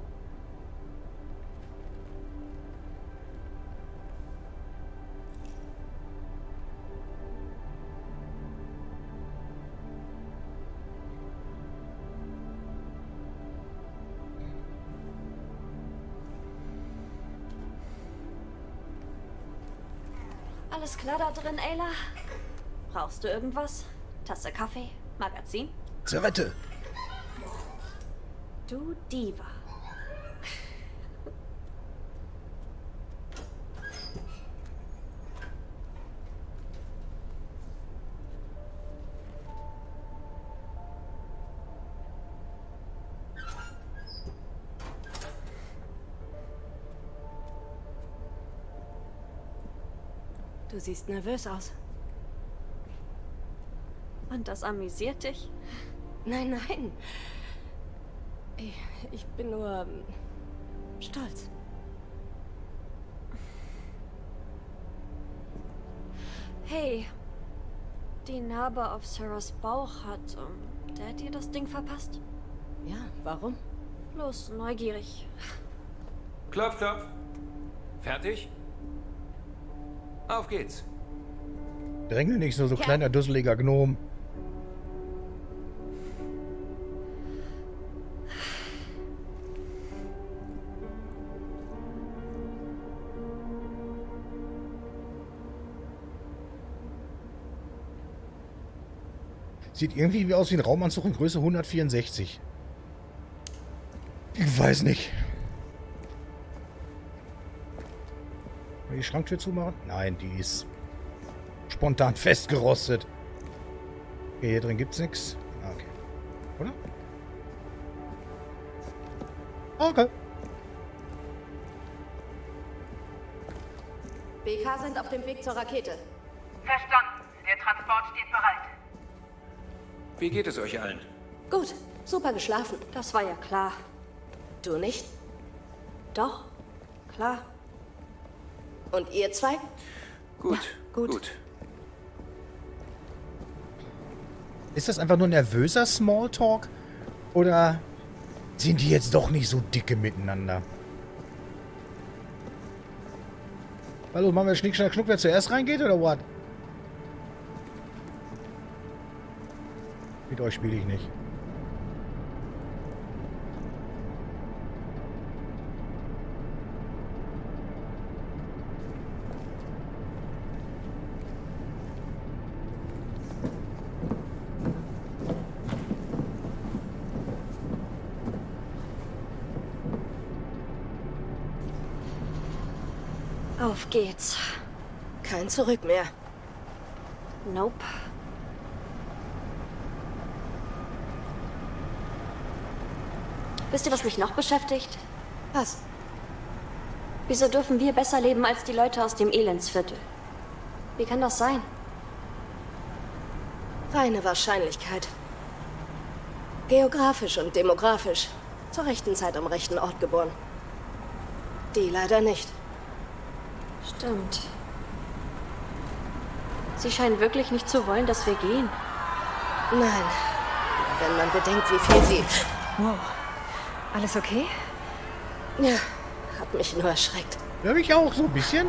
Speaker 7: Alles klar da drin, Ayla? Brauchst du irgendwas? Tasse Kaffee? Magazin?
Speaker 2: Servette.
Speaker 7: Du Diva.
Speaker 6: Du siehst nervös aus.
Speaker 7: Und das amüsiert dich?
Speaker 6: Nein, nein. Ich bin nur stolz.
Speaker 7: Hey, die Narbe auf Sarahs Bauch hat Daddy das Ding verpasst?
Speaker 6: Ja, warum?
Speaker 7: Bloß neugierig.
Speaker 12: Klopf, klopf. Fertig? Auf geht's.
Speaker 2: Drängel nicht so kleiner, dusseliger Gnom. Sieht irgendwie aus wie ein Raumanzug in Größe 164. Ich weiß nicht. Die Schranktür zumachen? Nein, die ist spontan festgerostet. Okay, hier drin gibt's nichts. Okay. Oder? Okay.
Speaker 6: BK sind auf dem Weg zur Rakete.
Speaker 13: Verstanden. Der Transport steht bereit.
Speaker 12: Wie geht es euch allen?
Speaker 6: Gut, super geschlafen.
Speaker 7: Das war ja klar.
Speaker 6: Du nicht?
Speaker 7: Doch, klar.
Speaker 6: Und ihr zwei?
Speaker 12: Gut,
Speaker 6: ja, gut.
Speaker 2: Ist das einfach nur nervöser Smalltalk? Oder sind die jetzt doch nicht so dicke miteinander? Hallo, machen wir Schnick, Schnack, Schnuck, wer zuerst reingeht, oder what? Mit euch spiele ich nicht.
Speaker 7: Auf geht's.
Speaker 6: Kein Zurück mehr.
Speaker 7: Nope. Wisst ihr, was mich noch beschäftigt?
Speaker 6: Was?
Speaker 7: Wieso dürfen wir besser leben als die Leute aus dem Elendsviertel? Wie kann das sein?
Speaker 6: Reine Wahrscheinlichkeit. Geografisch und demografisch. Zur rechten Zeit am rechten Ort geboren. Die leider nicht.
Speaker 7: Stimmt. Sie scheinen wirklich nicht zu wollen, dass wir gehen.
Speaker 6: Nein. Wenn man bedenkt, wie viel sie...
Speaker 14: Wow. Alles okay?
Speaker 6: Ja, hat mich nur erschreckt.
Speaker 2: Ja, mich auch so ein bisschen.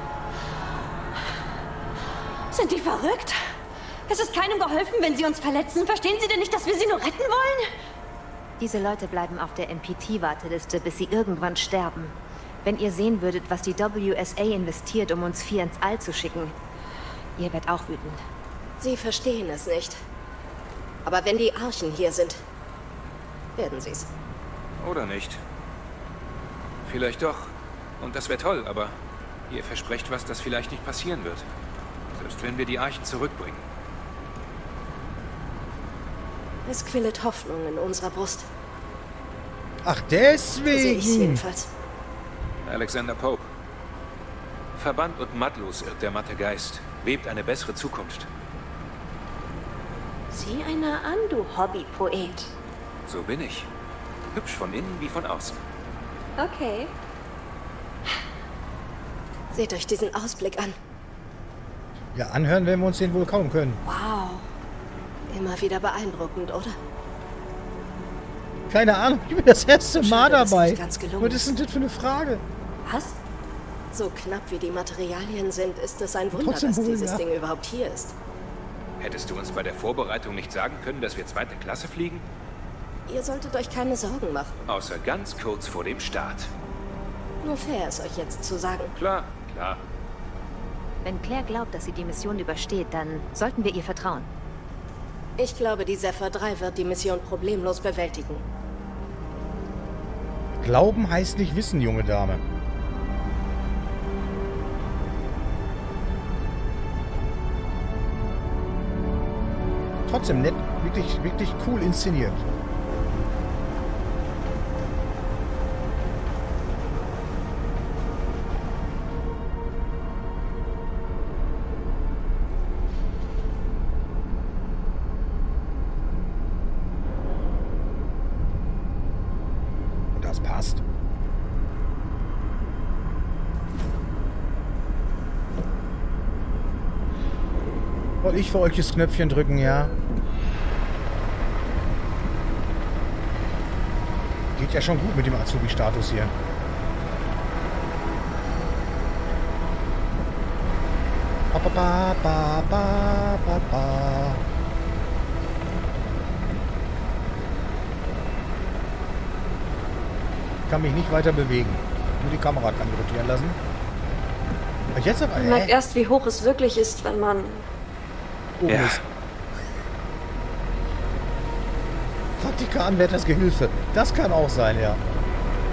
Speaker 7: Sind die verrückt? Es ist keinem geholfen, wenn sie uns verletzen. Verstehen Sie denn nicht, dass wir sie nur retten wollen?
Speaker 14: Diese Leute bleiben auf der MPT-Warteliste, bis sie irgendwann sterben. Wenn ihr sehen würdet, was die WSA investiert, um uns 4 ins All zu schicken, ihr werdet auch wütend.
Speaker 6: Sie verstehen es nicht. Aber wenn die Archen hier sind, werden sie es.
Speaker 12: Oder nicht. Vielleicht doch. Und das wäre toll, aber ihr versprecht was, das vielleicht nicht passieren wird. Selbst wenn wir die Archen zurückbringen.
Speaker 6: Es quillt Hoffnung in unserer Brust.
Speaker 2: Ach,
Speaker 6: Sehe ich's
Speaker 2: deswegen.
Speaker 6: jedenfalls.
Speaker 12: Alexander Pope. Verbannt und mattlos irrt der matte Geist. Webt eine bessere Zukunft.
Speaker 7: Sieh einer an, du Hobbypoet.
Speaker 12: So bin ich. Hübsch von innen wie von außen.
Speaker 7: Okay.
Speaker 6: Seht euch diesen Ausblick an.
Speaker 2: Ja, anhören werden wir uns den wohl kaum können.
Speaker 6: Wow. Immer wieder beeindruckend, oder?
Speaker 2: Keine Ahnung, ich bin das erste Mal
Speaker 6: Schade, dass es
Speaker 2: dabei.
Speaker 6: nicht ganz gelungen
Speaker 2: Was ist denn das für eine Frage?
Speaker 6: Was? So knapp wie die Materialien sind, ist es ein Wunder,
Speaker 2: Trotzdem
Speaker 6: dass
Speaker 2: wohl,
Speaker 6: dieses
Speaker 2: ja.
Speaker 6: Ding überhaupt hier ist.
Speaker 12: Hättest du uns bei der Vorbereitung nicht sagen können, dass wir 2. Klasse fliegen?
Speaker 6: Ihr solltet euch keine Sorgen machen.
Speaker 12: Außer ganz kurz vor dem Start.
Speaker 6: Nur fair, es euch jetzt zu sagen.
Speaker 12: Klar, klar.
Speaker 14: Wenn Claire glaubt, dass sie die Mission übersteht, dann sollten wir ihr vertrauen.
Speaker 6: Ich glaube, die Zephyr 3 wird die Mission problemlos bewältigen.
Speaker 2: Glauben heißt nicht wissen, junge Dame. Trotzdem nett, wirklich, wirklich cool inszeniert. Und das passt. Soll ich für euch das Knöpfchen drücken, ja? Geht ja schon gut mit dem Azubi-Status hier. Ba, ba, ba, ba, ba, ba. Ich kann mich nicht weiter bewegen. Nur die Kamera kann ich rotieren lassen. Und jetzt aber...
Speaker 7: Man merkt erst, wie hoch es wirklich ist, wenn man...
Speaker 2: oben ist. Praktika-Anwärters Gehilfe. Das kann auch sein, ja.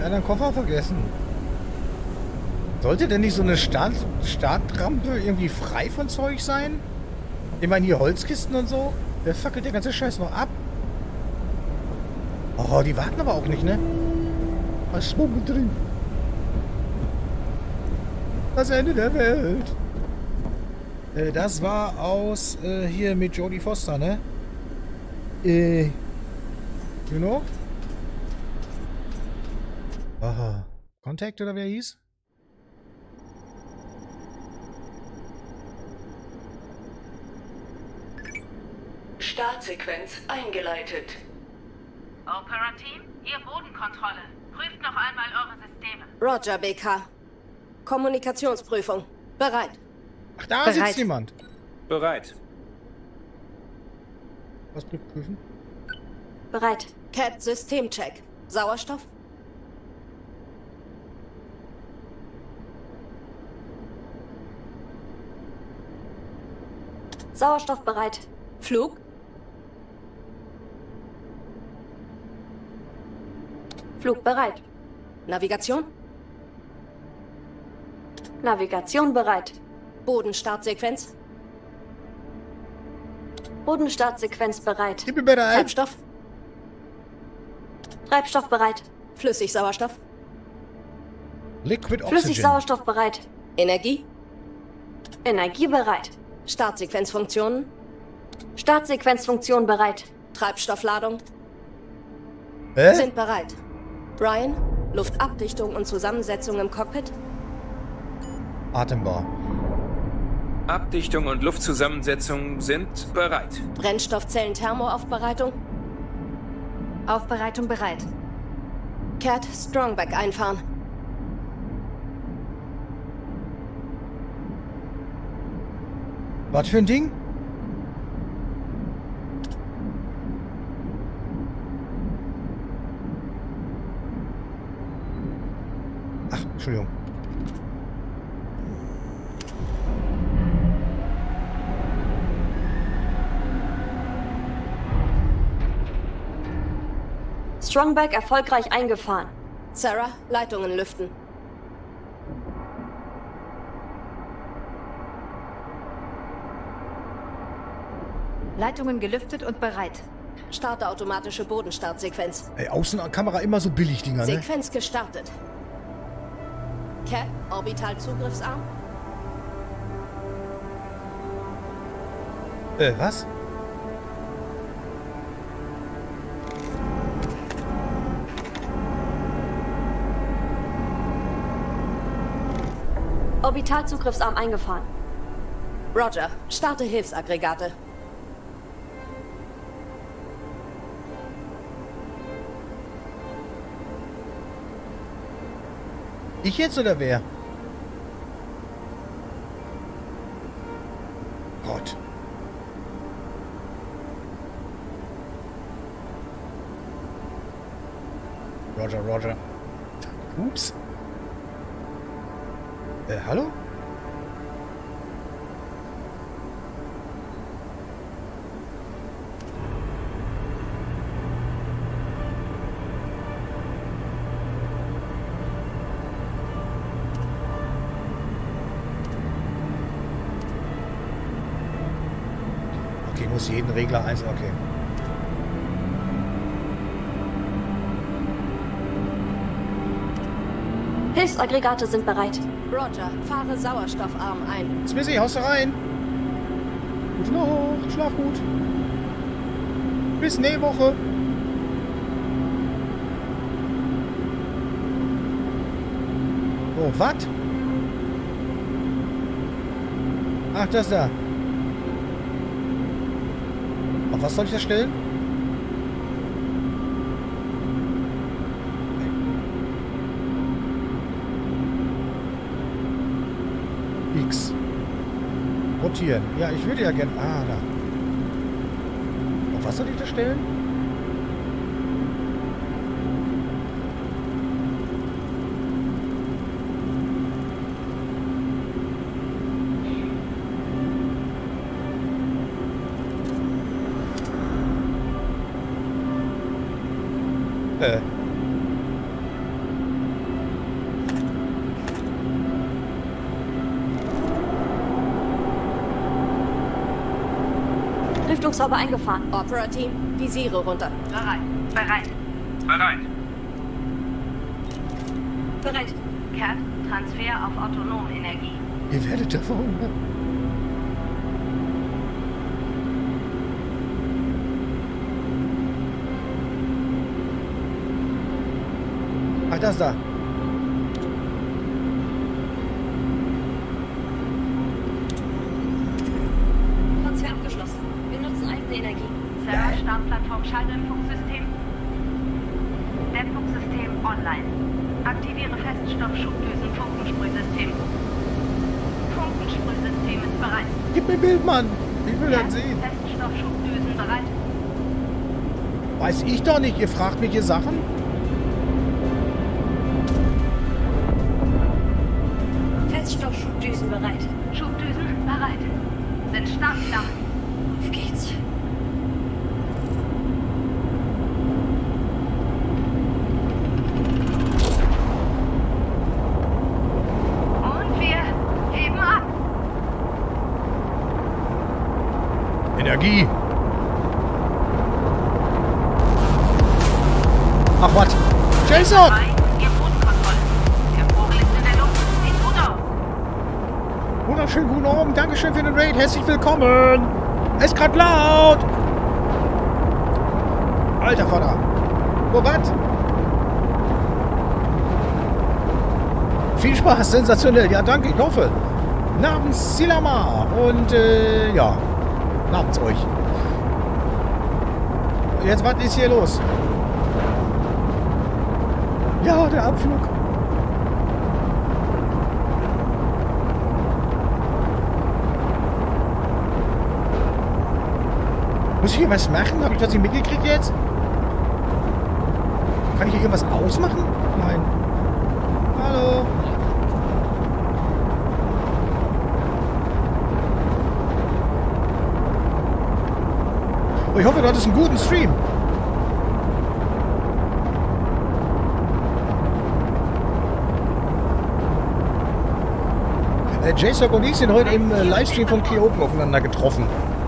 Speaker 2: anderen Koffer vergessen. Sollte denn nicht so eine Startrampe irgendwie frei von Zeug sein? Ich meine, hier Holzkisten und so. Wer fackelt der ganze Scheiß noch ab? Oh, die warten aber auch nicht, ne? Was ist drin? Das Ende der Welt. Das war aus hier mit Jodie Foster, ne? You know? Aha. Contact oder wer hieß?
Speaker 15: Startsequenz eingeleitet.
Speaker 13: Operateam, ihr Bodenkontrolle. Prüft noch einmal eure Systeme.
Speaker 6: Roger, BK. Kommunikationsprüfung. Bereit.
Speaker 2: Ach, da sitzt jemand.
Speaker 12: Bereit.
Speaker 2: Was prüfen?
Speaker 6: Bereit. Cat, Systemcheck. Sauerstoff?
Speaker 7: Sauerstoff bereit.
Speaker 6: Flug?
Speaker 7: Flug bereit.
Speaker 6: Navigation?
Speaker 7: Navigation bereit.
Speaker 6: Bodenstartsequenz?
Speaker 7: Bodenstartsequenz bereit.
Speaker 6: Treibstoff?
Speaker 7: Treibstoff bereit.
Speaker 6: Flüssigsauerstoff?
Speaker 2: Liquid Oxygen.
Speaker 7: Flüssigsauerstoff bereit.
Speaker 6: Energie?
Speaker 7: Energie bereit.
Speaker 6: Startsequenzfunktionen?
Speaker 7: Startsequenzfunktion bereit.
Speaker 6: Treibstoffladung? Sind bereit. Brian, Luftabdichtung und Zusammensetzung im Cockpit?
Speaker 2: Atembar.
Speaker 12: Abdichtung und Luftzusammensetzung sind bereit.
Speaker 6: Brennstoffzellen-Thermoaufbereitung?
Speaker 14: Aufbereitung bereit.
Speaker 6: Cat, Strongback einfahren.
Speaker 2: Was für ein Ding? Ach, Entschuldigung.
Speaker 7: Strongback erfolgreich eingefahren.
Speaker 6: Sarah, Leitungen lüften.
Speaker 14: Leitungen gelüftet und bereit.
Speaker 6: Starte automatische Bodenstartsequenz.
Speaker 2: Ey, Außenkamera immer so billig, Dinger, ne?
Speaker 6: Sequenz gestartet. Cap, Orbitalzugriffsarm.
Speaker 2: Was?
Speaker 7: Orbitalzugriffsarm eingefahren.
Speaker 6: Roger, starte Hilfsaggregate.
Speaker 2: Ich jetzt oder wer? Gott. Roger, Roger. Ups. Hallo? Okay, muss jeden Regler einzeln. Okay.
Speaker 7: Hilfsaggregate sind bereit.
Speaker 6: Roger, fahre Sauerstoffarm ein.
Speaker 2: Smithy, haust du rein? Gute Nacht, schlaf gut. Bis nächste Woche. Oh, was? Ach, das da. Auf was soll ich das stellen? X. Rotieren. Ja, ich würde ja gerne... Ah, da. Auf was soll ich das stellen?
Speaker 7: Lüftungshaube eingefahren.
Speaker 6: Opera-Team, Visiere runter.
Speaker 13: Bereit.
Speaker 7: Bereit.
Speaker 13: Cat, Transfer auf Autonomenergie.
Speaker 2: Ihr werdet da verhungern. Ach, das da.
Speaker 7: Transfer abgeschlossen. Wir nutzen eigene Energie.
Speaker 13: Sarah, Startplattform Schalldämpfungssystem. Dämpfungssystem online. Aktiviere Feststoffschubdüsen-Funkensprühsystem. Funkensprühsystem ist bereit.
Speaker 2: Gib mir ein Bild, Mann. Ich will das sehen.
Speaker 13: Feststoffschubdüsen bereit.
Speaker 2: Weiß ich doch nicht. Ihr fragt mich hier Sachen.
Speaker 7: Feststoffschubdüsen bereit.
Speaker 13: Schubdüsen bereit. Sind startklar.
Speaker 7: Auf geht's.
Speaker 13: Und wir heben ab.
Speaker 2: Energie. Ach, was? Jason!
Speaker 13: Ihr Bodenkontrolle. Der Vogel ist in der Luft. Sieht gut aus.
Speaker 2: Wunderschönen guten Abend. Dankeschön für den Raid. Herzlich willkommen. Es ist gerade laut. Alter Vater. Oh, was? Viel Spaß. Sensationell. Ja, danke. Ich hoffe. Namens Silama. Und, ja. Namens euch. Jetzt, was ist hier los? Ja, der Abflug. Muss ich hier was machen? Habe ich das nicht mitgekriegt jetzt? Kann ich hier irgendwas ausmachen? Nein. Hallo. Oh, ich hoffe, du hattest einen guten Stream. J-Sock und ich sind heute im Livestream von Key-Open aufeinander getroffen.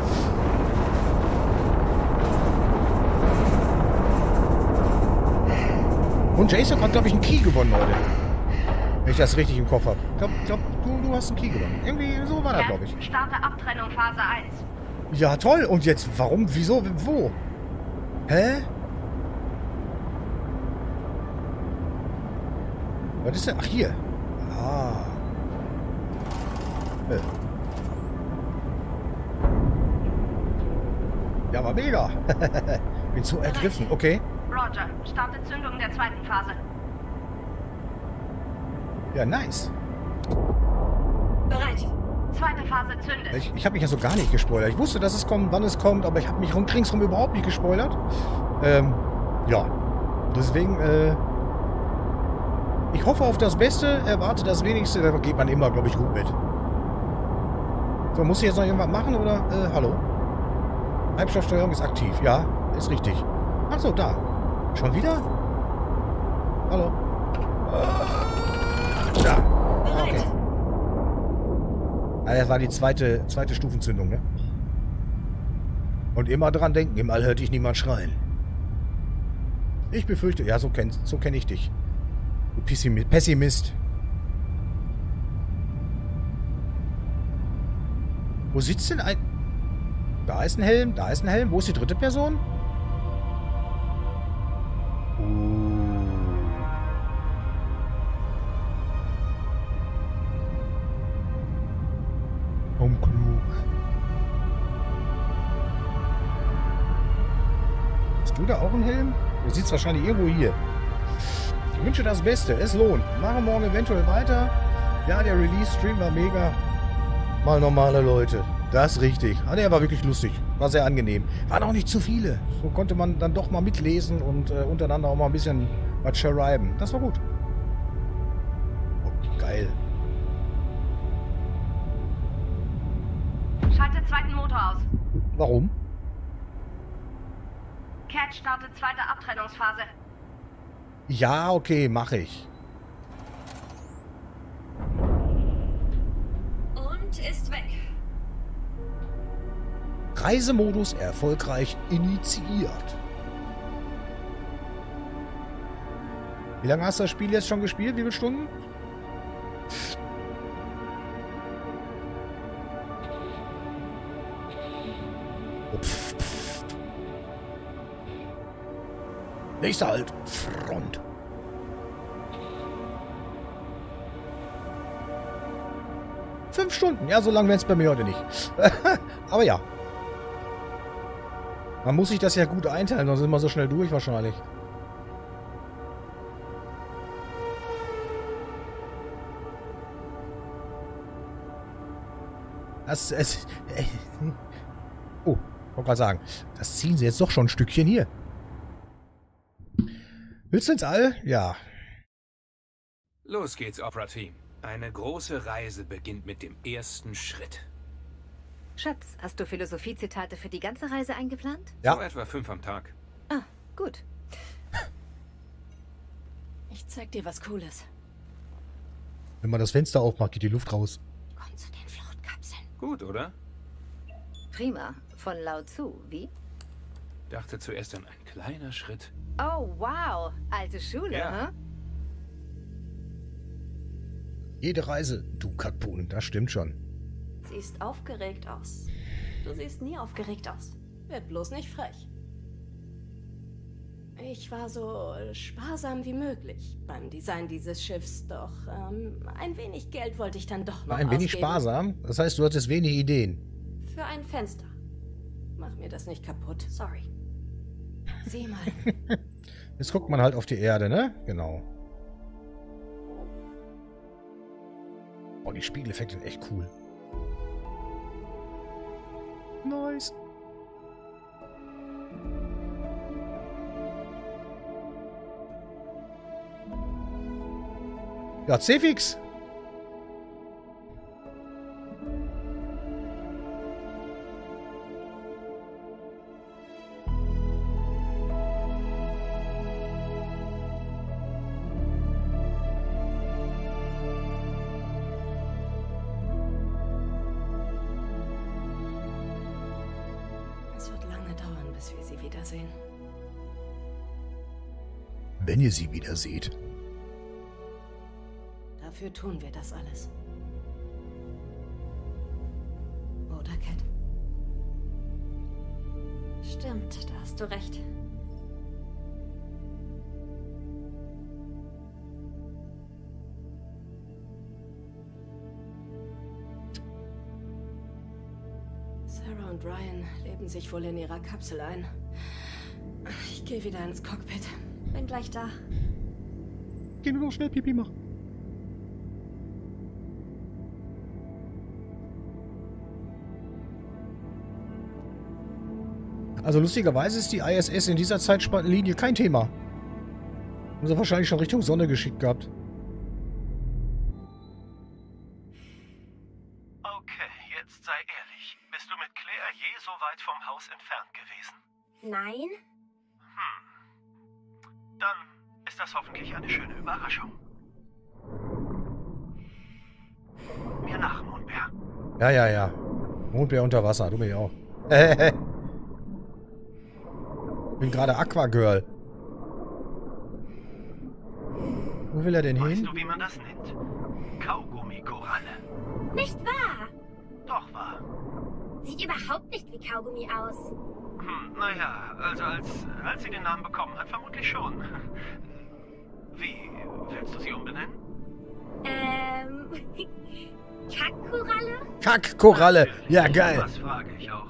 Speaker 2: Und J-Sock hat, glaube ich, einen Key gewonnen heute. Wenn ich das richtig im Kopf habe. Ich glaube, du hast einen Key gewonnen. Irgendwie so war das, glaube ich.
Speaker 13: Starte Abtrennung Phase 1.
Speaker 2: Ja, toll. Und jetzt, warum, wieso, wo? Hä? Was ist denn? Ach, hier. Ah. Ja, war mega. Bin so ergriffen. Okay.
Speaker 13: Roger, starte Zündung der zweiten Phase.
Speaker 2: Ja, nice.
Speaker 13: Bereit. Zweite Phase zündet.
Speaker 2: Ich habe mich ja so gar nicht gespoilert. Ich wusste, dass es kommt, wann es kommt, aber ich habe mich ringsrum überhaupt nicht gespoilert. Ja. Deswegen, ich hoffe auf das Beste, erwarte das Wenigste, da geht man immer, glaube ich, gut mit. So, muss ich jetzt noch irgendwas machen oder? Hallo? Treibstoffsteuerung ist aktiv. Ja, ist richtig. Ach so, da. Schon wieder? Hallo? Da. Okay. Ah, das war die zweite Stufenzündung, ne? Und immer dran denken, im All hört dich niemand schreien. Ich befürchte, ja, so kenn ich dich. Du Pessimist. Wo sitzt denn ein... Da ist ein Helm, da ist ein Helm. Wo ist die dritte Person? Unklug. Hast du da auch einen Helm? Du sitzt wahrscheinlich irgendwo hier. Ich wünsche das Beste. Es lohnt. Machen morgen eventuell weiter. Ja, der Release-Stream war mega. Mal normale Leute. Das ist richtig. Ah, der war wirklich lustig. War sehr angenehm. Waren auch nicht zu viele. So konnte man dann doch mal mitlesen und untereinander auch mal ein bisschen was schreiben. Das war gut. Oh, geil.
Speaker 13: Schalte zweiten Motor aus.
Speaker 2: Warum?
Speaker 13: Cat startet zweite Abtrennungsphase.
Speaker 2: Ja, okay, mache ich.
Speaker 7: Und ist weg.
Speaker 2: Reisemodus erfolgreich initiiert. Wie lange hast du das Spiel jetzt schon gespielt? Wie viele Stunden? Nächster Halt. Front. Fünf Stunden. Ja, so lang werden es bei mir heute nicht. Aber ja. Man muss sich das ja gut einteilen, sonst sind wir so schnell durch wahrscheinlich. Oh, wollte gerade sagen, das ziehen sie jetzt doch schon ein Stückchen hier. Willst du ins All? Ja.
Speaker 12: Los geht's, Opera-Team. Eine große Reise beginnt mit dem ersten Schritt.
Speaker 14: Schatz, hast du Philosophie-Zitate für die ganze Reise eingeplant?
Speaker 12: Ja. So etwa 5 am Tag.
Speaker 14: Ah, gut.
Speaker 6: Ich zeig dir was Cooles.
Speaker 2: Wenn man das Fenster aufmacht, geht die Luft raus.
Speaker 6: Komm zu den Fluchtkapseln.
Speaker 12: Gut, oder?
Speaker 14: Prima. Von Lao Tzu, wie?
Speaker 12: Dachte zuerst an ein kleiner Schritt.
Speaker 14: Oh, wow. Alte Schule,
Speaker 12: ja.
Speaker 2: Jede Reise, du Kackbohnen, das stimmt schon.
Speaker 7: Siehst aufgeregt aus. Du siehst nie aufgeregt aus.
Speaker 6: Werd bloß nicht frech. Ich war so sparsam wie möglich beim Design dieses Schiffs, doch ein wenig Geld wollte ich dann doch noch
Speaker 2: Ein wenig
Speaker 6: ausgeben.
Speaker 2: sparsam? Das heißt, du hattest wenig Ideen.
Speaker 7: Für ein Fenster.
Speaker 6: Mach mir das nicht kaputt.
Speaker 7: Sorry.
Speaker 6: Sieh mal.
Speaker 2: Jetzt guckt man halt auf die Erde, ne? Genau. Oh, die Spiegeleffekte sind echt cool. Nice. Ja, C-Fix.
Speaker 6: Es wird lange dauern, bis wir sie wiedersehen.
Speaker 2: Wenn ihr sie wieder seht.
Speaker 6: Dafür tun wir das alles. Oder, Cat?
Speaker 7: Stimmt, da hast du recht.
Speaker 6: Sarah und Ryan leben sich wohl in ihrer Kapsel ein. Ich gehe wieder ins Cockpit.
Speaker 7: Bin gleich da.
Speaker 2: Geh nur noch schnell Pipi machen. Also lustigerweise ist die ISS in dieser Zeitlinie kein Thema. Haben sie wahrscheinlich schon Richtung Sonne geschickt gehabt.
Speaker 8: Okay, jetzt sei ehrlich. Bist du mit Claire je so weit vom Haus entfernt gewesen?
Speaker 4: Nein?
Speaker 8: Dann ist das hoffentlich eine schöne Überraschung. Mir nach, Mondbär.
Speaker 2: Ja, ja, ja. Mondbär unter Wasser, du mich auch. Bin gerade Aquagirl. Wo will er denn hin?
Speaker 8: Weißt du, wie man das nennt? Kaugummi-Koralle.
Speaker 4: Nicht wahr?
Speaker 8: Doch wahr.
Speaker 4: Sieht überhaupt nicht wie Kaugummi aus.
Speaker 8: Naja, also als sie den Namen bekommen hat, vermutlich schon. Wie willst du sie umbenennen?
Speaker 4: Kackkoralle?
Speaker 2: Kackkoralle. Ja, geil.
Speaker 8: Das frage ich auch.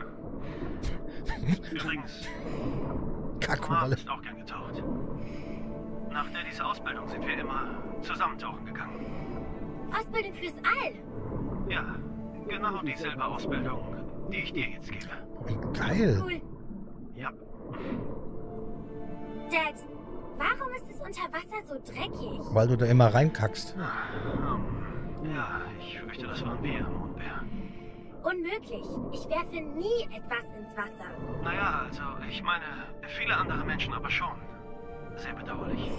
Speaker 8: Übrigens,
Speaker 2: Kackkoralle
Speaker 8: ist auch gern getaucht. Nach Daddys Ausbildung sind wir immer zusammen tauchen gegangen.
Speaker 4: Ausbildung fürs All?
Speaker 8: Ja, genau dieselbe Ausbildung, die ich dir jetzt gebe.
Speaker 2: Wie geil.
Speaker 4: Cool.
Speaker 8: Ja.
Speaker 4: Dad, warum ist es unter Wasser so dreckig?
Speaker 2: Weil du da immer reinkackst.
Speaker 8: Ja, ich fürchte, das waren wir, Mondbär.
Speaker 4: Unmöglich. Ich werfe nie etwas ins Wasser.
Speaker 8: Naja, also, ich meine, viele andere Menschen aber schon. Sehr bedauerlich.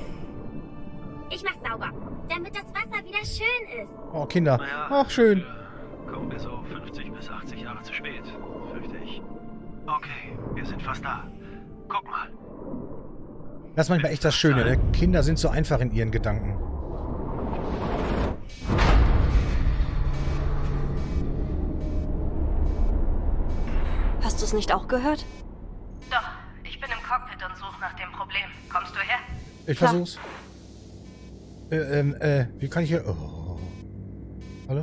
Speaker 4: Ich mach's sauber, damit das Wasser wieder schön ist.
Speaker 2: Oh, Kinder.
Speaker 8: Naja,
Speaker 2: Ach, schön.
Speaker 8: Für kommen wir so 50 bis 80 Jahre zu spät, fürchte ich. Okay, wir sind fast da. Guck mal.
Speaker 2: Das ist manchmal echt das Schöne, ne? Kinder sind so einfach in ihren Gedanken.
Speaker 7: Hast du es nicht auch gehört?
Speaker 13: Doch, ich bin im Cockpit und suche nach dem Problem. Kommst du her?
Speaker 2: Ich versuch's. Wie kann ich hier... Oh. Hallo?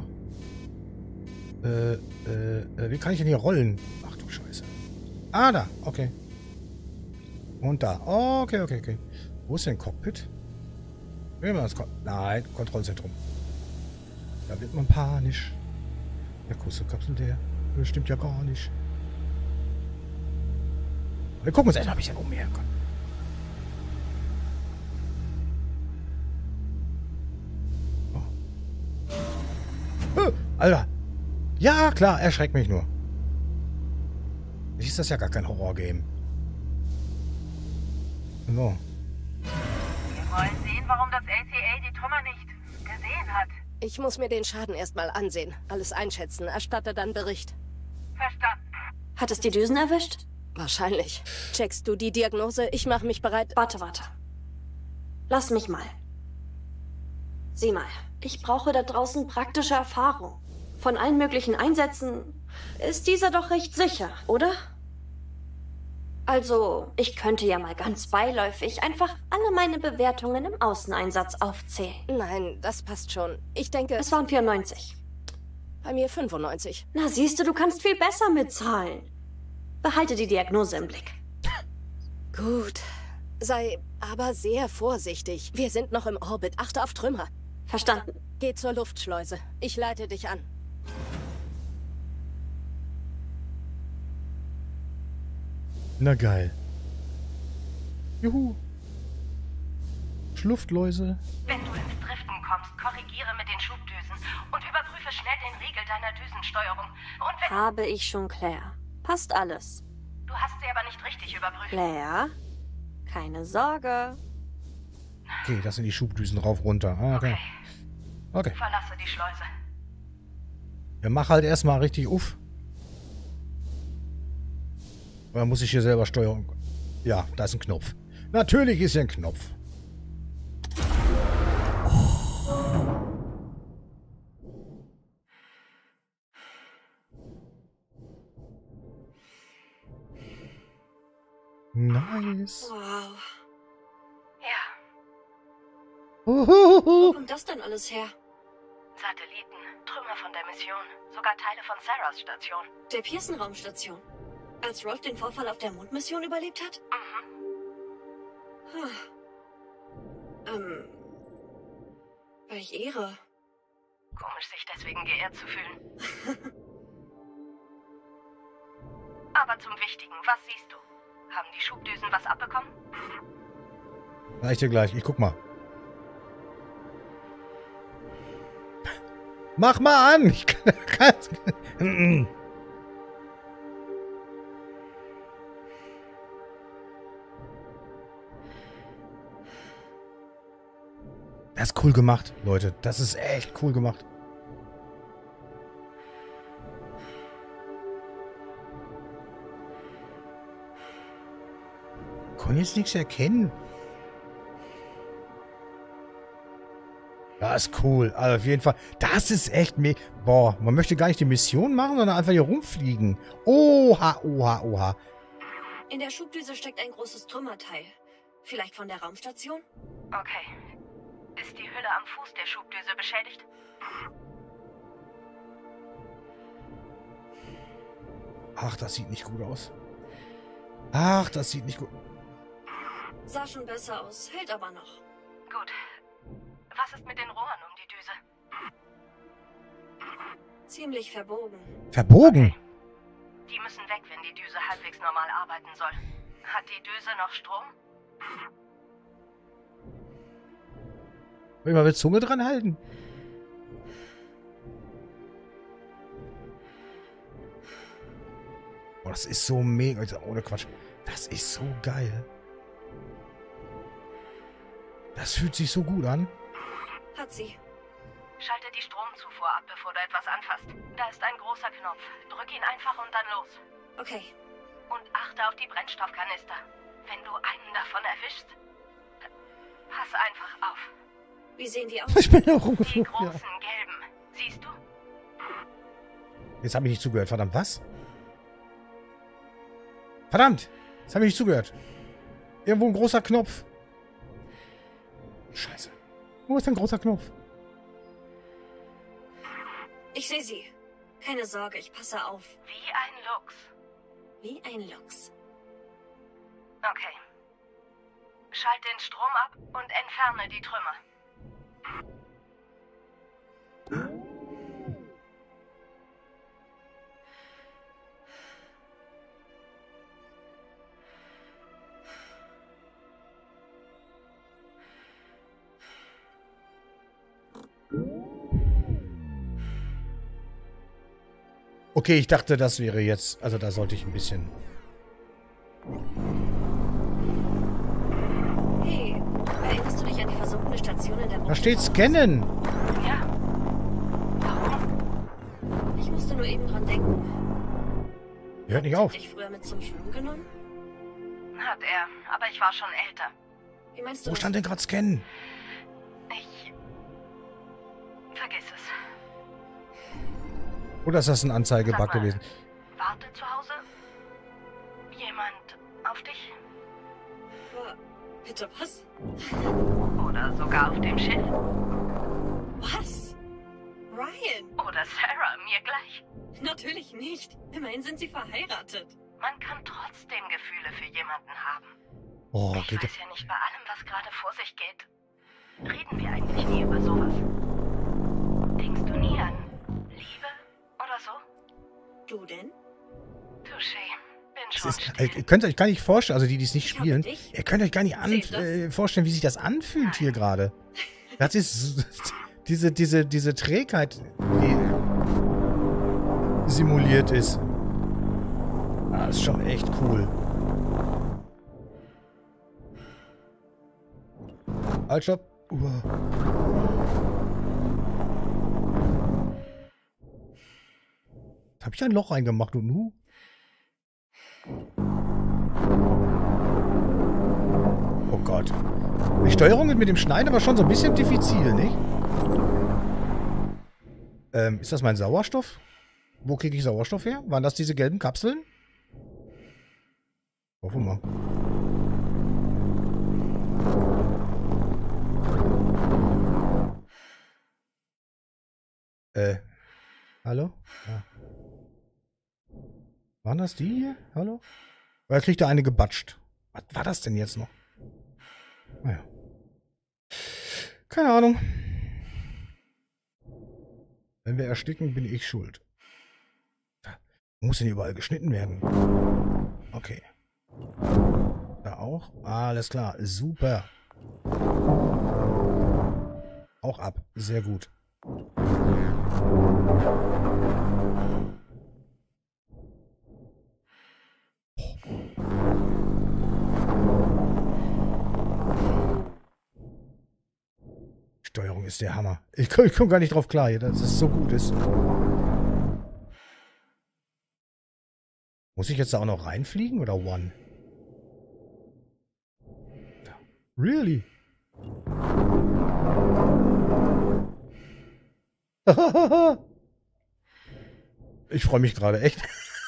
Speaker 2: Wie kann ich denn hier rollen? Ach du Scheiße. Ah, da. Okay. Und da. Okay. Wo ist denn Cockpit? Nein, Kontrollzentrum. Da wird man panisch. Der Kussekapsel, der stimmt ja gar nicht. Wir gucken uns erstmal ein bisschen um hier. Oh. Alter. Ja, klar, erschreckt mich nur. Ist das ja gar kein Horror-Game. So.
Speaker 13: Wir wollen sehen, warum das LTA die Trümmer nicht gesehen hat.
Speaker 6: Ich muss mir den Schaden erstmal ansehen, alles einschätzen, erstatte dann Bericht.
Speaker 13: Verstanden.
Speaker 7: Hat es die Düsen erwischt?
Speaker 6: Wahrscheinlich. Checkst du die Diagnose? Ich mache mich bereit.
Speaker 7: Warte. Lass mich mal. Sieh mal, ich brauche da draußen praktische Erfahrung. Von allen möglichen Einsätzen ist dieser doch recht sicher, oder? Also, ich könnte ja mal ganz beiläufig einfach alle meine Bewertungen im Außeneinsatz aufzählen.
Speaker 6: Nein, das passt schon. Ich denke...
Speaker 7: Es waren 94.
Speaker 6: Bei mir 95.
Speaker 7: Na, siehst du kannst viel besser mit Zahlen. Behalte die Diagnose im Blick.
Speaker 6: Gut. Sei aber sehr vorsichtig. Wir sind noch im Orbit. Achte auf Trümmer.
Speaker 7: Verstanden.
Speaker 6: Geh zur Luftschleuse. Ich leite dich an.
Speaker 2: Na geil. Juhu. Luftläuse.
Speaker 13: Wenn du ins Driften kommst, korrigiere mit den Schubdüsen und überprüfe schnell den Riegel deiner Düsensteuerung. Und wenn...
Speaker 7: Habe ich schon, Claire. Passt alles.
Speaker 13: Du hast sie aber nicht richtig überprüft.
Speaker 7: Claire? Keine Sorge.
Speaker 2: Okay, das sind die Schubdüsen rauf, runter. Ah, okay.
Speaker 13: Verlasse die Schleuse.
Speaker 2: Ja, mach halt erstmal richtig uff. Oder muss ich hier selber Steuerung... Ja, da ist ein Knopf. Natürlich ist hier ein Knopf. Nice.
Speaker 7: Wow.
Speaker 13: Ja.
Speaker 7: Wo kommt das denn alles her?
Speaker 13: Satelliten, Trümmer von der Mission, sogar Teile von Sarahs Station.
Speaker 7: Der Pearson-Raumstation. Als Rolf den Vorfall auf der Mondmission überlebt hat? Welch Ehre.
Speaker 13: Komisch, sich deswegen geehrt zu fühlen. Aber zum Wichtigen, was siehst du? Haben die Schubdüsen was abbekommen?
Speaker 2: Sag ich dir gleich, ich guck mal. Mach mal an! Ich kann... Das ist cool gemacht, Leute. Das ist echt cool gemacht. Kann jetzt nichts erkennen. Das ist cool. Also auf jeden Fall. Das ist echt mega. Boah, man möchte gar nicht die Mission machen, sondern einfach hier rumfliegen. Oha, oha, oha.
Speaker 7: In der Schubdüse steckt ein großes Trümmerteil. Vielleicht von der Raumstation?
Speaker 13: Okay. Ist die Hülle am Fuß der Schubdüse beschädigt?
Speaker 2: Ach, das sieht nicht gut aus. Ach, das sieht nicht gut.
Speaker 7: Sah schon besser aus, hält aber noch.
Speaker 13: Gut. Was ist mit den Rohren um die Düse?
Speaker 7: Ziemlich verbogen.
Speaker 2: Verbogen?
Speaker 13: Okay. Die müssen weg, wenn die Düse halbwegs normal arbeiten soll. Hat die Düse noch Strom?
Speaker 2: Will ich mal mit Zunge dran halten? Boah, das ist so mega. Ohne Quatsch. Das ist so geil. Das fühlt sich so gut an.
Speaker 7: Hat sie.
Speaker 13: Schalte die Stromzufuhr ab, bevor du etwas anfasst. Da ist ein großer Knopf. Drück ihn einfach und dann los.
Speaker 7: Okay.
Speaker 13: Und achte auf die Brennstoffkanister. Wenn du einen davon erwischst, pass einfach auf.
Speaker 7: Wie sehen die aus?
Speaker 2: Ich bin auch
Speaker 13: Die
Speaker 2: rumgeflogen.
Speaker 13: großen
Speaker 2: Ja.
Speaker 13: gelben. Siehst du?
Speaker 2: Jetzt habe ich nicht zugehört. Verdammt, was? Verdammt! Jetzt habe ich nicht zugehört. Irgendwo ein großer Knopf. Scheiße. Wo ist ein großer Knopf?
Speaker 7: Ich sehe sie. Keine Sorge, ich passe auf.
Speaker 13: Wie ein Luchs.
Speaker 7: Wie ein Luchs.
Speaker 13: Okay. Schalt den Strom ab und entferne die Trümmer.
Speaker 2: Okay, ich dachte, das wäre jetzt... Also da sollte ich ein bisschen...
Speaker 7: Hey, erinnerst du dich an die versunkene Station in der
Speaker 2: Da steht Scannen.
Speaker 13: Ja.
Speaker 7: Ich musste nur eben dran denken.
Speaker 2: Hört nicht auf.
Speaker 7: Dich früher mit zum Schwimmen genommen?
Speaker 13: Hat er, aber ich war schon älter.
Speaker 7: Wie meinst du
Speaker 2: Wo
Speaker 7: das?
Speaker 2: stand denn gerade Scannen?
Speaker 13: Vergiss es.
Speaker 2: Oder ist das ein Anzeigebug
Speaker 13: Sag mal.
Speaker 2: gewesen?
Speaker 13: Warte zu Hause? Jemand auf dich?
Speaker 7: Bitte was?
Speaker 13: Oder sogar auf dem Schiff?
Speaker 7: Was? Ryan?
Speaker 13: Oder Sarah, mir gleich?
Speaker 7: Natürlich nicht. Immerhin sind sie verheiratet.
Speaker 13: Man kann trotzdem Gefühle für jemanden haben.
Speaker 2: Oh,
Speaker 13: Ich
Speaker 2: geht
Speaker 13: weiß ja nicht bei allem, was gerade vor sich geht. Reden wir eigentlich nie über sowas? Denkst du nie an Liebe oder so?
Speaker 7: Du denn?
Speaker 13: Touché. Bin
Speaker 2: Das
Speaker 13: schon
Speaker 2: ist, ihr könnt euch gar nicht vorstellen, also die, die es nicht spielen,
Speaker 7: dich.
Speaker 2: ihr könnt euch gar nicht
Speaker 7: Zählt das?
Speaker 2: vorstellen, wie sich das anfühlt hier gerade. Das ist diese Trägheit, die simuliert ist. Ah, ist schon echt cool. Halt, stopp. Hab ich ein Loch reingemacht und nu? Oh Gott. Die Steuerung ist mit dem Schneiden aber schon so ein bisschen diffizil, nicht? Ist das mein Sauerstoff? Wo kriege ich Sauerstoff her? Waren das diese gelben Kapseln? Hoffen wir mal. Hallo? Ja. Waren das die hier? Hallo? Oder kriegt da eine gebatscht? Was war das denn jetzt noch? Naja. Keine Ahnung. Wenn wir ersticken, bin ich schuld. Muss denn überall geschnitten werden? Okay. Da auch? Alles klar. Super. Auch ab. Sehr gut. Steuerung ist der Hammer. Ich komme gar nicht drauf klar hier, dass es so gut ist. Muss ich jetzt da auch noch reinfliegen oder one? Really? Ich freue mich gerade, echt.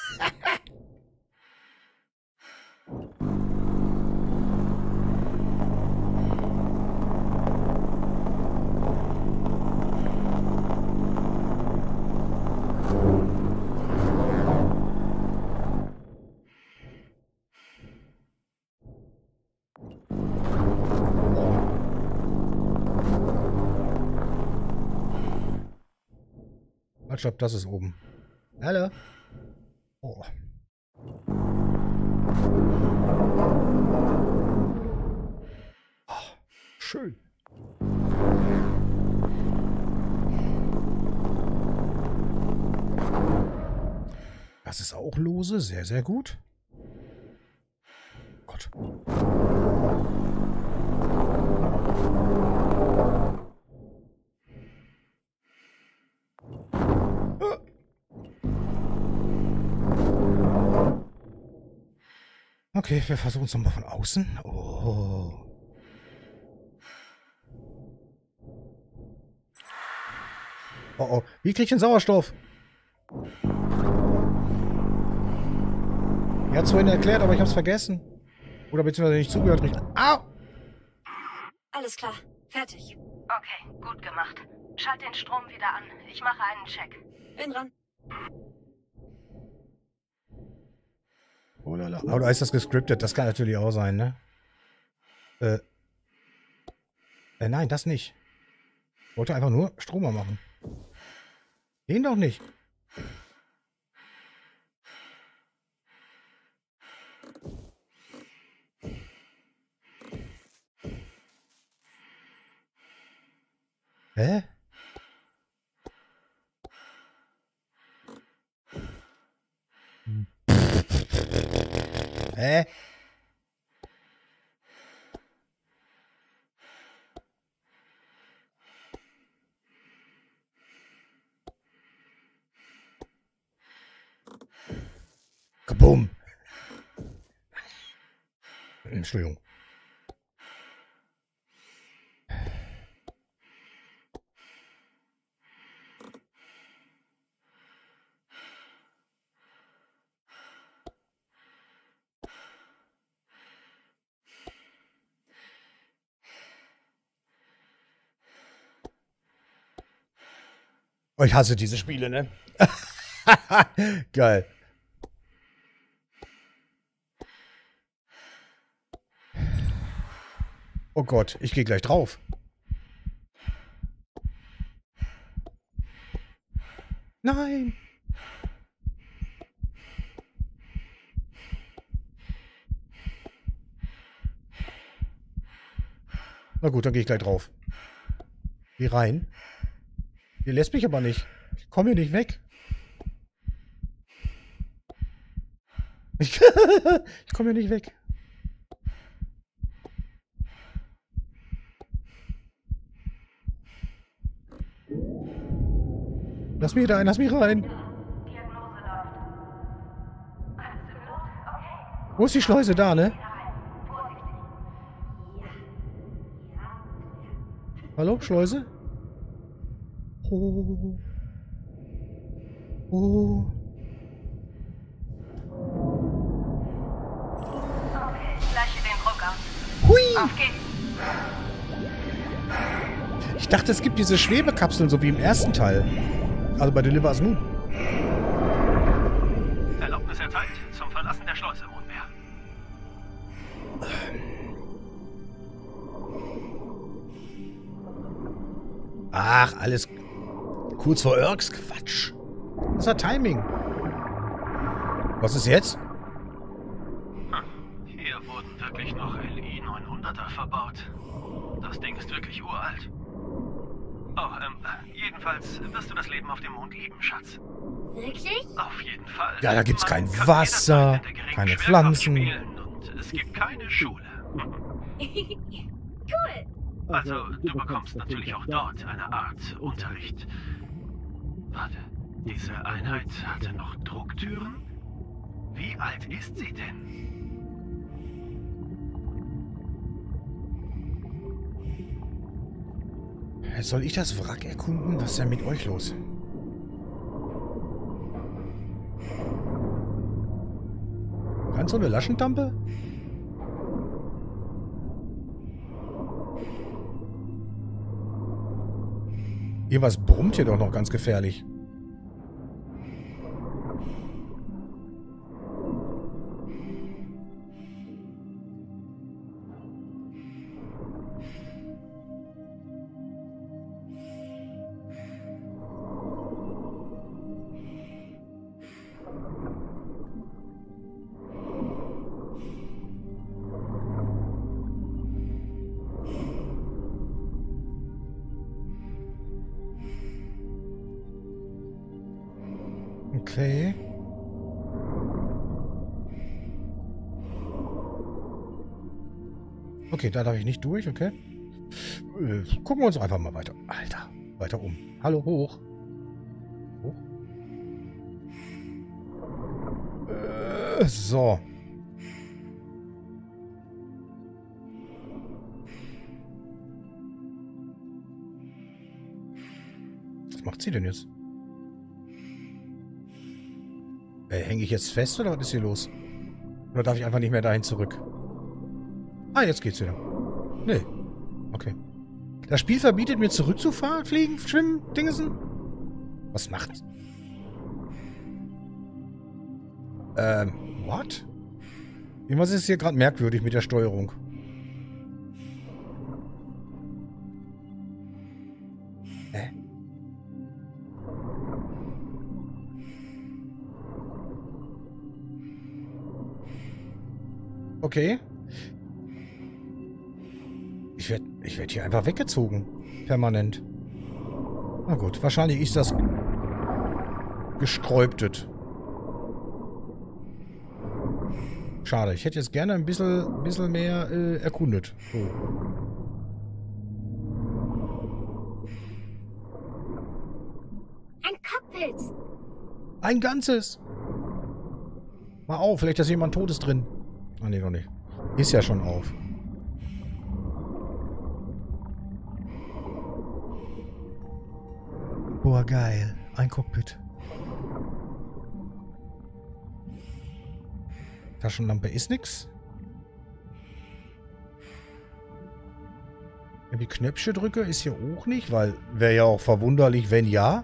Speaker 2: Ich glaube, das ist oben. Hallo. Oh. Oh, schön. Das ist auch lose. Sehr, sehr gut. Gott. Okay, wir versuchen es nochmal von außen. Oh. Oh, oh. Wie krieg ich den Sauerstoff? Er hat es vorhin erklärt, aber ich habe es vergessen. Oder beziehungsweise nicht zugehört. Au!
Speaker 14: Alles klar. Fertig.
Speaker 13: Okay, gut gemacht. Schalt den Strom wieder an. Ich mache einen Check.
Speaker 14: Bin dran.
Speaker 2: Oh lala. Aber da ist das gescriptet. Das kann natürlich auch sein, ne? Nein, das nicht. Ich wollte einfach nur Strom machen. Den doch nicht. Hä? Hä? Kaboom! Entschuldigung. Oh, ich hasse diese Spiele, ne? Geil. Oh Gott, ich gehe gleich drauf. Nein! Na gut, dann gehe ich gleich drauf. Geh rein. Ihr lässt mich aber nicht. Ich komme hier nicht weg. Ich komme hier nicht weg. Lass mich rein, lass mich rein. Wo ist die Schleuse? Da, ne? Hallo, Schleuse? Oh. Oh.
Speaker 13: Okay, gleiche den Druck aus.
Speaker 2: Hui!
Speaker 13: Auf geht's.
Speaker 2: Ich dachte, es gibt diese Schwebekapseln, so wie im ersten Teil. Also bei Deliver Us Moon.
Speaker 8: Erlaubnis erteilt zum Verlassen der Schleuse, Mondbär.
Speaker 2: Ach, alles kurz vor Irks. Quatsch. Das war Timing. Was ist jetzt?
Speaker 8: Hier wurden wirklich noch LI 900er verbaut. Das Ding ist wirklich uralt. Oh, jedenfalls wirst du das Leben auf dem Mond lieben, Schatz.
Speaker 4: Wirklich?
Speaker 8: Auf jeden Fall.
Speaker 2: Ja, da gibt's kein Wasser, keine Pflanzen.
Speaker 8: Und es gibt keine Schule.
Speaker 4: Cool.
Speaker 8: Also, du bekommst natürlich auch dort eine Art Unterricht. Warte, diese Einheit hatte noch Drucktüren? Wie alt ist sie denn?
Speaker 2: Soll ich das Wrack erkunden? Was ist denn mit euch los? Kannst du eine Laschentampe? Irgendwas brummt hier doch noch ganz gefährlich. Okay. Okay, da darf ich nicht durch, okay. Gucken wir uns einfach mal weiter. Alter, weiter um. Hallo, hoch. Hoch. So. macht sie denn jetzt? Hänge ich jetzt fest oder was ist hier los? Oder darf ich einfach nicht mehr dahin zurück? Ah, jetzt geht's wieder. Nee. Okay. Das Spiel verbietet mir zurückzufahren, fliegen, schwimmen, Dingsen? Was macht? What? Irgendwas ist hier gerade merkwürdig mit der Steuerung. Okay. Ich werd hier einfach weggezogen. Permanent. Na gut, wahrscheinlich ist das gesträubtet. Schade, ich hätte jetzt gerne ein bisschen mehr erkundet. So.
Speaker 4: Ein Cockpit!
Speaker 2: Ein ganzes! Mal auf, vielleicht ist jemand Totes drin. Ah, nee, noch nicht. Ist ja schon auf. Boah, geil. Ein Cockpit. Taschenlampe ist nix. Wenn ich die Knöpfe drücke, ist hier auch nicht, weil wäre ja auch verwunderlich, wenn ja.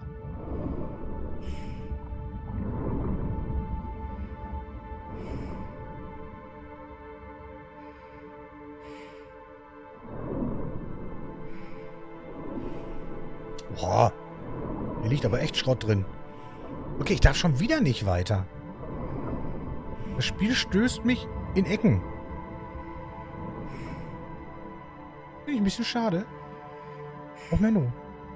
Speaker 2: Boah. Hier liegt aber echt Schrott drin. Okay, ich darf schon wieder nicht weiter. Das Spiel stößt mich in Ecken. Finde ich ein bisschen schade. Oh, Menno.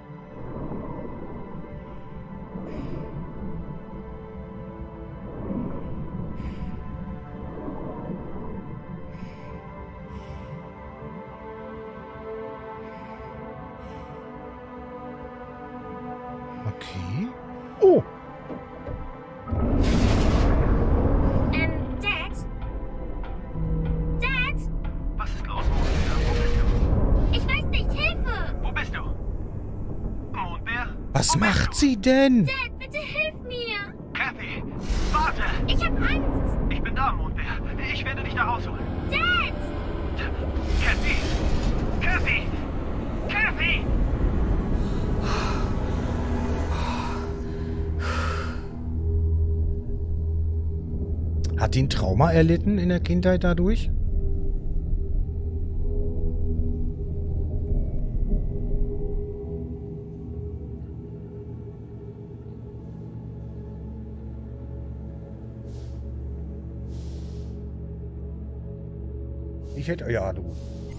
Speaker 2: Okay. Oh!
Speaker 4: Dad? Dad?
Speaker 8: Was ist los, Mondbär? Wo bist du?
Speaker 4: Ich weiß nicht, Hilfe!
Speaker 8: Wo bist du? Mondbär?
Speaker 2: Was macht sie denn?
Speaker 4: Dad, bitte hilf mir!
Speaker 8: Kathy, warte!
Speaker 4: Ich hab Angst!
Speaker 8: Ich bin da, Mondbär. Ich werde dich da rausholen.
Speaker 4: Dad!
Speaker 8: Kathy! Kathy! Kathy!
Speaker 2: Hat die ein Trauma erlitten in der Kindheit dadurch? Ich hätte... Ja, du.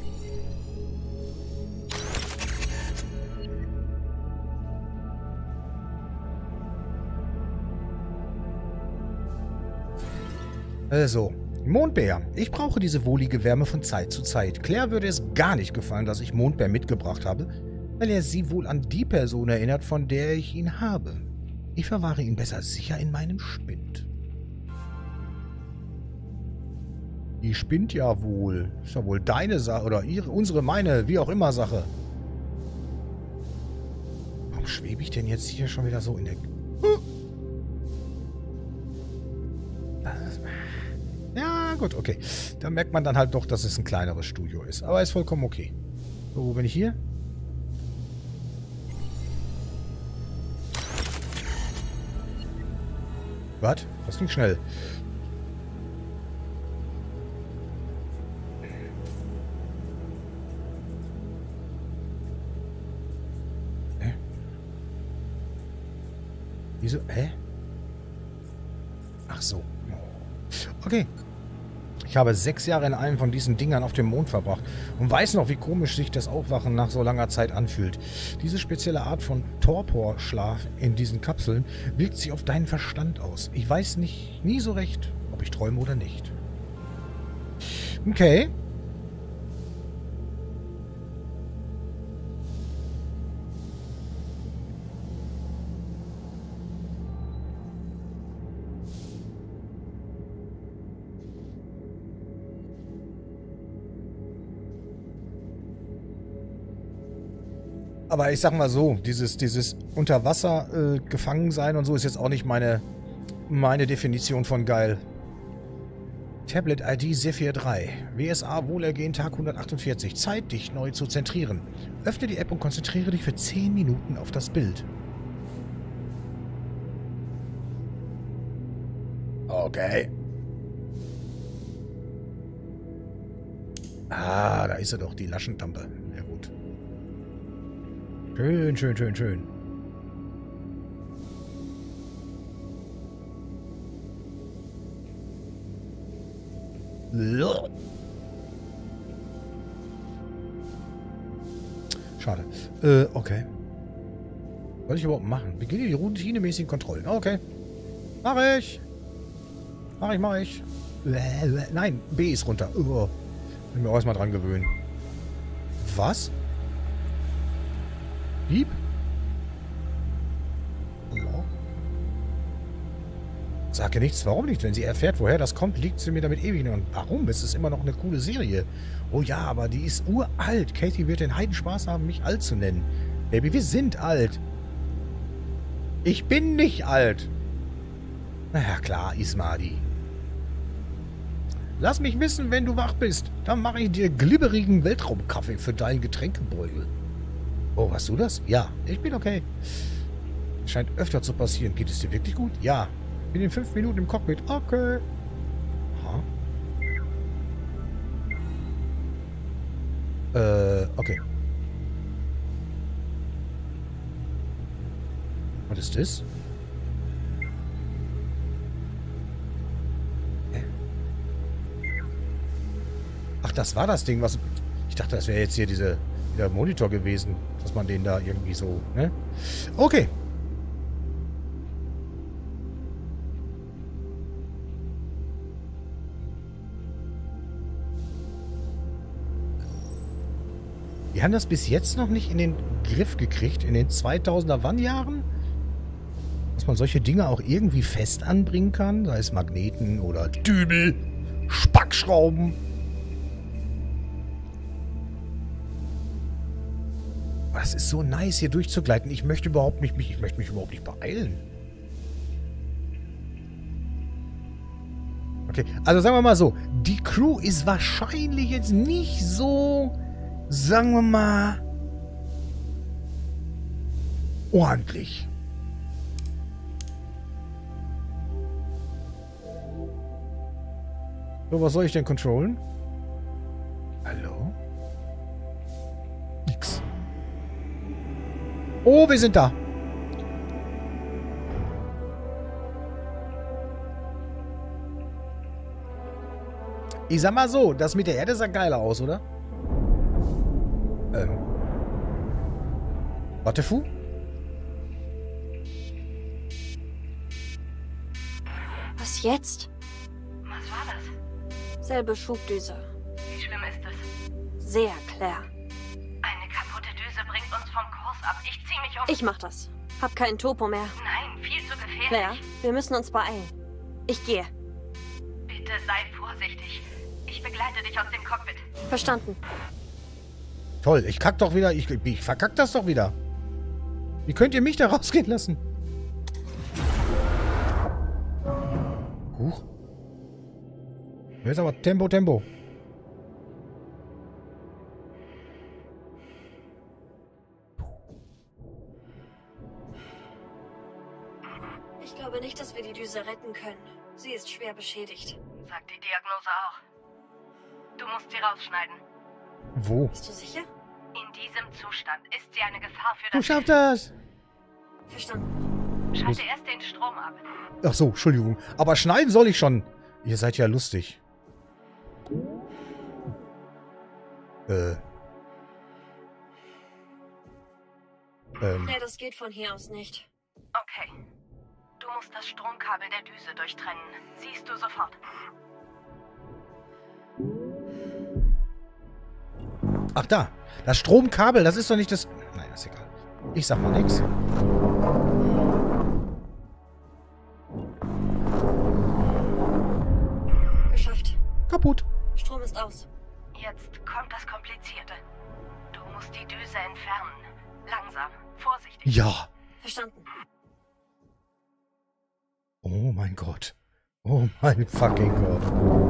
Speaker 2: Also, Mondbär. Ich brauche diese wohlige Wärme von Zeit zu Zeit. Claire würde es gar nicht gefallen, dass ich Mondbär mitgebracht habe, weil er sie wohl an die Person erinnert, von der ich ihn habe. Ich verwahre ihn besser sicher in meinem Spind. Die spinnt ja wohl. Ist ja wohl deine Sache oder unsere, meine, wie auch immer Sache. Warum schwebe ich denn jetzt hier schon wieder so in der... Ja, gut, okay. Da merkt man dann halt doch, dass es ein kleineres Studio ist. Aber ist vollkommen okay. So, wo bin ich hier? Was? Das ging schnell. Hä? Wieso? Hä? Ach so. Okay. Ich habe 6 Jahre in einem von diesen Dingern auf dem Mond verbracht und weiß noch, wie komisch sich das Aufwachen nach so langer Zeit anfühlt. Diese spezielle Art von Torporschlaf in diesen Kapseln wirkt sich auf deinen Verstand aus. Ich weiß nie so recht, ob ich träume oder nicht. Okay. Aber ich sag mal so, dieses Unterwasser gefangen sein und so ist jetzt auch nicht meine Definition von geil. Tablet ID Zephyr 3. WSA Wohlergehen Tag 148. Zeit, dich neu zu zentrieren. Öffne die App und konzentriere dich für 10 Minuten auf das Bild. Okay. Ah, da ist sie doch, die Laschentampe. Ja gut. Schön, schön, schön, schön. Schade. Okay. Was soll ich überhaupt machen? Beginne die routinemäßigen Kontrollen. Okay. Mach ich. Mach ich. Nein, B ist runter. Oh. Muss ich mir auch erstmal dran gewöhnen. Was? Lieb? Sag ja nichts, warum nicht? Wenn sie erfährt, woher das kommt, liegt sie mir damit ewig. Und warum? Es ist immer noch eine coole Serie. Oh ja, aber die ist uralt. Katie wird den Heidenspaß haben, mich alt zu nennen. Baby, wir sind alt. Ich bin nicht alt. Na ja, klar, Ismadi. Lass mich wissen, wenn du wach bist. Dann mache ich dir glibberigen Weltraumkaffee für deinen Getränkebeutel. Oh, warst du das? Ja, ich bin okay. Scheint öfter zu passieren. Geht es dir wirklich gut? Ja. Bin in 5 Minuten im Cockpit. Okay. Okay. Was ist das? Ach, das war das Ding, was... Ich dachte, das wäre jetzt hier dieser Monitor gewesen, dass man den da irgendwie so... Ne? Okay. Wir haben das bis jetzt noch nicht in den Griff gekriegt, in den 2000er Wann-Jahren, dass man solche Dinge auch irgendwie fest anbringen kann, sei es Magneten oder Dübel, Spackschrauben. Das ist so nice, hier durchzugleiten. Ich möchte mich überhaupt nicht beeilen. Okay, also sagen wir mal so, die Crew ist wahrscheinlich jetzt nicht so... Sagen wir mal, ordentlich. So, was soll ich denn controllen? Hallo? Nix. Oh, wir sind da. Ich sag mal so, das mit der Erde sah geiler aus, oder? Warte, Fu?
Speaker 7: Was jetzt?
Speaker 13: Was war das?
Speaker 7: Selbe Schubdüse.
Speaker 13: Wie schlimm ist es?
Speaker 7: Sehr, Claire.
Speaker 13: Eine kaputte Düse bringt uns vom Kurs ab. Ich zieh mich um.
Speaker 7: Ich mach das. Hab keinen Topo mehr.
Speaker 13: Nein, viel zu gefährlich.
Speaker 7: Claire, wir müssen uns beeilen. Ich gehe.
Speaker 13: Bitte sei vorsichtig. Ich begleite dich aus dem Cockpit.
Speaker 7: Verstanden.
Speaker 2: Toll, ich kack doch wieder. Ich verkack das doch wieder. Wie könnt ihr mich da rausgehen lassen? Huch. Jetzt aber Tempo, Tempo.
Speaker 7: Ich glaube nicht, dass wir die Düse retten können. Sie ist schwer beschädigt.
Speaker 13: Sagt die Diagnose auch. Du musst sie rausschneiden.
Speaker 2: Wo?
Speaker 7: Bist du sicher?
Speaker 13: In diesem Zustand ist sie eine Gefahr für
Speaker 2: Du
Speaker 13: das...
Speaker 2: schaffst das!
Speaker 7: Verstanden.
Speaker 13: Schalte erst den Strom ab.
Speaker 2: Ach so, Entschuldigung. Aber schneiden soll ich schon. Ihr seid ja lustig.
Speaker 7: Nee, das geht von hier aus nicht.
Speaker 13: Okay. Du musst das Stromkabel der Düse durchtrennen. Siehst du sofort.
Speaker 2: Ach da. Das Stromkabel, das ist doch nicht das... Naja, ist egal. Ich sag mal nichts.
Speaker 7: Geschafft.
Speaker 2: Kaputt.
Speaker 7: Strom ist aus.
Speaker 13: Jetzt kommt das Komplizierte. Du musst die Düse entfernen.
Speaker 7: Langsam. Vorsichtig.
Speaker 2: Ja.
Speaker 7: Verstanden.
Speaker 2: Oh mein Gott. Oh mein fucking Gott.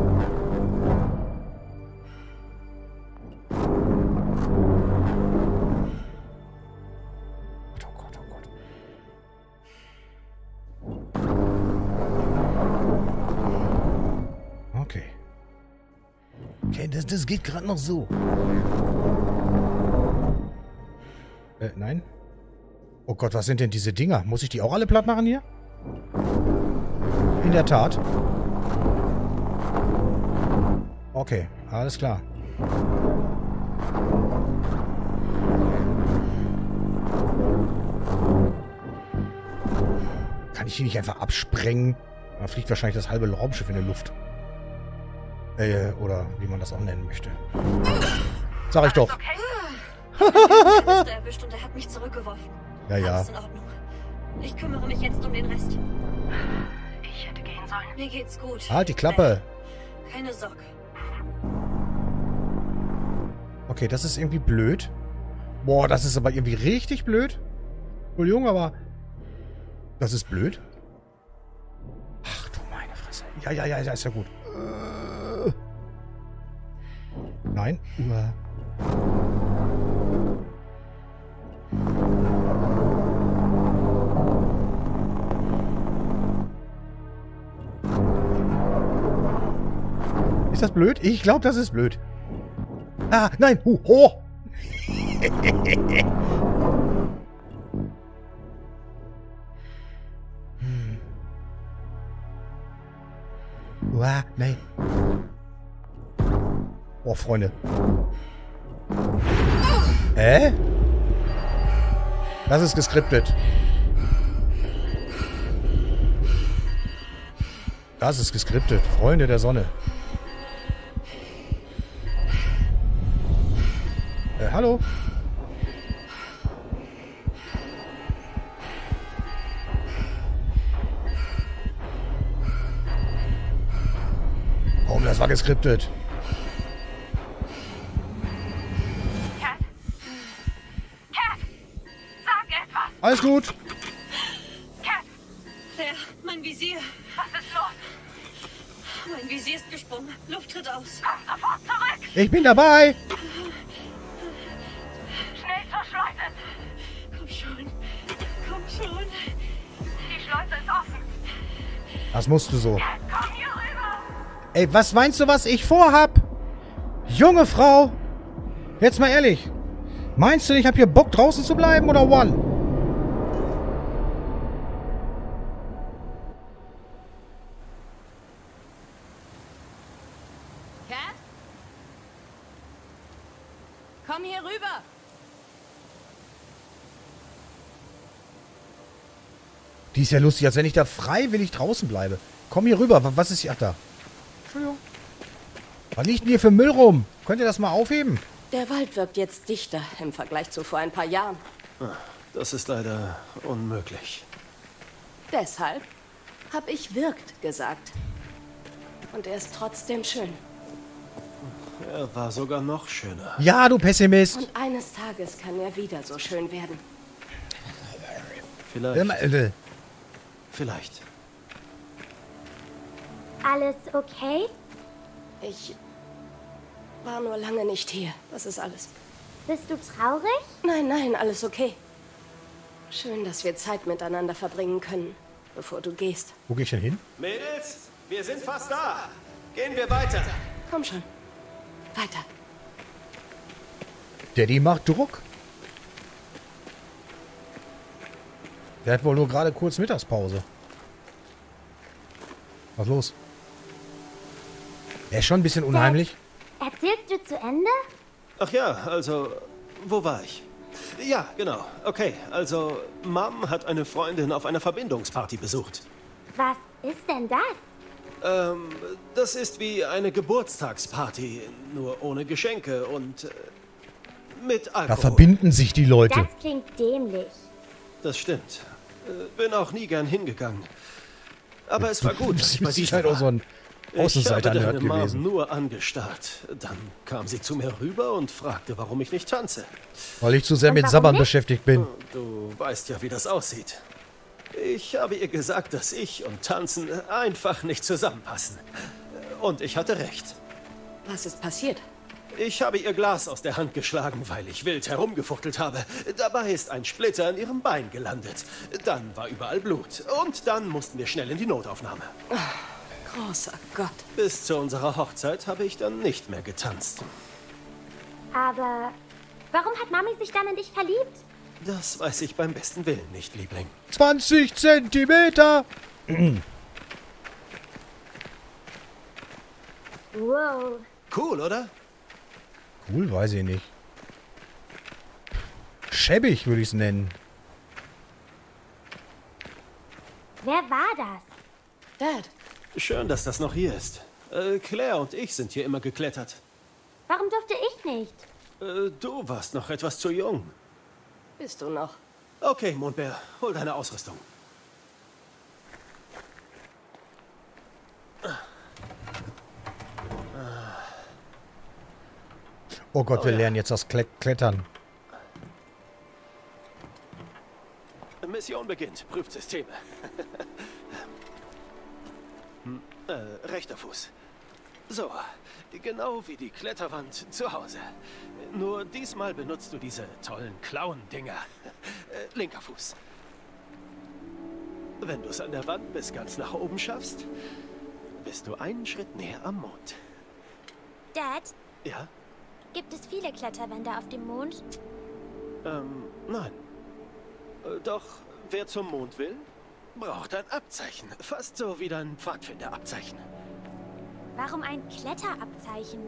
Speaker 2: Okay. Okay, das geht gerade noch so. Nein. Oh Gott, was sind denn diese Dinger? Muss ich die auch alle platt machen hier? In der Tat. Okay, alles klar. Kann ich die nicht einfach absprengen? Da fliegt wahrscheinlich das halbe Raumschiff in der Luft. Oder wie man das auch nennen möchte. Sag ich doch.
Speaker 7: Er ist erwischt und er hat mich zurückgeworfen.
Speaker 2: Ja, ja.
Speaker 7: Alles in Ordnung. Ich kümmere mich jetzt um den Rest. Ich hätte gehen sollen. Mir geht's gut.
Speaker 2: Halt die Klappe.
Speaker 7: Keine Sorge.
Speaker 2: Okay, das ist irgendwie blöd. Boah, das ist aber irgendwie richtig blöd. Entschuldigung, aber das ist blöd. Ach du meine Fresse. Ja, ist ja gut. Nein. Ist das blöd? Ich glaube, das ist blöd. Ah, nein. Oh. Nein. Oh, Freunde. Das ist geskriptet. Das ist geskriptet. Freunde der Sonne. Hallo? Oh, das war geskriptet.
Speaker 13: Cat? Sag etwas!
Speaker 2: Alles gut.
Speaker 13: Cat!
Speaker 7: Mein Visier.
Speaker 13: Was ist los?
Speaker 7: Mein Visier ist gesprungen. Luft tritt aus.
Speaker 13: Komm sofort zurück!
Speaker 2: Ich bin dabei.
Speaker 13: Schnell zur Schleuse!
Speaker 7: Komm schon.
Speaker 13: Die Schleuse ist offen.
Speaker 2: Das musst du so.
Speaker 13: Komm hier rüber!
Speaker 2: Ey, was meinst du, was ich vorhab? Junge Frau. Jetzt mal ehrlich. Meinst du, ich hab hier Bock draußen zu bleiben oder one?
Speaker 6: Cat? Komm hier rüber!
Speaker 2: Die ist ja lustig, als wenn ich da freiwillig draußen bleibe. Komm hier rüber. Was ist hier? Ach, da. Entschuldigung. Was liegt denn hier für Müll rum? Könnt ihr das mal aufheben?
Speaker 6: Der Wald wirkt jetzt dichter im Vergleich zu vor ein paar Jahren.
Speaker 15: Das ist leider unmöglich.
Speaker 6: Deshalb habe ich wirkt gesagt. Und er ist trotzdem schön.
Speaker 15: Er war sogar noch schöner.
Speaker 2: Ja, du Pessimist.
Speaker 6: Und eines Tages kann er wieder so schön werden.
Speaker 15: Vielleicht. Vielleicht.
Speaker 4: Alles okay?
Speaker 6: Ich war nur lange nicht hier. Das ist alles.
Speaker 4: Bist du traurig?
Speaker 6: Nein, alles okay. Schön, dass wir Zeit miteinander verbringen können, bevor du gehst.
Speaker 2: Wo geh ich denn hin?
Speaker 15: Mädels, wir sind fast da. Gehen wir weiter.
Speaker 6: Komm schon. Weiter.
Speaker 2: Daddy macht Druck. Der hat wohl nur gerade kurz Mittagspause. Was los? Er ist schon ein bisschen unheimlich.
Speaker 4: Erzählst du zu Ende?
Speaker 15: Ach ja, also, wo war ich? Ja, genau. Okay, also, Mom hat eine Freundin auf einer Verbindungsparty besucht.
Speaker 4: Was ist denn das?
Speaker 15: Das ist wie eine Geburtstagsparty, nur ohne Geschenke und mit Alkohol.
Speaker 2: Da verbinden sich die Leute.
Speaker 4: Das klingt dämlich.
Speaker 15: Das stimmt. Bin auch nie gern hingegangen. Aber es war gut, dass ich bei
Speaker 2: Das
Speaker 15: dir
Speaker 2: ist halt auch so ein Außenseiter
Speaker 15: ich habe deine Mom
Speaker 2: gewesen.
Speaker 15: nur angestarrt. Dann kam sie zu mir rüber und fragte, warum ich nicht tanze.
Speaker 2: Weil ich zu sehr mit Sabbern beschäftigt bin.
Speaker 15: Du weißt ja, wie das aussieht. Ich habe ihr gesagt, dass ich und Tanzen einfach nicht zusammenpassen. Und ich hatte recht.
Speaker 6: Was ist passiert?
Speaker 15: Ich habe ihr Glas aus der Hand geschlagen, weil ich wild herumgefuchtelt habe. Dabei ist ein Splitter in ihrem Bein gelandet. Dann war überall Blut. Und dann mussten wir schnell in die Notaufnahme.
Speaker 6: Großer Gott.
Speaker 15: Bis zu unserer Hochzeit habe ich dann nicht mehr getanzt.
Speaker 4: Aber warum hat Mami sich dann in dich verliebt?
Speaker 15: Das weiß ich beim besten Willen nicht, Liebling.
Speaker 2: 20 Zentimeter!
Speaker 4: Wow.
Speaker 15: Cool, oder?
Speaker 2: Cool, weiß ich nicht. Schäbig würde ich es nennen.
Speaker 4: Wer war das?
Speaker 6: Dad.
Speaker 15: Schön, dass das noch hier ist. Claire und ich sind hier immer geklettert.
Speaker 4: Warum durfte ich nicht?
Speaker 15: Du warst noch etwas zu jung.
Speaker 6: Bist du noch?
Speaker 15: Okay, Mondbär, hol deine Ausrüstung.
Speaker 2: Oh Gott, wir lernen jetzt das Klettern.
Speaker 15: Mission beginnt. Prüft Systeme. Rechter Fuß. So, genau wie die Kletterwand zu Hause. Nur diesmal benutzt du diese tollen Klauen-Dinger. Linker Fuß. Wenn du es an der Wand bis ganz nach oben schaffst, bist du einen Schritt näher am Mond.
Speaker 4: Dad,
Speaker 15: Ja?
Speaker 4: gibt es viele Kletterwände auf dem Mond?
Speaker 15: Nein. Doch, wer zum Mond will, braucht ein Abzeichen. Fast so wie dein Pfadfinderabzeichen.
Speaker 4: Warum ein Kletterabzeichen?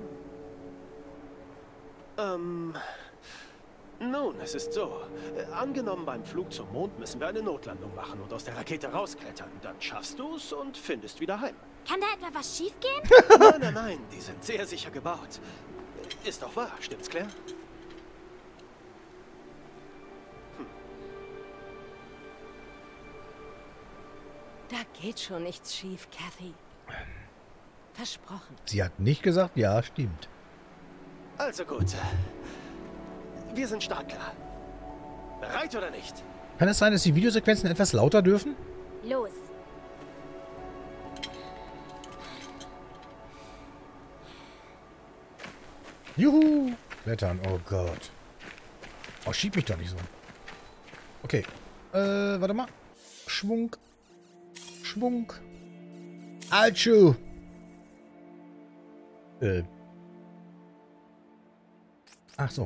Speaker 15: Nun, es ist so. Angenommen, beim Flug zum Mond müssen wir eine Notlandung machen und aus der Rakete rausklettern. Dann schaffst du es und findest wieder heim.
Speaker 4: Kann da etwa was schiefgehen?
Speaker 15: Nein, nein, nein, die sind sehr sicher gebaut. Ist doch wahr, stimmt's, Claire?
Speaker 6: Da geht schon nichts schief, Kathy. Versprochen.
Speaker 2: Sie hat nicht gesagt, ja, stimmt.
Speaker 15: Also gut. Wir sind startklar. Bereit oder nicht?
Speaker 2: Kann es sein, dass die Videosequenzen etwas lauter dürfen?
Speaker 4: Los.
Speaker 2: Juhu! Klettern, oh Gott. Oh, schieb mich doch nicht so. Okay. Warte mal. Schwung. Schwung. Altschuh. Ach so.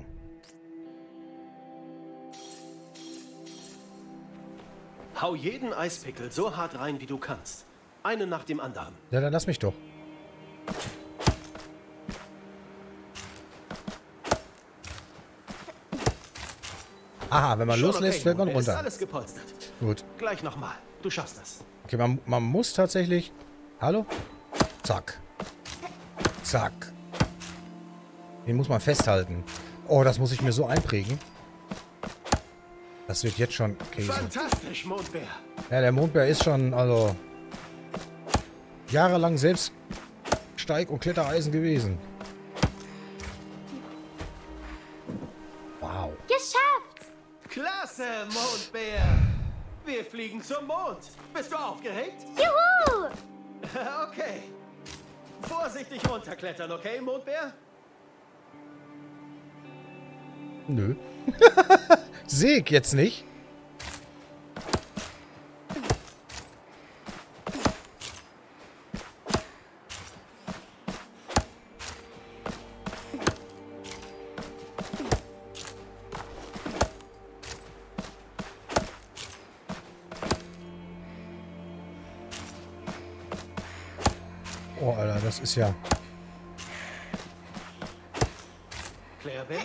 Speaker 15: Hau jeden Eispickel so hart rein, wie du kannst. Einen nach dem anderen.
Speaker 2: Ja, dann lass mich doch. Aha, wenn man
Speaker 15: Schon
Speaker 2: loslässt,
Speaker 15: okay,
Speaker 2: fällt man
Speaker 15: Ist
Speaker 2: runter.
Speaker 15: alles gepolstert.
Speaker 2: Gut.
Speaker 15: Gleich nochmal. Du schaffst das.
Speaker 2: Okay, man muss tatsächlich... Hallo? Zack. Zack. Den muss man festhalten. Oh, das muss ich mir so einprägen. Das wird jetzt schon Käse.
Speaker 15: Fantastisch, Mondbär.
Speaker 2: Ja, der Mondbär ist schon, also... jahrelang selbst Steig- und Klettereisen gewesen. Wow.
Speaker 4: Geschafft!
Speaker 15: Klasse, Mondbär. Wir fliegen zum Mond. Bist du aufgeregt?
Speaker 4: Juhu!
Speaker 15: Okay. Vorsichtig runterklettern, okay, Mondbär?
Speaker 2: Nö. Seg jetzt nicht. Oh, Alter, das ist ja...
Speaker 15: Claire Bell?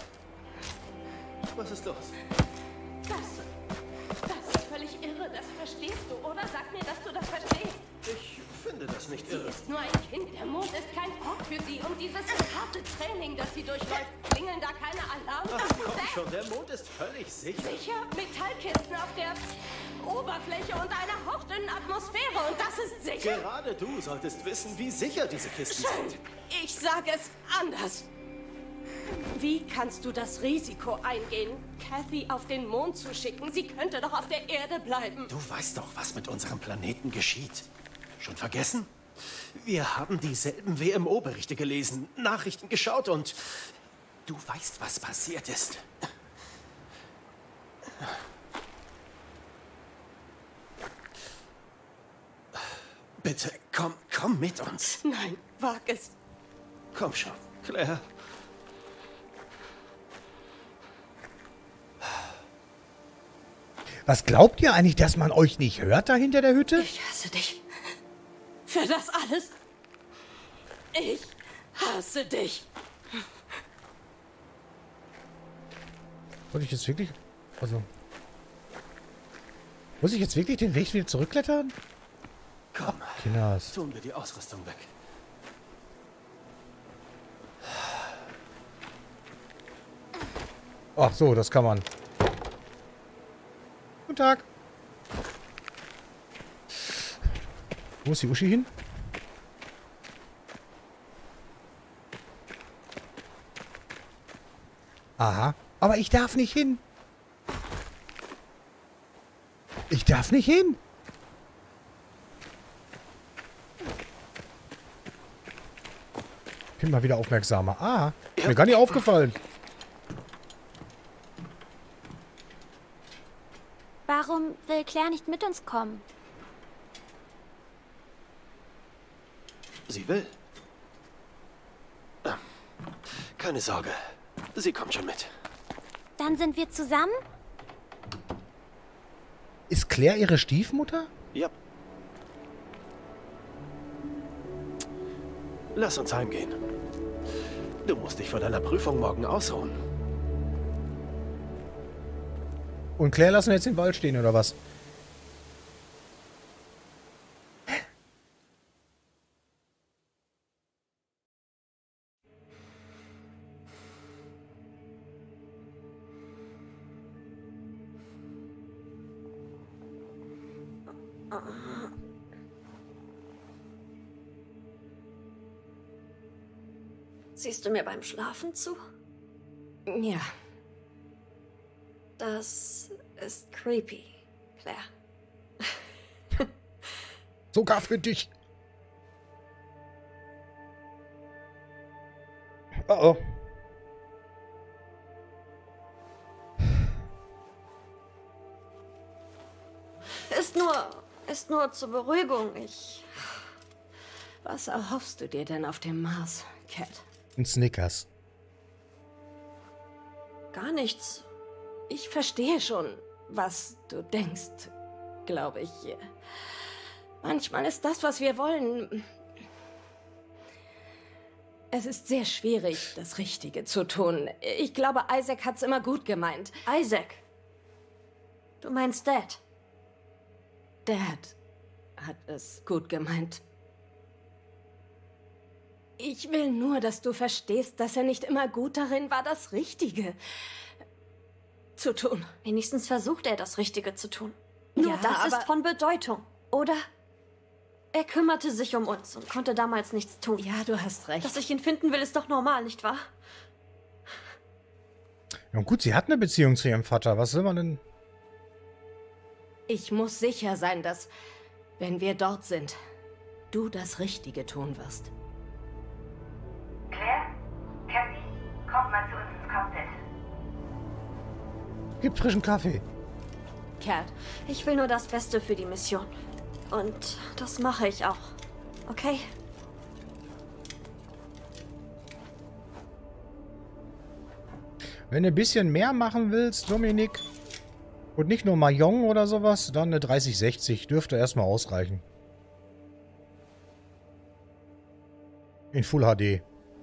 Speaker 15: Was ist los?
Speaker 9: Das ist völlig irre. Das verstehst du, oder? Sag mir, dass du das verstehst.
Speaker 15: Ich finde das nicht irre.
Speaker 6: Sie ist nur ein Kind. Der Mond ist kein Ort für sie. Und dieses harte Training, das sie durchläuft, klingeln da keine Alarme.
Speaker 15: Ach komm schon, der Mond ist völlig sicher.
Speaker 6: Sicher? Metallkisten auf der Oberfläche und einer hauchdünnen Atmosphäre. Und das ist sicher?
Speaker 15: Gerade du solltest wissen, wie sicher diese Kisten sind.
Speaker 6: Ich sage es anders. Wie kannst du das Risiko eingehen, Kathy auf den Mond zu schicken? Sie könnte doch auf der Erde bleiben.
Speaker 15: Du weißt doch, was mit unserem Planeten geschieht. Schon vergessen? Wir haben dieselben WMO-Berichte gelesen, Nachrichten geschaut und du weißt, was passiert ist. Bitte, komm mit uns.
Speaker 6: Nein, wag es.
Speaker 15: Komm schon, Claire.
Speaker 2: Was glaubt ihr eigentlich, dass man euch nicht hört da hinter der Hütte?
Speaker 6: Ich hasse dich. Für das alles. Ich hasse dich.
Speaker 2: Wollte ich jetzt wirklich... Also... Muss ich jetzt wirklich den Weg wieder zurückklettern?
Speaker 15: Komm,
Speaker 2: Kinders.
Speaker 15: tun wir die Ausrüstung weg.
Speaker 2: Ach so, das kann man. Guten Tag. Wo ist die Uschi hin? Aha. Aber ich darf nicht hin. Ich darf nicht hin. Ich bin mal wieder aufmerksamer. Ah, ist mir gar nicht aufgefallen.
Speaker 4: Warum will Claire nicht mit uns kommen?
Speaker 15: Sie will. Keine Sorge. Sie kommt schon mit.
Speaker 4: Dann sind wir zusammen?
Speaker 2: Ist Claire ihre Stiefmutter?
Speaker 15: Ja. Lass uns heimgehen. Du musst dich vor deiner Prüfung morgen ausruhen.
Speaker 2: Und Claire lassen wir jetzt im Wald stehen, oder was?
Speaker 7: Siehst du mir beim Schlafen zu?
Speaker 6: Ja.
Speaker 7: Das ist creepy, Claire.
Speaker 2: Sogar für dich. Oh oh.
Speaker 7: Ist nur zur Beruhigung.
Speaker 6: Was erhoffst du dir denn auf dem Mars, Cat?
Speaker 2: Ein Snickers.
Speaker 7: Gar nichts.
Speaker 6: Ich verstehe schon, was du denkst, glaube ich. Manchmal ist das, was wir wollen... Es ist sehr schwierig, das Richtige zu tun. Ich glaube, Isaac hat's immer gut gemeint.
Speaker 7: Isaac? Du meinst Dad?
Speaker 6: Dad hat es gut gemeint. Ich will nur, dass du verstehst, dass er nicht immer gut darin war, das Richtige zu tun.
Speaker 7: Wenigstens versucht er, das Richtige zu tun. Nur
Speaker 6: Ja,
Speaker 7: das ist
Speaker 6: aber-
Speaker 7: von Bedeutung, oder? Er kümmerte sich um uns und konnte damals nichts tun.
Speaker 6: Ja, du hast recht.
Speaker 7: Dass ich ihn finden will, ist doch normal, nicht wahr?
Speaker 2: Ja, und gut, sie hat eine Beziehung zu ihrem Vater. Was will man denn?
Speaker 6: Ich muss sicher sein, dass, wenn wir dort sind, du das Richtige tun wirst.
Speaker 13: Claire? Kathy? Kommt mal zu uns ins Cockpit.
Speaker 2: Gib frischen Kaffee.
Speaker 6: Cat,
Speaker 7: Ich will nur das Beste für die Mission. Und das mache ich auch. Okay?
Speaker 2: Wenn du ein bisschen mehr machen willst, Dominik, und nicht nur Mahjong oder sowas, dann eine 3060 dürfte erstmal ausreichen. In Full HD.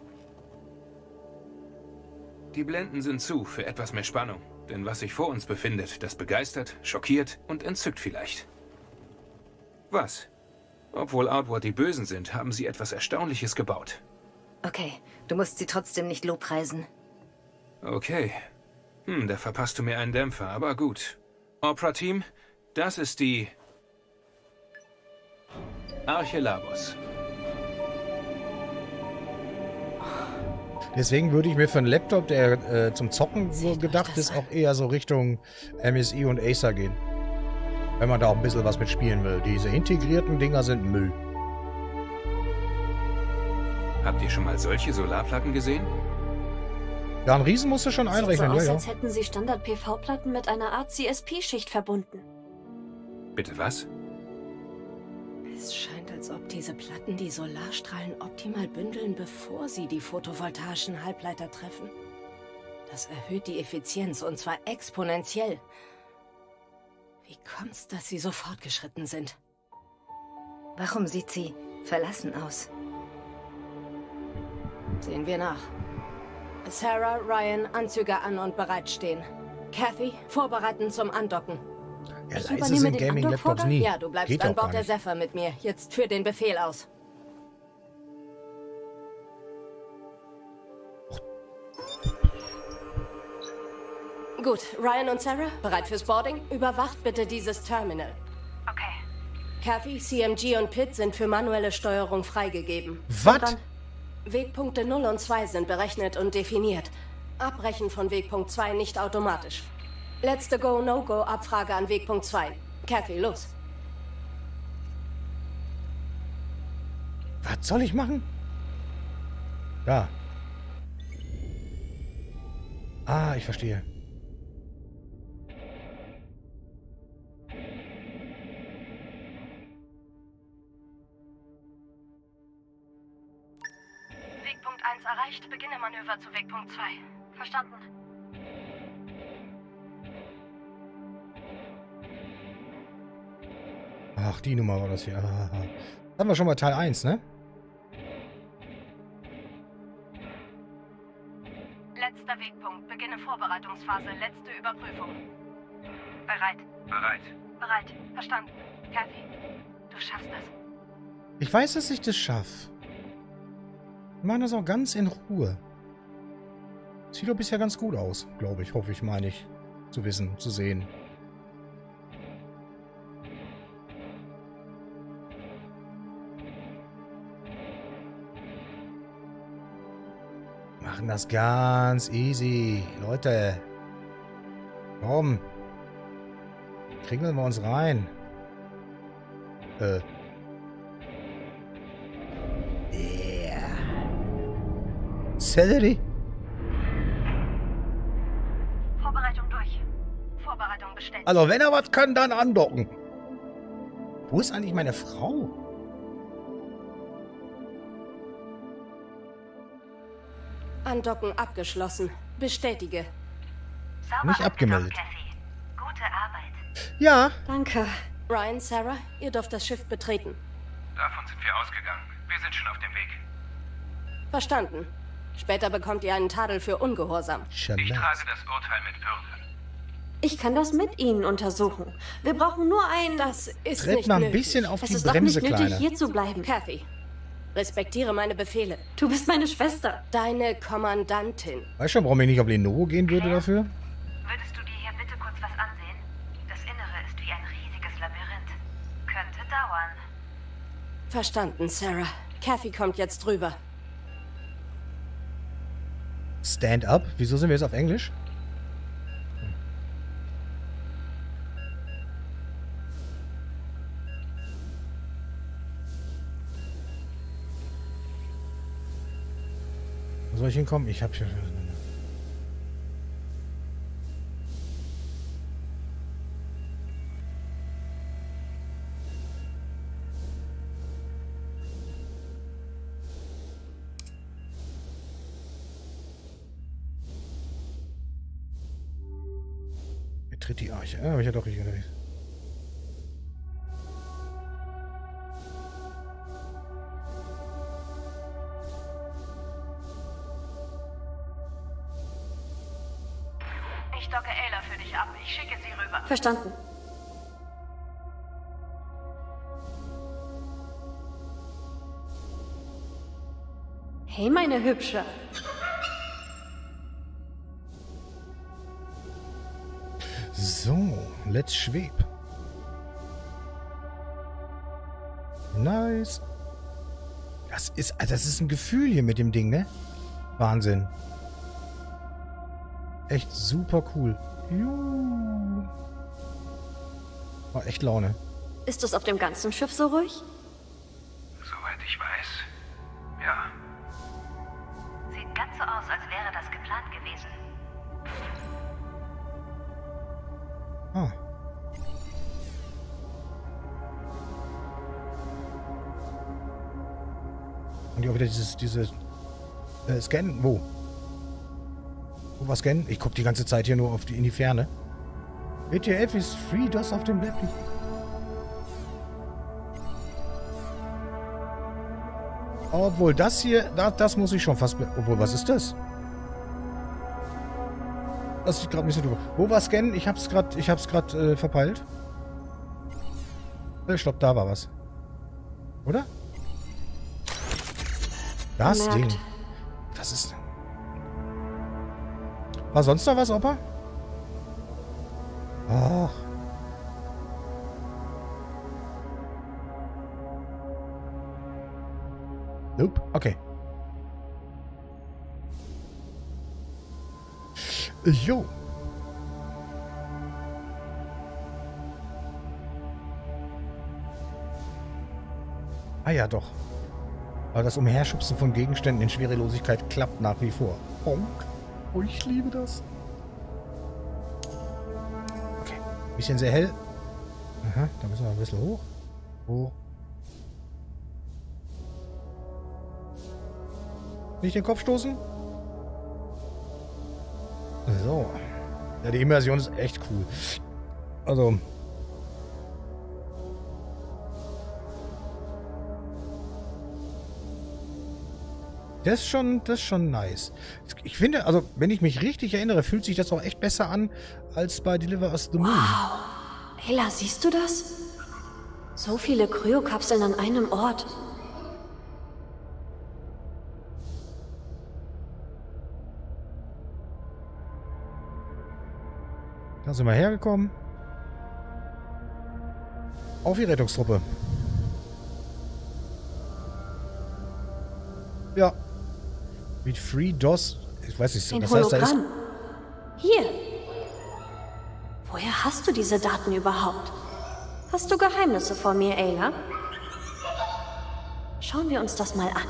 Speaker 12: Die Blenden sind zu für etwas mehr Spannung. Denn was sich vor uns befindet, das begeistert, schockiert und entzückt vielleicht. Was? Obwohl Outward die Bösen sind, haben sie etwas Erstaunliches gebaut.
Speaker 14: Okay, du musst sie trotzdem nicht lobpreisen.
Speaker 12: Okay. Da verpasst du mir einen Dämpfer, aber gut. Opera-Team, das ist die Arche Labos.
Speaker 2: Deswegen würde ich mir für einen Laptop, der zum Zocken so gedacht ist, auch eher so Richtung MSI und Acer gehen. Wenn man da auch ein bisschen was mitspielen will. Diese integrierten Dinger sind Müll.
Speaker 12: Habt ihr schon mal solche Solarplatten gesehen?
Speaker 2: Ja, ein Riesen musst du schon einrechnen,
Speaker 7: Sieht so aus,
Speaker 2: ja.
Speaker 7: als hätten sie Standard-PV-Platten mit einer Art CSP-Schicht verbunden.
Speaker 12: Bitte was?
Speaker 6: Es scheint, als ob diese Platten die Solarstrahlen optimal bündeln, bevor sie die photovoltaischen Halbleiter treffen. Das erhöht die Effizienz, und zwar exponentiell. Wie kommt's, dass sie so fortgeschritten sind?
Speaker 14: Warum sieht sie verlassen aus?
Speaker 6: Sehen wir nach. Sarah, Ryan, Anzüge an und bereitstehen. Kathy, vorbereiten zum Andocken.
Speaker 2: Ja,
Speaker 6: Ich
Speaker 2: leise
Speaker 6: übernehme
Speaker 2: sind
Speaker 6: den
Speaker 2: Gaming-Laptops
Speaker 6: Andockvorgang?
Speaker 2: nie.
Speaker 6: Ja, du bleibst
Speaker 2: Geht
Speaker 6: an
Speaker 2: auch
Speaker 6: Bord
Speaker 2: gar
Speaker 6: der
Speaker 2: nicht.
Speaker 6: Zephyr mit mir. Jetzt führ den Befehl aus. Gut, Ryan und Sarah, bereit fürs Boarding? Überwacht bitte dieses Terminal.
Speaker 13: Okay.
Speaker 6: Kathy, CMG und Pitt sind für manuelle Steuerung freigegeben.
Speaker 2: Was?
Speaker 6: Wegpunkte 0 und 2 sind berechnet und definiert. Abbrechen von Wegpunkt 2 nicht automatisch. Letzte Go-No-Go-Abfrage an Wegpunkt 2. Kathy, los.
Speaker 2: Was soll ich machen? Da. Ah, ich verstehe.
Speaker 13: Wegpunkt 1 erreicht. Beginne Manöver zu Wegpunkt 2. Verstanden?
Speaker 2: Ach, die Nummer war das hier. Haben wir schon mal Teil 1, ne?
Speaker 13: Letzter Wegpunkt. Beginne Vorbereitungsphase. Letzte Überprüfung. Bereit.
Speaker 12: Bereit.
Speaker 13: Bereit. Verstanden. Kathy, du schaffst das.
Speaker 2: Ich weiß, dass ich das schaffe. Wir machen das auch ganz in Ruhe. Sieht doch bisher ganz gut aus, glaube ich. Hoffe ich, meine ich. Zu wissen, zu sehen. Machen das ganz easy. Leute. Komm. Kriegen wir uns rein. Celery?
Speaker 13: Vorbereitung durch. Vorbereitung bestellt.
Speaker 2: Also, wenn er was kann, dann andocken. Wo ist eigentlich meine Frau?
Speaker 6: Andocken abgeschlossen. Bestätige.
Speaker 2: Nicht abgemeldet.
Speaker 13: Gute Arbeit.
Speaker 2: Ja.
Speaker 6: Danke. Ryan, Sarah, ihr dürft das Schiff betreten.
Speaker 12: Davon sind wir ausgegangen. Wir sind schon auf dem Weg.
Speaker 6: Verstanden. Später bekommt ihr einen Tadel für Ungehorsam.
Speaker 12: Ich trage das Urteil mit Würde.
Speaker 7: Ich kann das mit Ihnen untersuchen. Wir brauchen nur ein...
Speaker 6: Das ist
Speaker 2: Tritt
Speaker 6: nicht
Speaker 2: mal ein
Speaker 6: nötig.
Speaker 2: bisschen auf
Speaker 7: Es
Speaker 2: die
Speaker 7: ist doch
Speaker 2: Bremse,
Speaker 7: nicht nötig,
Speaker 2: Kleine.
Speaker 7: hier zu bleiben.
Speaker 6: Kathy, respektiere meine Befehle.
Speaker 7: Du bist meine Schwester.
Speaker 6: Deine Kommandantin.
Speaker 2: Weißt schon, warum ich nicht auf Lenovo gehen würde dafür?
Speaker 13: Würdest du dir hier bitte kurz was ansehen? Das Innere ist wie ein riesiges Labyrinth. Könnte dauern.
Speaker 6: Verstanden, Sarah. Kathy kommt jetzt rüber.
Speaker 2: Stand up? Wieso sind wir jetzt auf Englisch? Wo soll ich hinkommen? Ich hab schon... Tritt die Arche. Ah, aber ich ja doch richtig unterwegs.
Speaker 13: Ich docke Ayla für dich ab. Ich schicke sie rüber.
Speaker 7: Verstanden. Hey, meine Hübsche.
Speaker 2: So, let's schweb. Nice. Das ist ein Gefühl hier mit dem Ding, ne? Wahnsinn. Echt super cool. Juhu. Macht echt Laune.
Speaker 7: Ist es auf dem ganzen Schiff so ruhig?
Speaker 12: Soweit ich weiß. Ja.
Speaker 14: Sieht ganz so aus, als wäre das geplant gewesen.
Speaker 2: Ah. Und auch wieder diese Scannen. Wo? Wo war Scannen? Ich gucke die ganze Zeit hier nur in die Ferne. ETF ist free, das auf dem Blatt. Obwohl das hier, das muss ich schon fast... Obwohl, was ist das? Das sieht gerade ein bisschen drüber. Wo war Scannen? Ich hab's gerade verpeilt. Ich glaube, da war was. Oder? Das Ding. Das ist... War sonst noch was, Opa? Ach. Nope. Okay. Jo. Ah ja, doch. Aber das Umherschubsen von Gegenständen in Schwerelosigkeit klappt nach wie vor. Bonk. Oh, ich liebe das. Okay. Bisschen sehr hell. Aha, da müssen wir ein bisschen hoch. Hoch. Nicht den Kopf stoßen? So. Ja, die Immersion ist echt cool. Also. Das ist schon nice. Ich finde, also, wenn ich mich richtig erinnere, fühlt sich das auch echt besser an, als bei Deliver Us the Moon.
Speaker 7: Wow. Hela, siehst du das? So viele Kryokapseln an einem Ort.
Speaker 2: Da sind wir hergekommen. Auf die Rettungstruppe. Ja. Mit Free DOS. Ich weiß nicht,
Speaker 7: Ein
Speaker 2: das heißt, da ist...
Speaker 7: Hologramm. Hier. Woher hast du diese Daten überhaupt? Hast du Geheimnisse vor mir, Ayla? Schauen wir uns das mal an.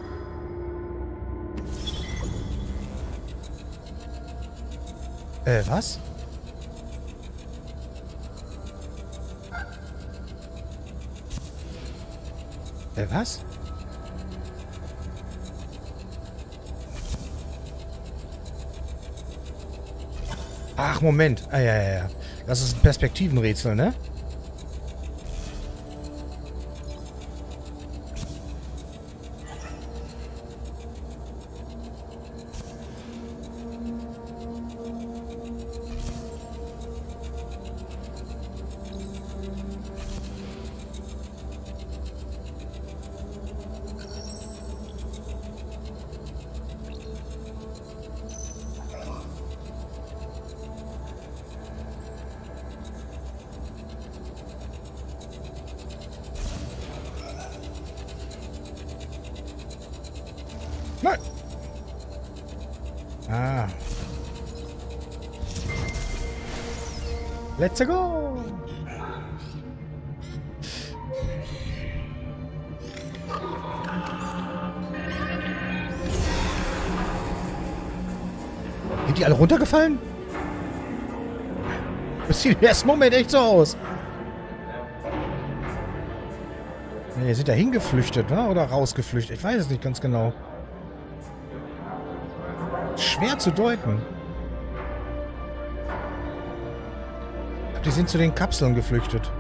Speaker 2: Was? Was? Ach, Moment. Ah, ja. Das ist ein Perspektivenrätsel, ne? Nein! Ah. Let's go! Sind die alle runtergefallen? Das sieht im ersten Moment echt so aus. Nee, sind da hingeflüchtet, ne? Oder rausgeflüchtet? Ich weiß es nicht ganz genau. Schwer zu deuten. Die sind zu den Kapseln geflüchtet.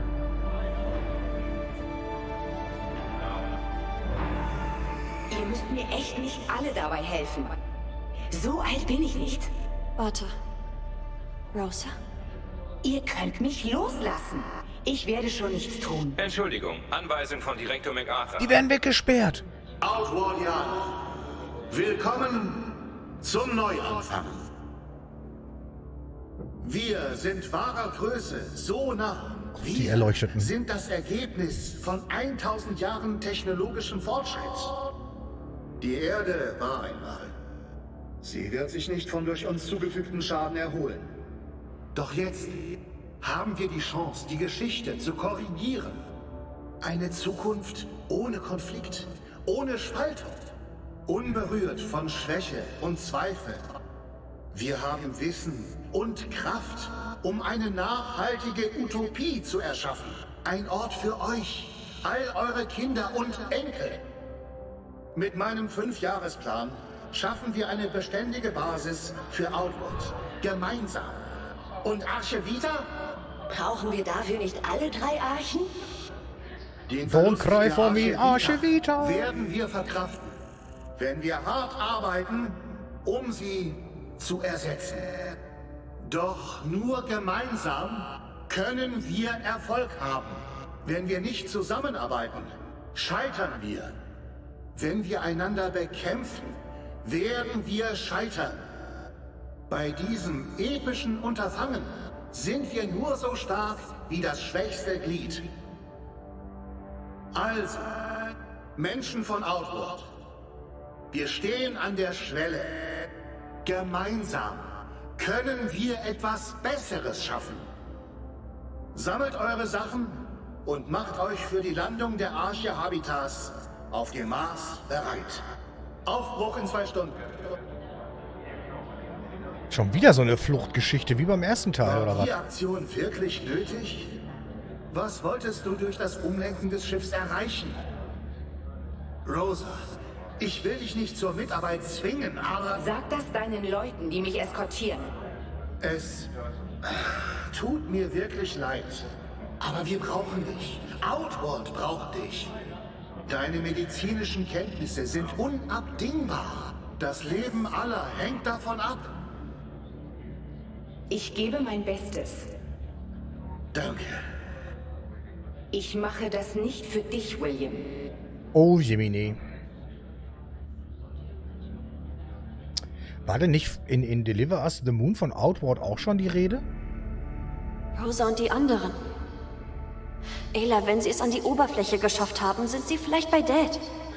Speaker 16: Ihr müsst mir echt nicht alle dabei helfen. So alt bin ich nicht.
Speaker 7: Warte. Rosa?
Speaker 16: Ihr könnt mich loslassen. Ich werde schon nichts tun.
Speaker 12: Entschuldigung, Anweisung von Direktor MacArthur.
Speaker 2: Die werden weggesperrt.
Speaker 11: Outward Jan.
Speaker 10: Willkommen zum Neuanfang. Wir sind wahrer Größe, so nah.
Speaker 2: Die
Speaker 10: Wir
Speaker 2: Erleuchteten.
Speaker 10: sind das Ergebnis von 1000 Jahren technologischem Fortschritt. Die Erde war einmal. Sie wird sich nicht von durch uns zugefügten Schaden erholen. Doch jetzt haben wir die Chance, die Geschichte zu korrigieren. Eine Zukunft ohne Konflikt, ohne Spaltung, unberührt von Schwäche und Zweifel. Wir haben Wissen und Kraft, um eine nachhaltige Utopie zu erschaffen. Ein Ort für euch, all eure Kinder und Enkel. Mit meinem 5-Jahresplan schaffen wir eine beständige Basis für Outward. Gemeinsam. Und Arche Vita?
Speaker 16: Brauchen wir dafür nicht alle 3 Archen?
Speaker 10: Den
Speaker 2: Don't
Speaker 10: Verlust
Speaker 2: cry
Speaker 10: der
Speaker 2: for me, Arche Vita.
Speaker 10: werden wir verkraften, wenn wir hart arbeiten, um sie zu ersetzen. Doch nur gemeinsam können wir Erfolg haben. Wenn wir nicht zusammenarbeiten, scheitern wir. Wenn wir einander bekämpfen, werden wir scheitern. Bei diesem epischen Unterfangen sind wir nur so stark wie das schwächste Glied. Also, Menschen von Outward, wir stehen an der Schwelle. Gemeinsam können wir etwas Besseres schaffen. Sammelt eure Sachen und macht euch für die Landung der Arche Habitas auf dem Mars bereit. Aufbruch in 2 Stunden.
Speaker 2: Schon wieder so eine Fluchtgeschichte wie beim ersten Teil, oder
Speaker 10: War
Speaker 2: was?
Speaker 10: die Aktion wirklich nötig? Was wolltest du durch das Umlenken des Schiffs erreichen? Rosa, ich will dich nicht zur Mitarbeit zwingen, aber...
Speaker 16: Sag das deinen Leuten, die mich eskortieren.
Speaker 10: Es tut mir wirklich leid. Aber wir brauchen dich. Outward braucht dich. Deine medizinischen Kenntnisse sind unabdingbar. Das Leben aller hängt davon ab.
Speaker 16: Ich gebe mein Bestes.
Speaker 10: Danke.
Speaker 16: Ich mache das nicht für dich, William.
Speaker 2: Oh, Jemine. War denn nicht in Deliver Us the Moon von Outward auch schon die Rede?
Speaker 7: Rosa und die anderen. Ayla, wenn sie es an die Oberfläche geschafft haben, sind sie vielleicht bei Dad.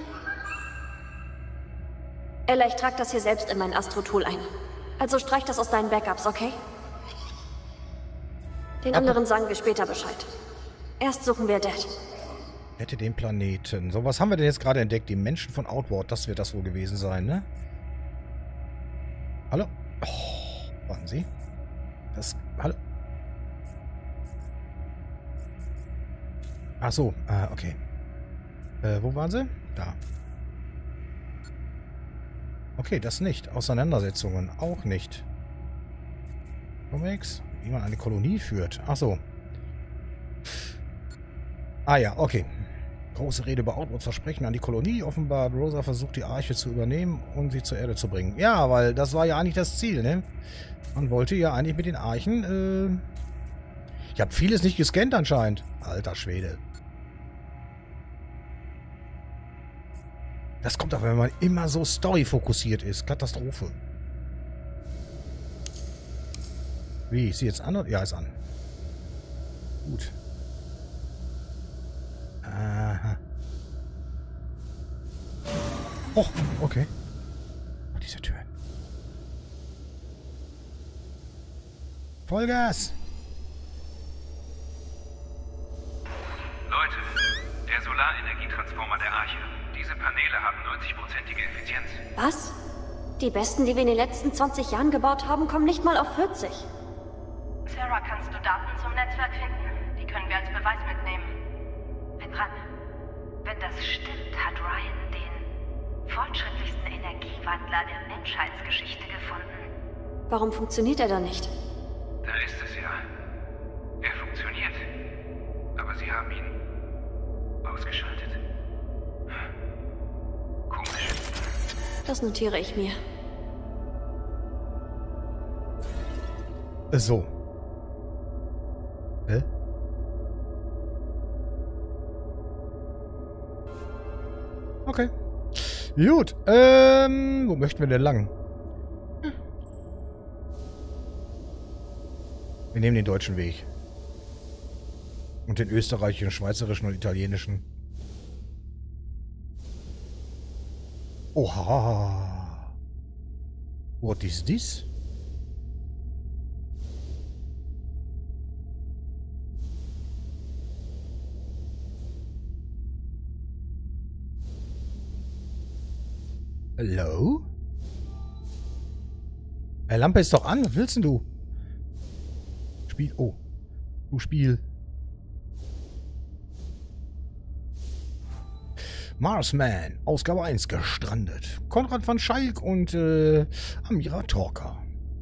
Speaker 7: Ayla, ich trage das hier selbst in mein Astro-Tool ein. Also streich das aus deinen Backups, okay? Den anderen sagen wir später Bescheid. Erst suchen wir Dad.
Speaker 2: Hätte den Planeten. So, was haben wir denn jetzt gerade entdeckt? Die Menschen von Outward, das wird das wohl gewesen sein, ne? Hallo? Oh, warten Sie. Das... Hallo? Ach so, okay. Wo waren sie? Da. Okay, das nicht. Auseinandersetzungen auch nicht. Comics? Wie man eine Kolonie führt. Ach so. Ah ja, okay. Große Rede über Outwards Versprechen an die Kolonie. Offenbar hat Rosa versucht, die Arche zu übernehmen und sie zur Erde zu bringen. Ja, weil das war ja eigentlich das Ziel, ne? Man wollte ja eigentlich mit den Archen, Ich habe vieles nicht gescannt anscheinend. Alter Schwede. Das kommt aber, wenn man immer so story-fokussiert ist. Katastrophe. Wie? Ist sie jetzt an? Ja, ist an. Gut. Aha. Oh, okay. Oh, diese Tür. Vollgas!
Speaker 12: Leute, der Solarenergietransformer der Arche. Diese Paneele haben 90%ige Effizienz.
Speaker 7: Was? Die besten, die wir in den letzten 20 Jahren gebaut haben, kommen nicht mal auf 40.
Speaker 13: Sarah, kannst du Daten zum Netzwerk finden? Die können wir als Beweis mitnehmen. Bin dran. Wenn das stimmt, hat Ryan den fortschrittlichsten Energiewandler der Menschheitsgeschichte gefunden.
Speaker 7: Warum funktioniert er dann nicht?
Speaker 12: Da ist es ja. Er funktioniert. Aber sie haben ihn ausgeschaltet. Komisch.
Speaker 7: Das notiere ich mir.
Speaker 2: So. Hä? Okay. Gut, wo möchten wir denn lang? Wir nehmen den deutschen Weg. Und den österreichischen, schweizerischen und italienischen. Oha. What is this? Hallo? Die Lampe ist doch an. Was willst denn du? Spiel. Oh. Du Spiel. Marsman, Ausgabe 1, gestrandet. Konrad van Schalk und Amira Torka.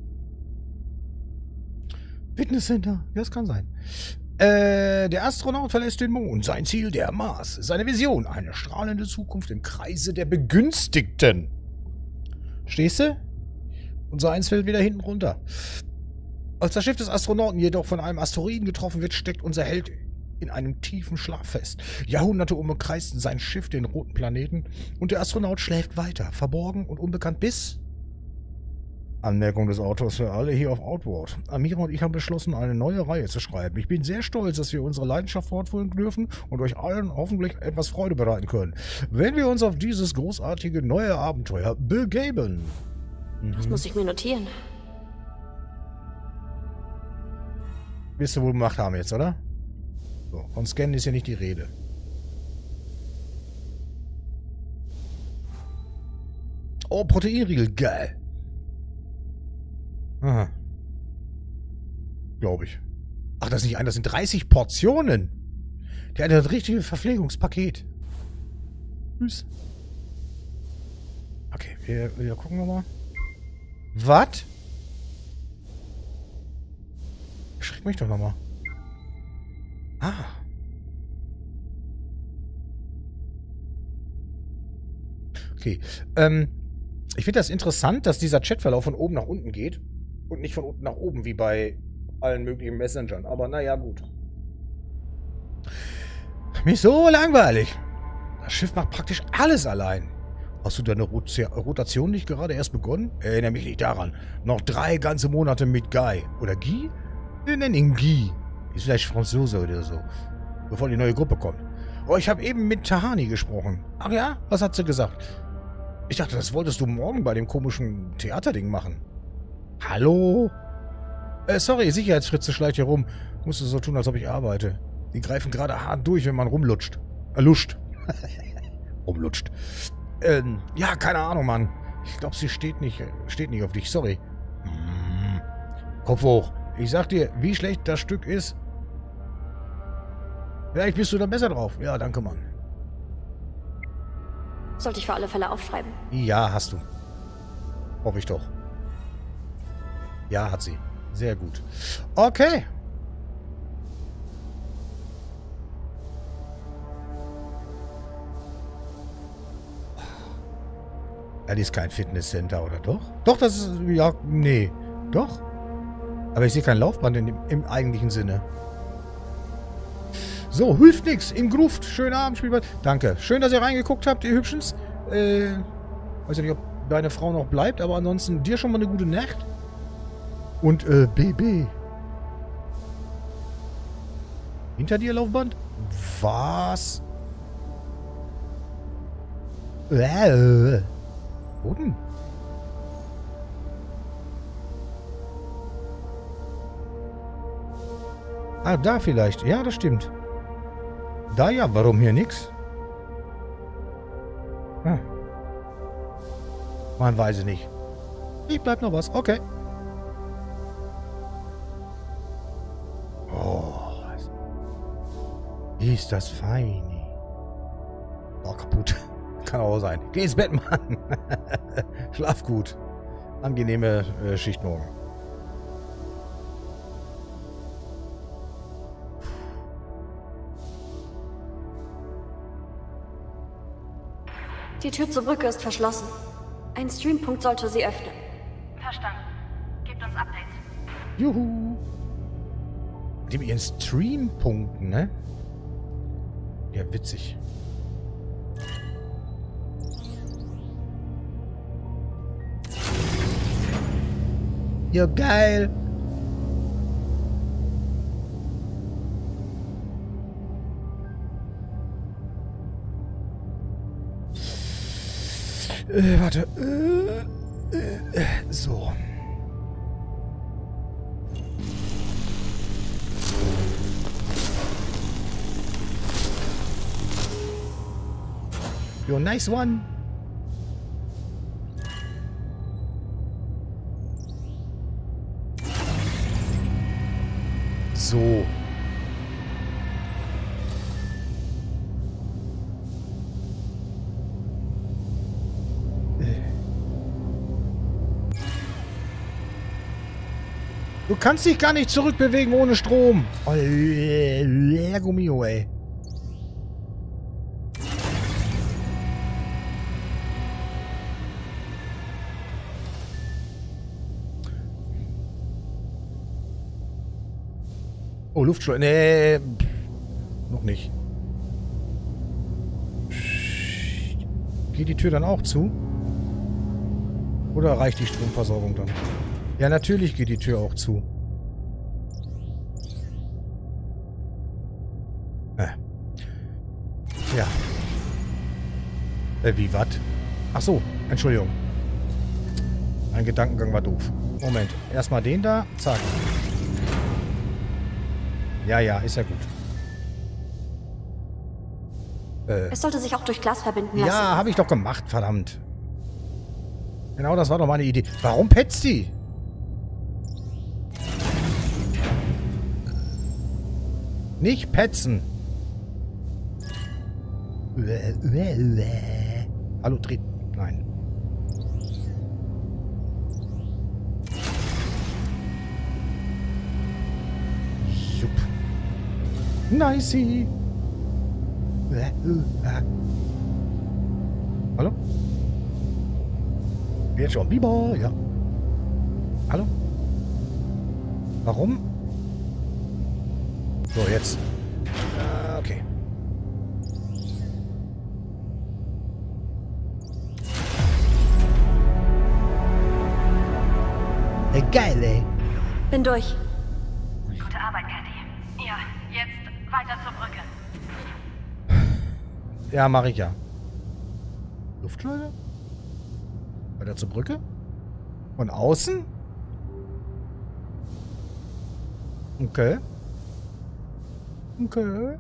Speaker 2: Fitnesscenter, ja, das kann sein. Der Astronaut verlässt den Mond. Sein Ziel, der Mars. Seine Vision, eine strahlende Zukunft im Kreise der Begünstigten. Stehst du? Unser Eins fällt wieder hinten runter. Als das Schiff des Astronauten jedoch von einem Asteroiden getroffen wird, steckt unser Held in einem tiefen Schlaf fest. Jahrhunderte umkreisten sein Schiff den roten Planeten und der Astronaut schläft weiter, verborgen und unbekannt bis... Anmerkung des Autors für alle hier auf Outward. Amira und ich haben beschlossen, eine neue Reihe zu schreiben. Ich bin sehr stolz, dass wir unsere Leidenschaft fortführen dürfen und euch allen hoffentlich etwas Freude bereiten können, wenn wir uns auf dieses großartige neue Abenteuer begeben.
Speaker 7: Das muss ich mir notieren.
Speaker 2: Wirst du wohl gemacht haben jetzt, oder? So, von Scannen ist ja nicht die Rede. Oh, Proteinriegel, geil. Aha. Glaube ich. Ach, das ist nicht ein, das sind 30 Portionen. Der hat ein richtiges Verpflegungspaket. Tschüss. Okay, wir gucken nochmal. Was? Schreck mich doch nochmal. Ah. Okay. Ich finde das interessant, dass dieser Chatverlauf von oben nach unten geht. Und nicht von unten nach oben, wie bei allen möglichen Messengern. Aber naja, gut. Mir ist so langweilig. Das Schiff macht praktisch alles allein. Hast du deine Rotation nicht gerade erst begonnen? Erinnere mich nicht daran. Noch 3 ganze Monate mit Guy. Oder Guy? Wir nennen ihn Guy. Ist vielleicht Franzose oder so. Bevor die neue Gruppe kommt. Oh, ich habe eben mit Tahani gesprochen. Ach ja? Was hat sie gesagt? Ich dachte, das wolltest du morgen bei dem komischen Theaterding machen. Hallo? Sorry, Sicherheitsfritze schleicht hier rum. Musst du so tun, als ob ich arbeite. Die greifen gerade hart durch, wenn man rumlutscht. Luscht. Rumlutscht. Ja, keine Ahnung, Mann. Ich glaube, sie steht nicht auf dich. Sorry. Kopf hoch. Ich sag dir, wie schlecht das Stück ist. Vielleicht bist du da besser drauf. Ja, danke, Mann.
Speaker 7: Sollte ich für alle Fälle aufschreiben?
Speaker 2: Ja, hast du. Hoffe ich doch. Ja, hat sie. Sehr gut. Okay. Das ist kein Fitnesscenter, oder doch? Doch, das ist... Ja, nee. Doch. Aber ich sehe kein Laufband im eigentlichen Sinne. So, hilft nix. Im Gruft. Schönen Abend, Spielball. Danke. Schön, dass ihr reingeguckt habt, ihr Hübschens. Weiß ja nicht, ob deine Frau noch bleibt, aber ansonsten dir schon mal eine gute Nacht. Und, BB. Hinter dir Laufband? Was? Wo denn? Ah, da vielleicht. Ja, das stimmt. Da ja, warum hier nix? Ah. Man weiß es nicht. Ich bleib noch was. Okay. Oh. Ist das fein. Oh, kaputt. Kann auch sein. Geh ins Bett, Mann. Schlaf gut. Angenehme Schicht morgen.
Speaker 7: Die Tür zur Brücke ist verschlossen. Ein Streampunkt sollte sie öffnen.
Speaker 13: Verstanden. Gebt uns Updates.
Speaker 2: Juhu. Die mit ihren Streampunkten, ne? Ja, witzig. Ja, geil. Warte. So. Yo, nice one. So. Du kannst dich gar nicht zurückbewegen ohne Strom. Oh, Lego mio, ey. Oh, Luftschleuse. Nee. Noch nicht. Geht die Tür dann auch zu? Oder reicht die Stromversorgung dann? Ja, natürlich geht die Tür auch zu. Ja. Wie, was? Ach so, Entschuldigung. Mein Gedankengang war doof. Moment. Erstmal den da. Zack. Ja, ja, ist ja gut.
Speaker 7: Es sollte sich auch durch Glas verbinden lassen.
Speaker 2: Ja, habe ich doch gemacht, verdammt. Genau, das war doch meine Idee. Warum petzt die? Nicht petzen. Hallo, dreht. Nein. Jupp. Nicey. Hallo? Jetzt schon. Biber, ja. Hallo? Warum? So, jetzt. Okay. Geil, ey.
Speaker 7: Bin durch.
Speaker 13: Gute Arbeit, Cathy. Ja, jetzt weiter zur Brücke.
Speaker 2: Ja, mach ich ja. Luftschleuse? Weiter zur Brücke? Von außen? Okay. Okay.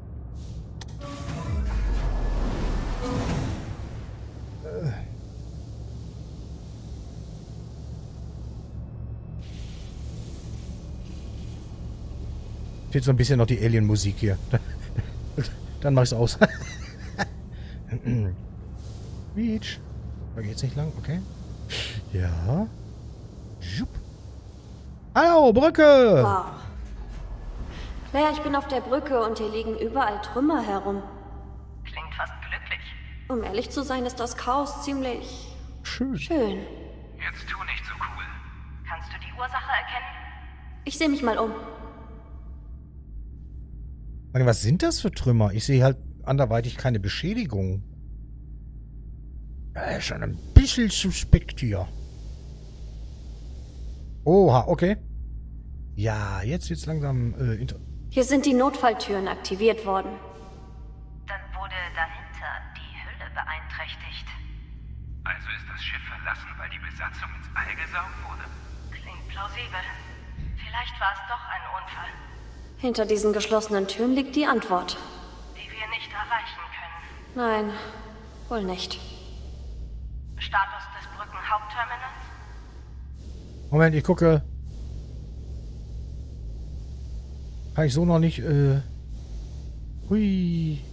Speaker 2: Fehlt so ein bisschen noch die Alien-Musik hier. Dann mach ich's aus. Beach. Da geht's nicht lang, okay. Ja. Jupp. Hallo, Brücke!
Speaker 7: Wow. Naja, ich bin auf der Brücke und hier liegen überall Trümmer herum.
Speaker 13: Klingt fast glücklich.
Speaker 7: Um ehrlich zu sein, ist das Chaos ziemlich... schön.
Speaker 8: Jetzt tu nicht so cool.
Speaker 13: Kannst du die Ursache erkennen?
Speaker 7: Ich sehe mich mal um.
Speaker 2: Was sind das für Trümmer? Ich sehe halt anderweitig keine Beschädigung. Ja, schon ein bisschen suspekt hier. Oha, okay. Ja, jetzt wird's langsam...
Speaker 7: Hier sind die Notfalltüren aktiviert worden.
Speaker 13: Dann wurde dahinter die Hülle beeinträchtigt.
Speaker 8: Also ist das Schiff verlassen, weil die Besatzung ins All gesaugt wurde?
Speaker 13: Klingt plausibel. Vielleicht war es doch ein Unfall,
Speaker 7: Hinter diesen geschlossenen Türen liegt die Antwort.
Speaker 13: die wir nicht erreichen können.
Speaker 7: Nein, wohl nicht.
Speaker 13: Status des Brückenhauptterminals?
Speaker 2: Moment, ich gucke. Kann ich so noch nicht, Hui.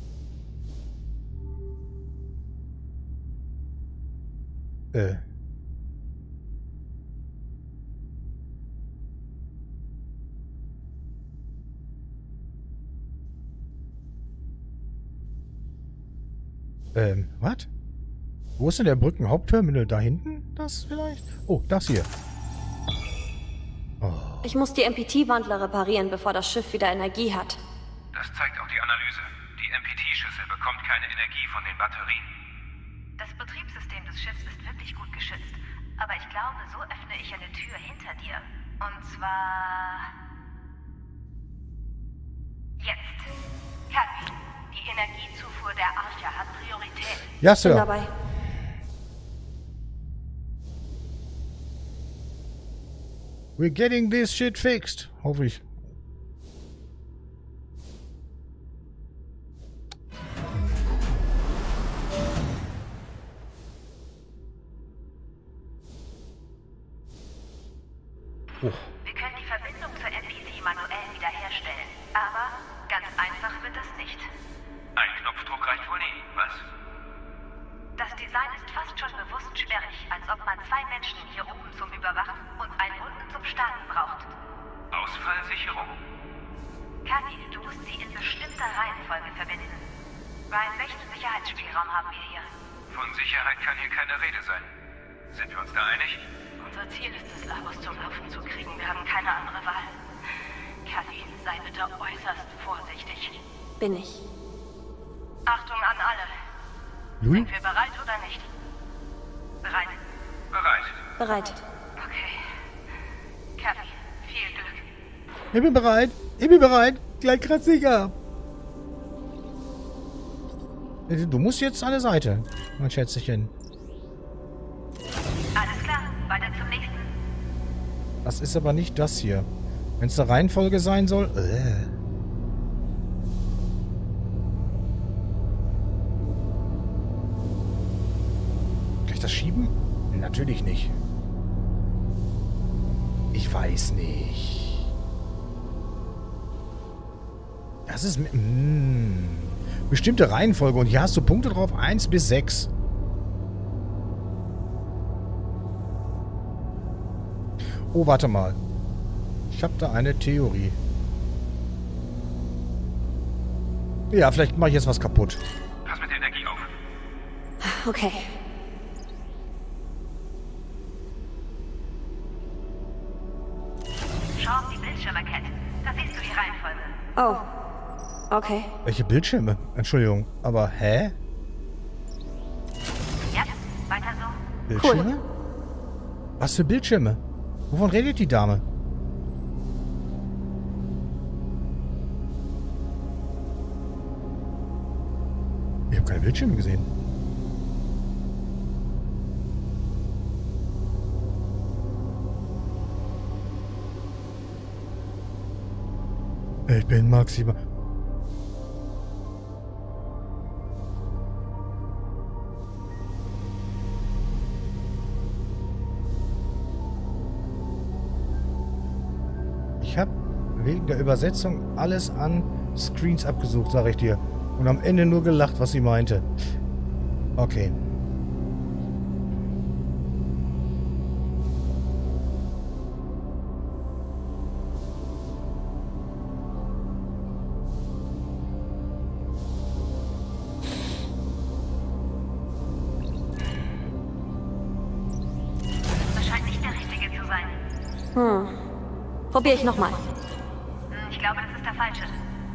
Speaker 2: Was? Wo ist denn der Brückenhauptterminal? Da hinten? Das vielleicht? Oh, das hier. Oh.
Speaker 7: Ich muss die MPT-Wandler reparieren, bevor das Schiff wieder Energie hat.
Speaker 8: Das zeigt auch die Analyse. Die MPT-Schüssel bekommt keine Energie von den Batterien.
Speaker 13: Das Betriebssystem des Schiffs ist wirklich gut geschützt. Aber ich
Speaker 16: glaube, so öffne ich eine Tür hinter dir. Und zwar... jetzt. Kathy, die Energiezufuhr der Arche hat Priorität.
Speaker 2: Ja, Sir.
Speaker 7: Bin dabei.
Speaker 2: We're getting this shit fixed. Hoffe ich. Oh.
Speaker 16: Wir können die Verbindung zur NPC manuell wiederherstellen. Aber ganz einfach wird das nicht.
Speaker 8: Ein Knopfdruck reicht wohl nie, was?
Speaker 16: Das Design ist fast schon bewusst sperrig, als ob man 2 Menschen hier oben zum Überwachen und einen unten zum Starten braucht.
Speaker 8: Ausfallsicherung?
Speaker 16: Kathy, du musst sie in bestimmter Reihenfolge verbinden. Ryan, welchen Sicherheitsspielraum haben wir hier?
Speaker 8: Von Sicherheit kann hier keine Rede sein. Sind wir uns da einig?
Speaker 16: Unser Ziel ist es, Labos zum Laufen zu kriegen. Wir haben keine andere Wahl. Kathy, sei bitte äußerst vorsichtig.
Speaker 7: Bin ich.
Speaker 16: Achtung an alle. Sind wir bereit oder nicht? Bereit?
Speaker 8: Bereit.
Speaker 7: Bereit.
Speaker 16: Okay. Kathy, viel Glück.
Speaker 2: Ich bin bereit. Ich bin bereit. Gleich kratze ich ab. Du musst jetzt an der Seite, mein Schätzchen.
Speaker 16: Alles klar, weiter zum nächsten.
Speaker 2: Das ist aber nicht das hier. Wenn es eine Reihenfolge sein soll... Kann ich das schieben? Natürlich nicht. Ich weiß nicht. Das ist... bestimmte Reihenfolge. Und hier hast du Punkte drauf. 1 bis 6. Oh, warte mal. Ich habe da eine Theorie. Ja, vielleicht mache ich jetzt was kaputt.
Speaker 8: Pass mit der Energie auf.
Speaker 7: Okay.
Speaker 16: Schau auf die Bildschirme, Cat. Da siehst du die Reihenfolge.
Speaker 7: Oh. Okay.
Speaker 2: Welche Bildschirme? Entschuldigung, aber hä?
Speaker 16: Ja, weiter so.
Speaker 2: Bildschirme? Cool. Was für Bildschirme? Wovon redet die Dame? Ich habe keine Bildschirme gesehen. Ich bin maximal... Ich habe wegen der Übersetzung alles an Screens abgesucht, sage ich dir. Und am Ende nur gelacht, was sie meinte. Okay.
Speaker 16: Das scheint nicht der Richtige zu sein.
Speaker 7: Probiere ich nochmal.
Speaker 16: Ich glaube, das ist der falsche.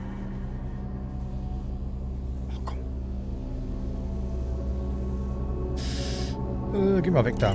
Speaker 2: Geh mal weg da.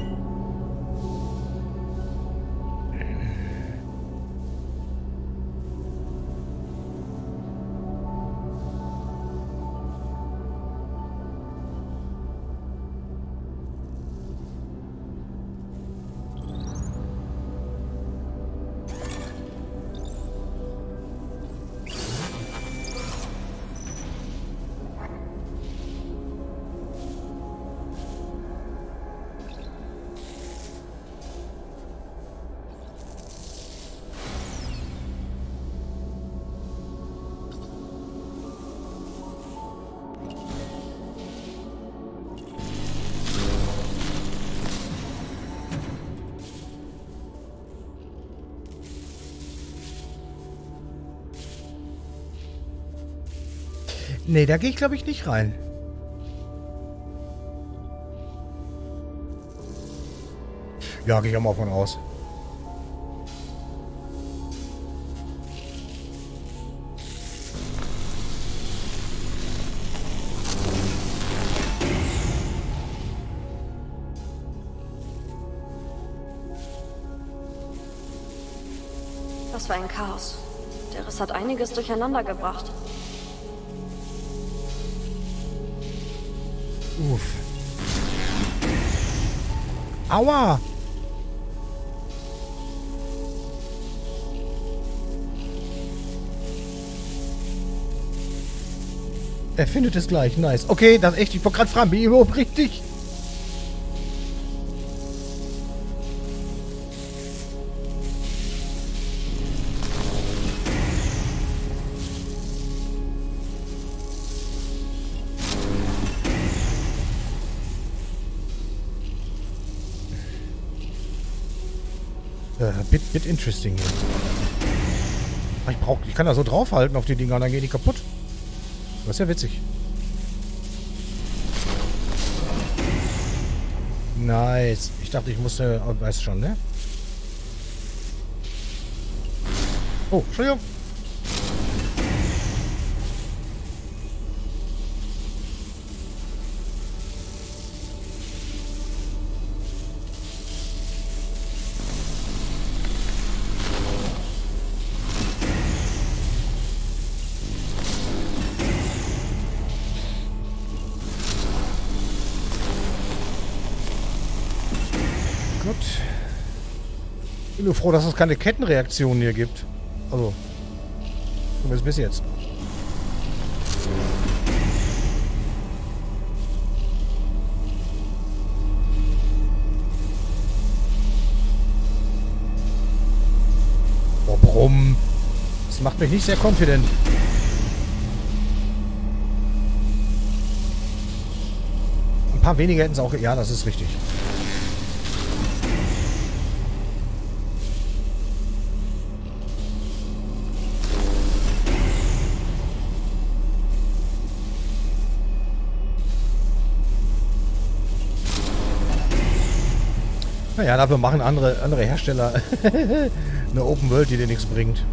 Speaker 2: Nee, da gehe ich, glaube ich, nicht rein. Ja, gehe ich auch mal von aus.
Speaker 7: Das war ein Chaos. Der Riss hat einiges durcheinander gebracht.
Speaker 2: Uff. Aua! Er findet es gleich. Nice. Okay, das ist echt. Ich wollte gerade fragen, bin ich überhaupt richtig? Bit interesting hier. Ich kann da so draufhalten auf die Dinger und dann gehen die kaputt. Das ist ja witzig. Nice. Ich dachte, ich musste... Oh, weißt schon, ne? Oh, Entschuldigung. Ich bin nur froh, dass es keine Kettenreaktionen hier gibt. Also, zumindest bis jetzt. Oh, brumm. Das macht mich nicht sehr confident. Ein paar weniger hätten es auch... Ja, das ist richtig. Naja, dafür machen andere Hersteller eine Open World, die dir nichts bringt.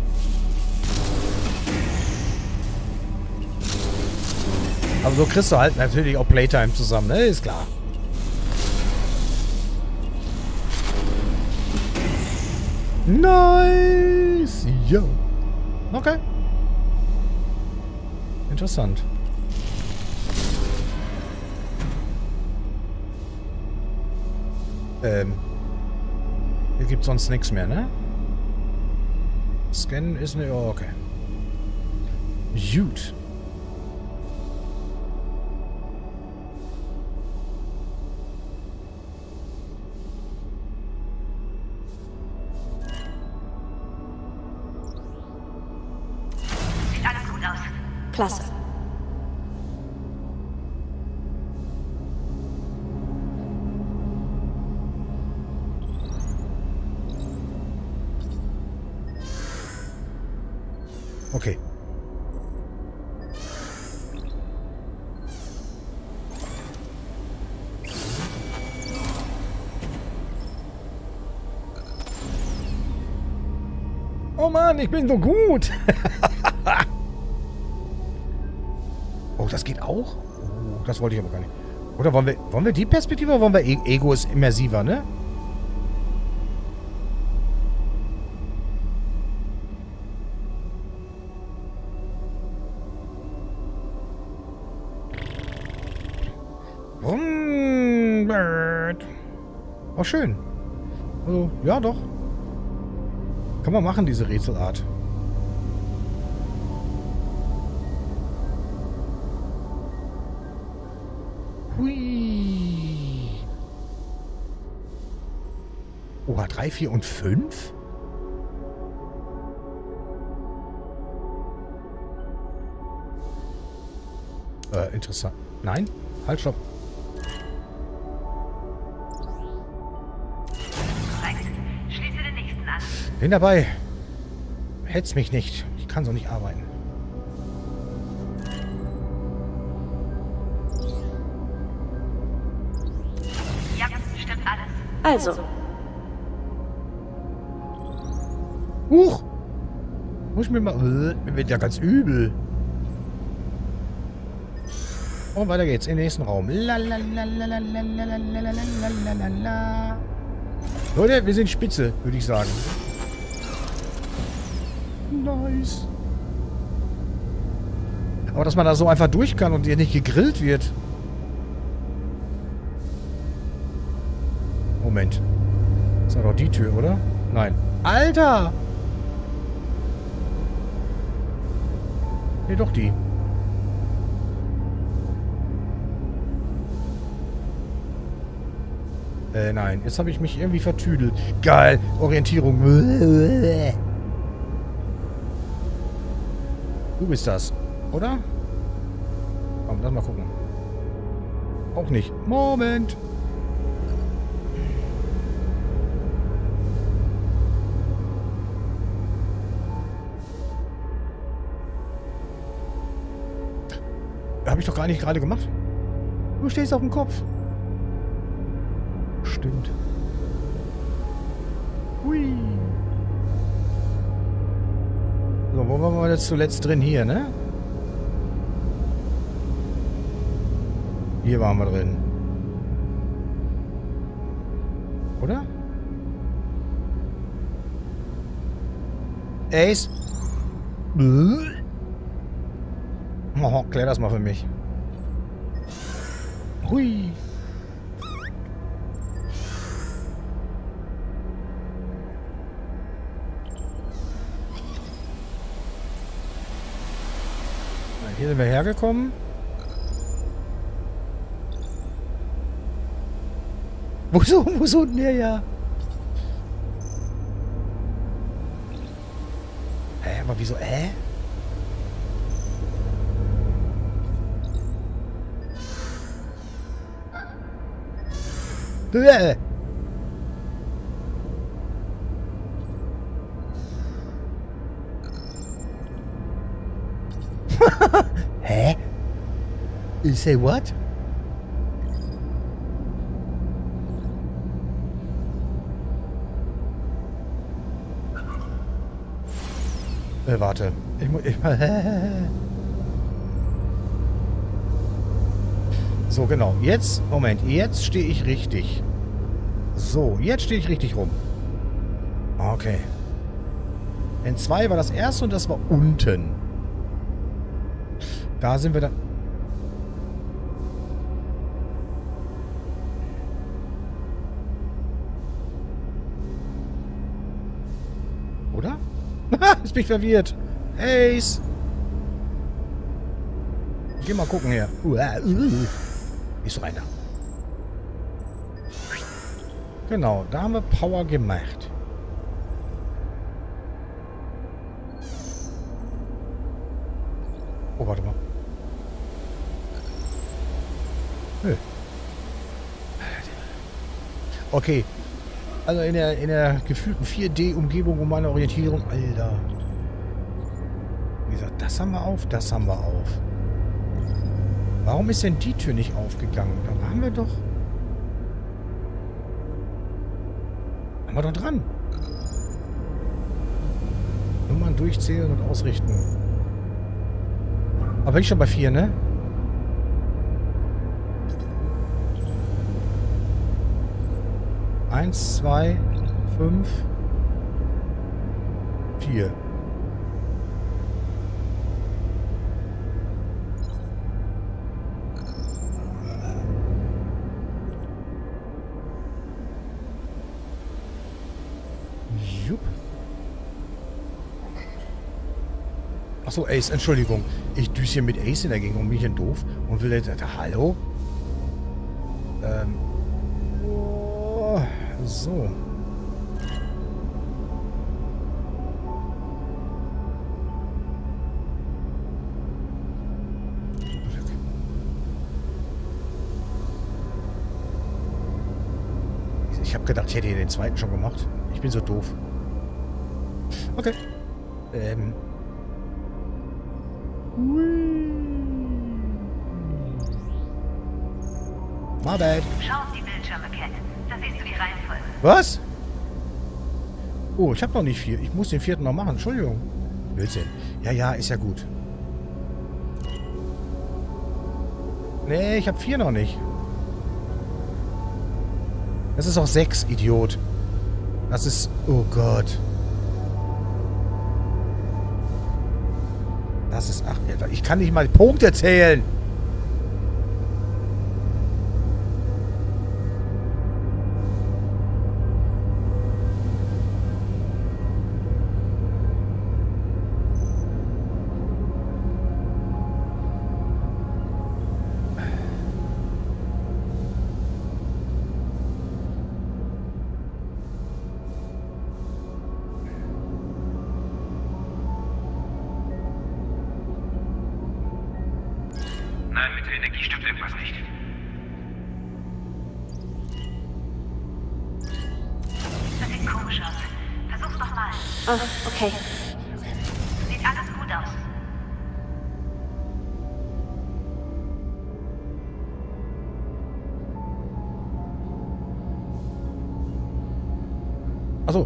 Speaker 2: Aber so kriegst du halt natürlich auch Playtime zusammen, ne? Ist klar. Nice! Ja. Okay. Interessant. Hier gibt es sonst nichts mehr, ne? Scannen ist ne... Oh, okay. Gut.
Speaker 16: Sieht alles gut aus.
Speaker 7: Klasse.
Speaker 2: Okay. Oh Mann, ich bin so gut. Oh, das geht auch? Oh, das wollte ich aber gar nicht. Oder wollen wir die Perspektive oder wollen wir Ego ist immersiver, ne? Oh, schön. Also, ja, doch. Kann man machen, diese Rätselart. Hui. Oha, 3, 4 und 5? Interessant. Nein? Halt, stopp. Bin dabei. Hetz mich nicht. Ich kann so nicht arbeiten.
Speaker 16: Ja, stimmt alles.
Speaker 7: Also.
Speaker 2: Huch! Muss ich mir mal... Mir wird ja ganz übel. Und weiter geht's in den nächsten Raum. Leute, wir sind spitze, würde ich sagen. Nice. Aber dass man da so einfach durch kann und hier nicht gegrillt wird. Moment. Das war doch die Tür, oder? Nein. Alter! Nee, doch die. Nein. Jetzt habe ich mich irgendwie vertüdelt. Geil. Orientierung. Du bist das, oder? Komm, lass mal gucken. Auch nicht. Moment. Habe ich doch gar nicht gerade gemacht. Du stehst auf dem Kopf. Stimmt. Hui. So, wo waren wir jetzt zuletzt drin? Hier, ne? Hier waren wir drin. Oder? Ace? Oh, klär das mal für mich. Hui. Hier sind wir hergekommen. Wo ist unten her, ja? Hä, aber wieso, Hä? You say what? Warte. So, genau. Jetzt, Moment, jetzt stehe ich richtig. So, jetzt stehe ich richtig rum. Okay. N2 war das erste und das war unten. Da sind wir dann... Oder? Jetzt bin ich verwirrt. Ace! Geh mal gucken hier. Ist so einer. Genau, da haben wir Power gemacht. Oh, warte mal. Nö. Okay. Also in der gefühlten 4D-Umgebung um meine Orientierung. Alter. Wie gesagt, das haben wir auf, das haben wir auf. Warum ist denn die Tür nicht aufgegangen? Da waren wir doch... Waren wir doch dran. Nummern durchzählen und ausrichten. Aber bin ich schon bei 4, ne? Eins, 2, 5, 4. Jupp. Achso, Ace, Entschuldigung. Ich düse hier mit Ace in der Gegend und bin hier doof und will jetzt... Hallo? Oh, so. Ich habe gedacht, ich hätte den zweiten schon gemacht. Ich bin so doof. Okay. My bad.
Speaker 16: Schau auf die Bildschirme, Cat. Da siehst du die Reihenfolge.
Speaker 2: Was? Oh, ich habe noch nicht 4. Ich muss den 4. noch machen. Entschuldigung. Blödsinn. Ja, ja, ist ja gut. Nee, ich habe 4 noch nicht. Das ist auch 6, Idiot. Das ist... Oh Gott. Das ist... Ach, ich kann nicht mal Punkte zählen.
Speaker 8: Nein, mit der Energie stimmt irgendwas nicht.
Speaker 16: Das sieht komisch aus. Versuch's doch mal.
Speaker 7: Ah, okay.
Speaker 16: Sieht alles gut aus.
Speaker 2: Achso.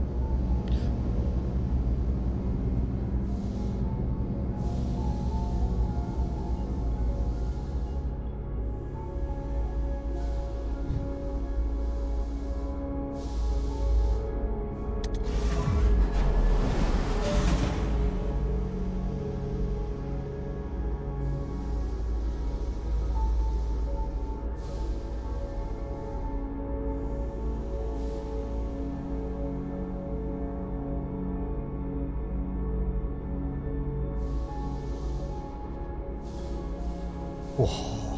Speaker 2: Oh.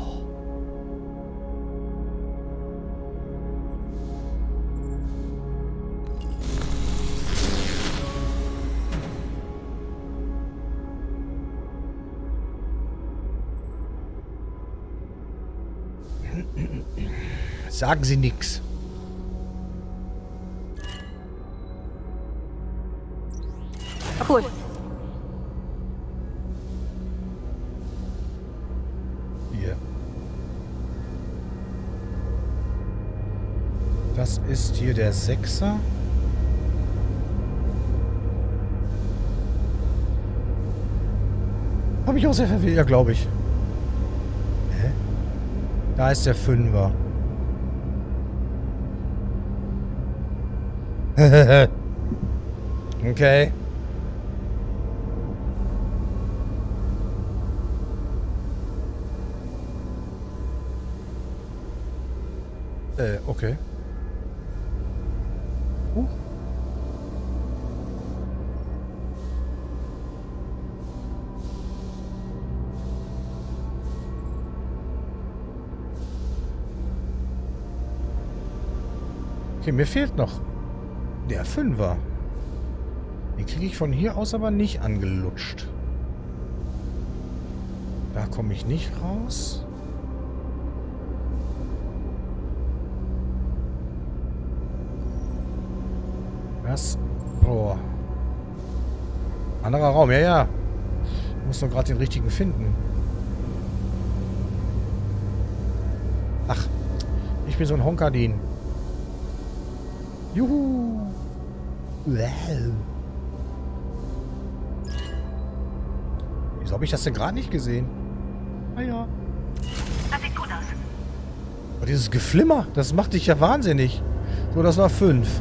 Speaker 2: Sagen Sie nix.
Speaker 7: Cool.
Speaker 2: Hier. Das ist hier der Sechser. Habe ich auch sehr verwirrt, ja, glaube ich. Hä? Da ist der Fünfer. Okay. Okay. Okay, mir fehlt noch der Fünfer. Den kriege ich von hier aus aber nicht angelutscht. Da komme ich nicht raus. Was? Boah. Anderer Raum, ja, ja. Ich muss nur gerade den richtigen finden. Ach, ich bin so ein Honkardin. Juhu. Wow. Wieso habe ich das denn gerade nicht gesehen? Ah ja.
Speaker 16: Das sieht gut aus.
Speaker 2: Oh, dieses Geflimmer, das macht dich ja wahnsinnig. So, das war 5.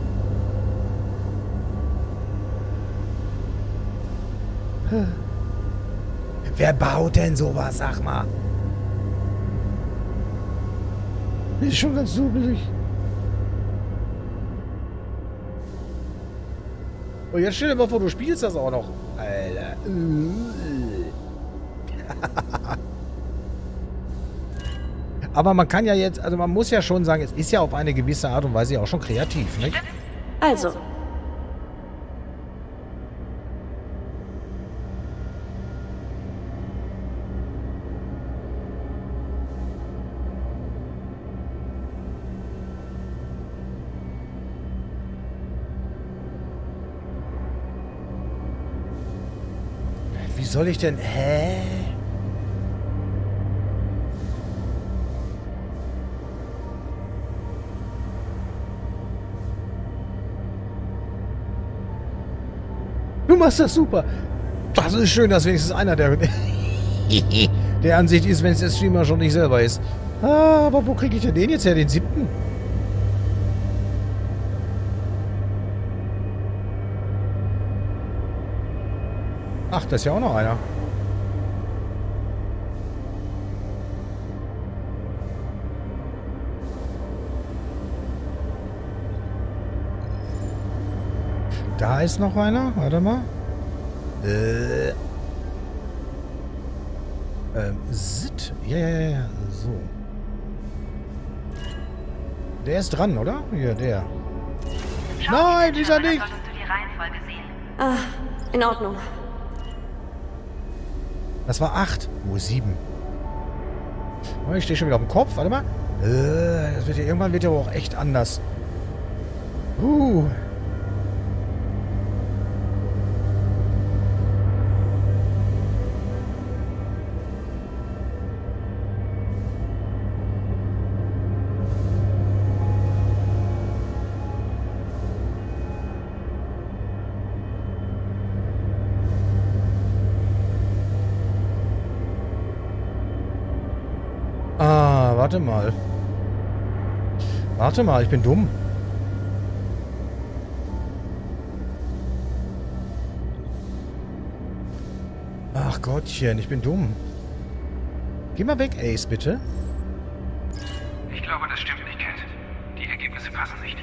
Speaker 2: Wer baut denn sowas, sag mal? Ist schon ganz dubelig. Und jetzt stell dir mal vor, du spielst das auch noch. Alter. Aber man kann ja jetzt, also man muss ja schon sagen, es ist ja auf eine gewisse Art und Weise ja auch schon kreativ, nicht?
Speaker 7: Also.
Speaker 2: Wie soll ich denn... Hä? Du machst das super. Das ist schön, dass wenigstens einer der Ansicht ist, wenn es der Streamer schon nicht selber ist. Ah, aber wo kriege ich denn den jetzt her? Den 7.? Ach, da ist ja auch noch einer. Da ist noch einer. Warte mal. Sit. Ja. So. Der ist dran, oder? Ja, der. Nein, dieser nicht.
Speaker 7: Ah, in Ordnung.
Speaker 2: Das war 8. Oh, 7. Oh, ich stehe schon wieder auf dem Kopf. Warte mal. Das wird ja, irgendwann wird ja aber auch echt anders. Warte mal. Warte mal, ich bin dumm. Ach Gottchen, ich bin dumm. Geh mal weg, Ace, bitte.
Speaker 12: Ich glaube, das stimmt nicht, Cat. Die Ergebnisse passen nicht.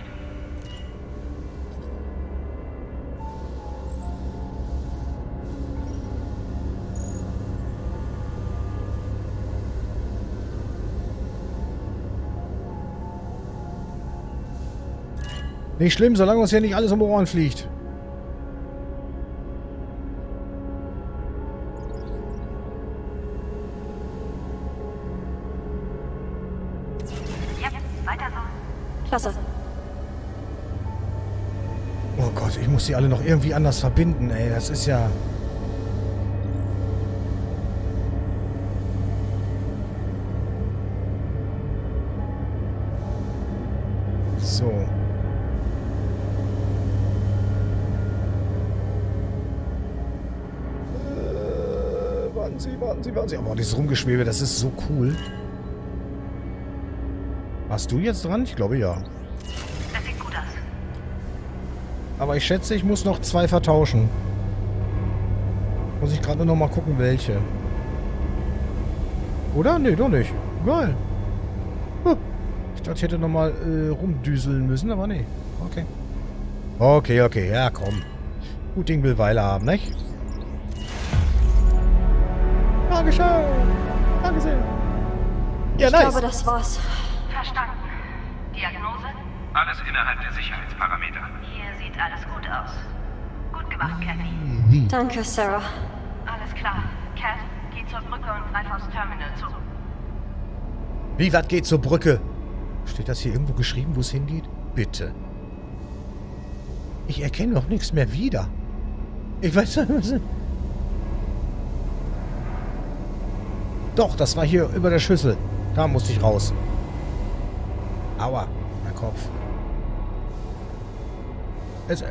Speaker 2: Nicht schlimm, solange uns hier nicht alles um die Ohren fliegt.
Speaker 16: Ja, weiter so.
Speaker 7: Klasse.
Speaker 2: Oh Gott, ich muss die alle noch irgendwie anders verbinden, ey. Das ist ja... So. Warten Sie. Aber dieses Rumgeschwebe, das ist so cool. Warst du jetzt dran? Ich glaube, ja.
Speaker 16: Das sieht gut aus.
Speaker 2: Aber ich schätze, ich muss noch 2 vertauschen. Muss ich gerade nur noch mal gucken, welche. Oder? Nee, doch nicht. Geil. Ich dachte, ich hätte noch mal rumdüseln müssen, aber nee. Okay. Okay. Ja, komm. Gut Ding will Weile haben, nicht? Dankeschön. Dankeschön. Ja, nice.
Speaker 7: Ich glaube, das war's.
Speaker 16: Verstanden. Diagnose?
Speaker 8: Alles innerhalb der Sicherheitsparameter.
Speaker 16: Hier sieht alles gut aus. Gut gemacht, Kathy.
Speaker 7: Danke, Sarah.
Speaker 16: Alles klar. Cat, geh zur Brücke und greif aufs Terminal zu.
Speaker 2: Wie, was geht zur Brücke? Steht das hier irgendwo geschrieben, wo es hingeht? Bitte. Ich erkenne doch nichts mehr wieder. Ich weiß nicht. Doch, das war hier über der Schüssel. Da musste ich raus. Aua, mein Kopf. Jetzt,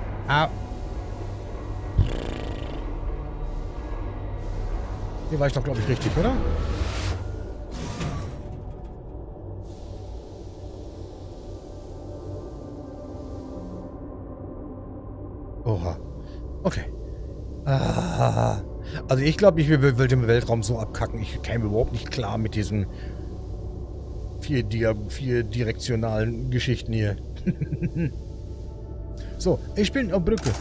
Speaker 2: hier war ich doch, glaube ich, richtig, oder? Oha. Okay. Also ich glaube, ich will den Weltraum so abkacken. Ich käme überhaupt nicht klar mit diesen 4 direktionalen Geschichten hier. So, ich bin auf Brücke.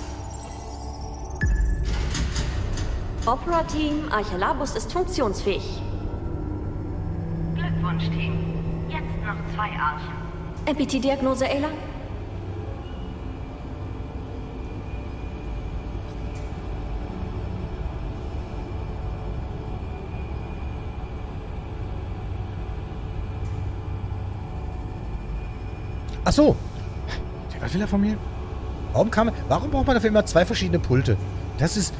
Speaker 7: Opera-Team, Archelabus ist funktionsfähig.
Speaker 16: Glückwunsch, Team. Jetzt noch 2 Archen.
Speaker 7: MPT-Diagnose, Ayla?
Speaker 2: Ach so. Was will er von mir? Warum braucht man dafür immer 2 verschiedene Pulte? Das ist...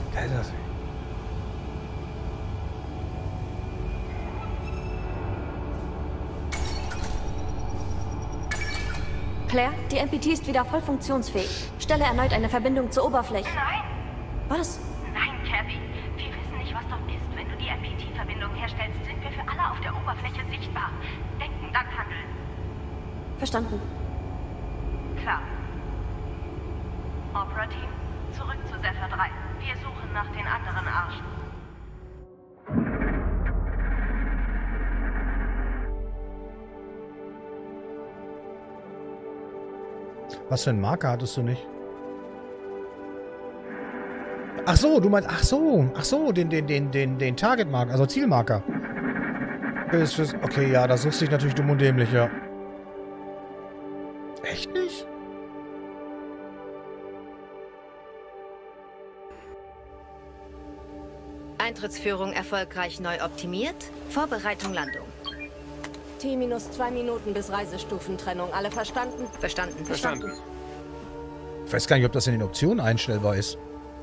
Speaker 7: Claire, die MPT ist wieder voll funktionsfähig. Stelle erneut eine Verbindung zur Oberfläche.
Speaker 16: Nein!
Speaker 7: Was?
Speaker 16: Nein, Kathy. Wir wissen nicht, was dort ist. Wenn du die MPT-Verbindung herstellst, sind wir für alle auf der Oberfläche sichtbar. Denken, dann handeln.
Speaker 7: Verstanden.
Speaker 16: Klar. Opera-Team, zurück zu Zephyr 3. Wir suchen nach den anderen Arschen.
Speaker 2: Was für einen Marker hattest du nicht? Ach so, du meinst, ach so, den Targetmarker, also Zielmarker. Okay, ja, da suchst du dich natürlich dumm und dämlich, ja. Echt nicht?
Speaker 14: Eintrittsführung erfolgreich neu optimiert. Vorbereitung Landung.
Speaker 6: T-2 Minuten bis Reisestufentrennung. Alle verstanden?
Speaker 14: Verstanden.
Speaker 12: Verstanden.
Speaker 2: Ich weiß gar nicht, ob das in den Optionen einstellbar ist.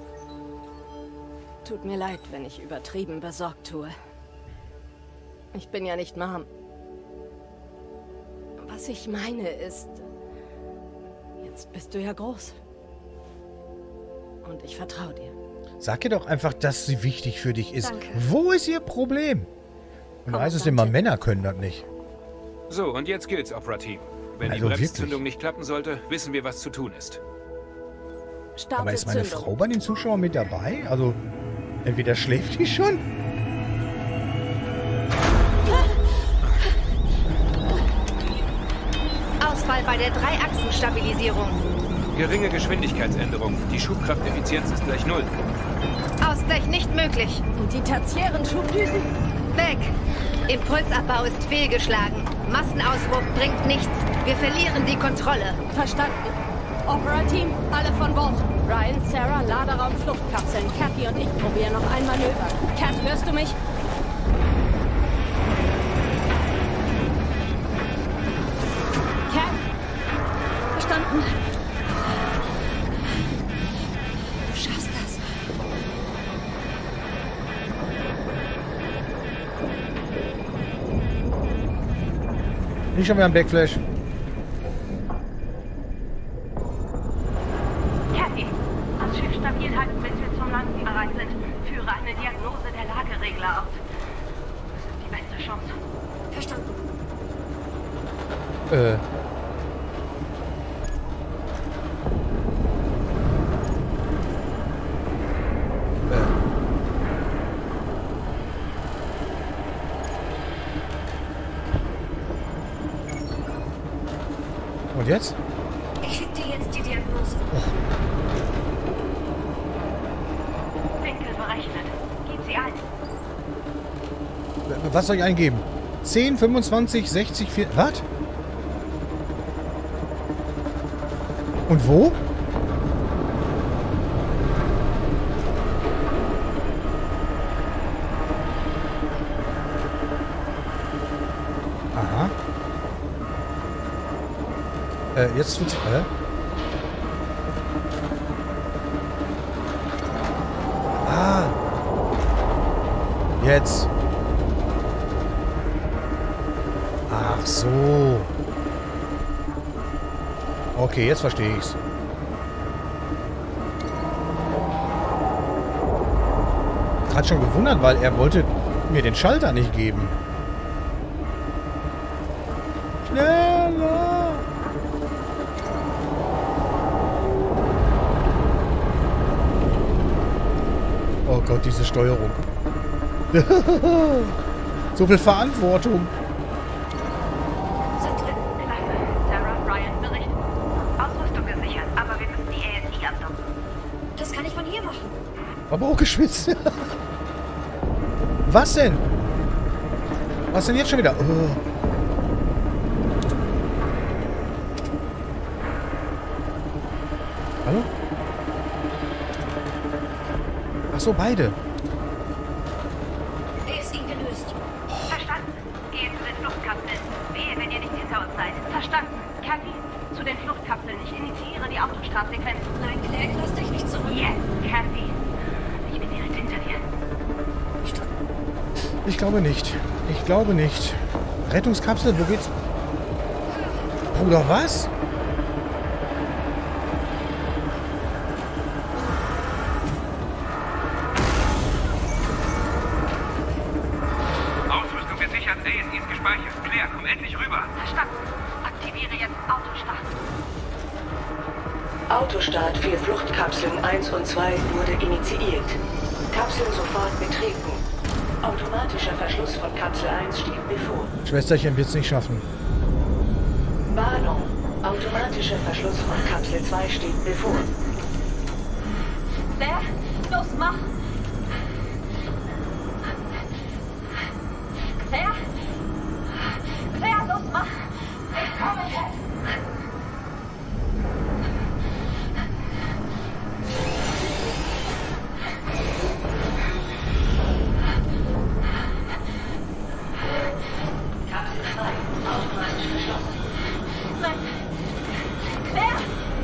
Speaker 6: Tut mir leid, wenn ich übertrieben besorgt tue. Ich bin ja nicht Mom. Was ich meine ist, jetzt bist du ja groß. Und ich vertraue dir.
Speaker 2: Sag ihr doch einfach, dass sie wichtig für dich ist.
Speaker 6: Danke.
Speaker 2: Wo ist ihr Problem? Und da heißt es immer, Männer können das nicht.
Speaker 12: So, und jetzt gilt's, Operativ. Wenn die
Speaker 2: Also
Speaker 12: Bremszündung nicht klappen sollte, wissen wir, was zu tun ist.
Speaker 2: Aber ist meine Frau bei den Zuschauern mit dabei? Also, entweder schläft die schon?
Speaker 14: Ausfall bei der Dreiachsenstabilisierung.
Speaker 12: Geringe Geschwindigkeitsänderung. Die Schubkrafteffizienz ist gleich 0.
Speaker 14: Ausgleich nicht möglich.
Speaker 6: Und die tertiären Schubdüsen?
Speaker 14: Weg. Impulsabbau ist fehlgeschlagen. Massenauswurf bringt nichts. Wir verlieren die Kontrolle.
Speaker 6: Verstanden. Operateam, alle von Bord. Ryan, Sarah, Laderaum, Fluchtkapseln. Kathy und ich probieren noch ein Manöver. Kat, hörst du mich? Kat? Verstanden. Du schaffst das.
Speaker 2: Nicht schon wieder ein Backflash.
Speaker 16: Kathy, das Schiff stabil halten, bis wir zum Landen bereit sind. Führe eine Diagnose der Lageregler aus. Das ist die beste Chance.
Speaker 6: Verstanden.
Speaker 2: Und jetzt?
Speaker 16: Ich schicke dir jetzt die Diagnose. Winkel berechnet. Gib sie ein.
Speaker 2: Was soll ich eingeben? 10, 25, 60, 4... Was? Und wo? Aha. Jetzt tut's... Ah. Jetzt. Ach so. Okay, jetzt verstehe ich's. Gerade schon gewundert, weil er wollte mir den Schalter nicht geben. Schneller! Oh Gott, diese Steuerung. So viel Verantwortung.
Speaker 16: Sarah, Ryan, berichtet. Ausrüstung gesichert, aber wir müssen die ASI abdocken.
Speaker 6: Das kann ich von hier machen.
Speaker 2: Aber auch geschwitzt. Was denn? Was denn jetzt schon wieder? Oh. Hallo? Ach so, beide.
Speaker 16: ASI gelöst. Verstanden. Gehe zu den Fluchtkapseln. Wehe, wenn ihr nicht hinter uns seid. Verstanden. Kathy, zu den Fluchtkapseln. Ich initiiere die Autostartsequenz.
Speaker 6: Nein, Claire, lass dich nicht zurück.
Speaker 16: Yes, Kathy. Ich bin direkt hinter dir.
Speaker 2: Ich glaube nicht. Ich glaube nicht. Rettungskapsel, wo geht's? Bruder, was?
Speaker 12: Ausrüstung gesichert, ASI ist gespeichert. Claire, komm endlich rüber.
Speaker 16: Verstanden. Aktiviere jetzt Autostart.
Speaker 17: Autostart für Fluchtkapseln 1 und 2 wurde initiiert. Kapseln sofort betreten. Automatischer Verschluss von Kapsel 1 steht bevor.
Speaker 2: Schwesterchen wird's nicht schaffen.
Speaker 17: Warnung. Automatischer Verschluss von Kapsel 2 steht bevor.
Speaker 16: Claire, du
Speaker 7: Los, mach! Claire? Claire, los, mach! Ich komme jetzt!
Speaker 17: Kapsel 2, automatisch geschlossen.
Speaker 7: Nein! Claire!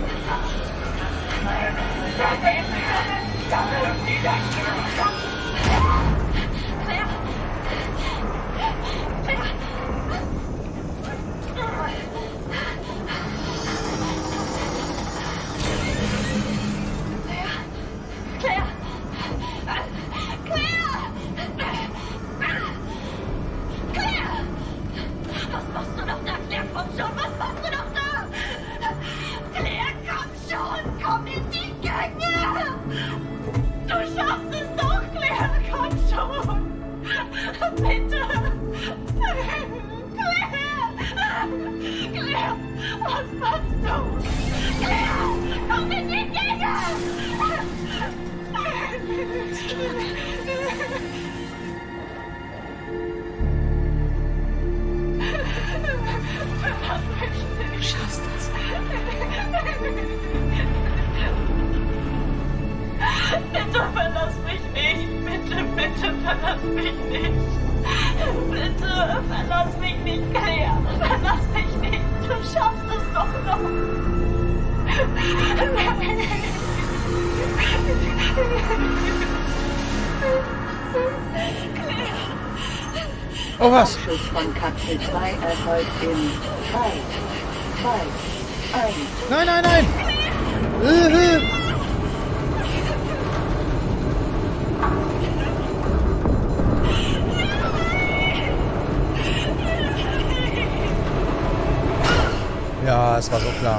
Speaker 17: Du schaffst das.
Speaker 7: Bitte verlass mich nicht. Bitte, bitte verlass mich nicht. Bitte verlass mich nicht, Claire. Verlass mich nicht. Du schaffst es doch noch.
Speaker 2: Oh, was?
Speaker 17: Abschuss von Kapsel 2 erfolgt in 3, 2, 1.
Speaker 2: Nein, nein, nein! Ja, es war so klar.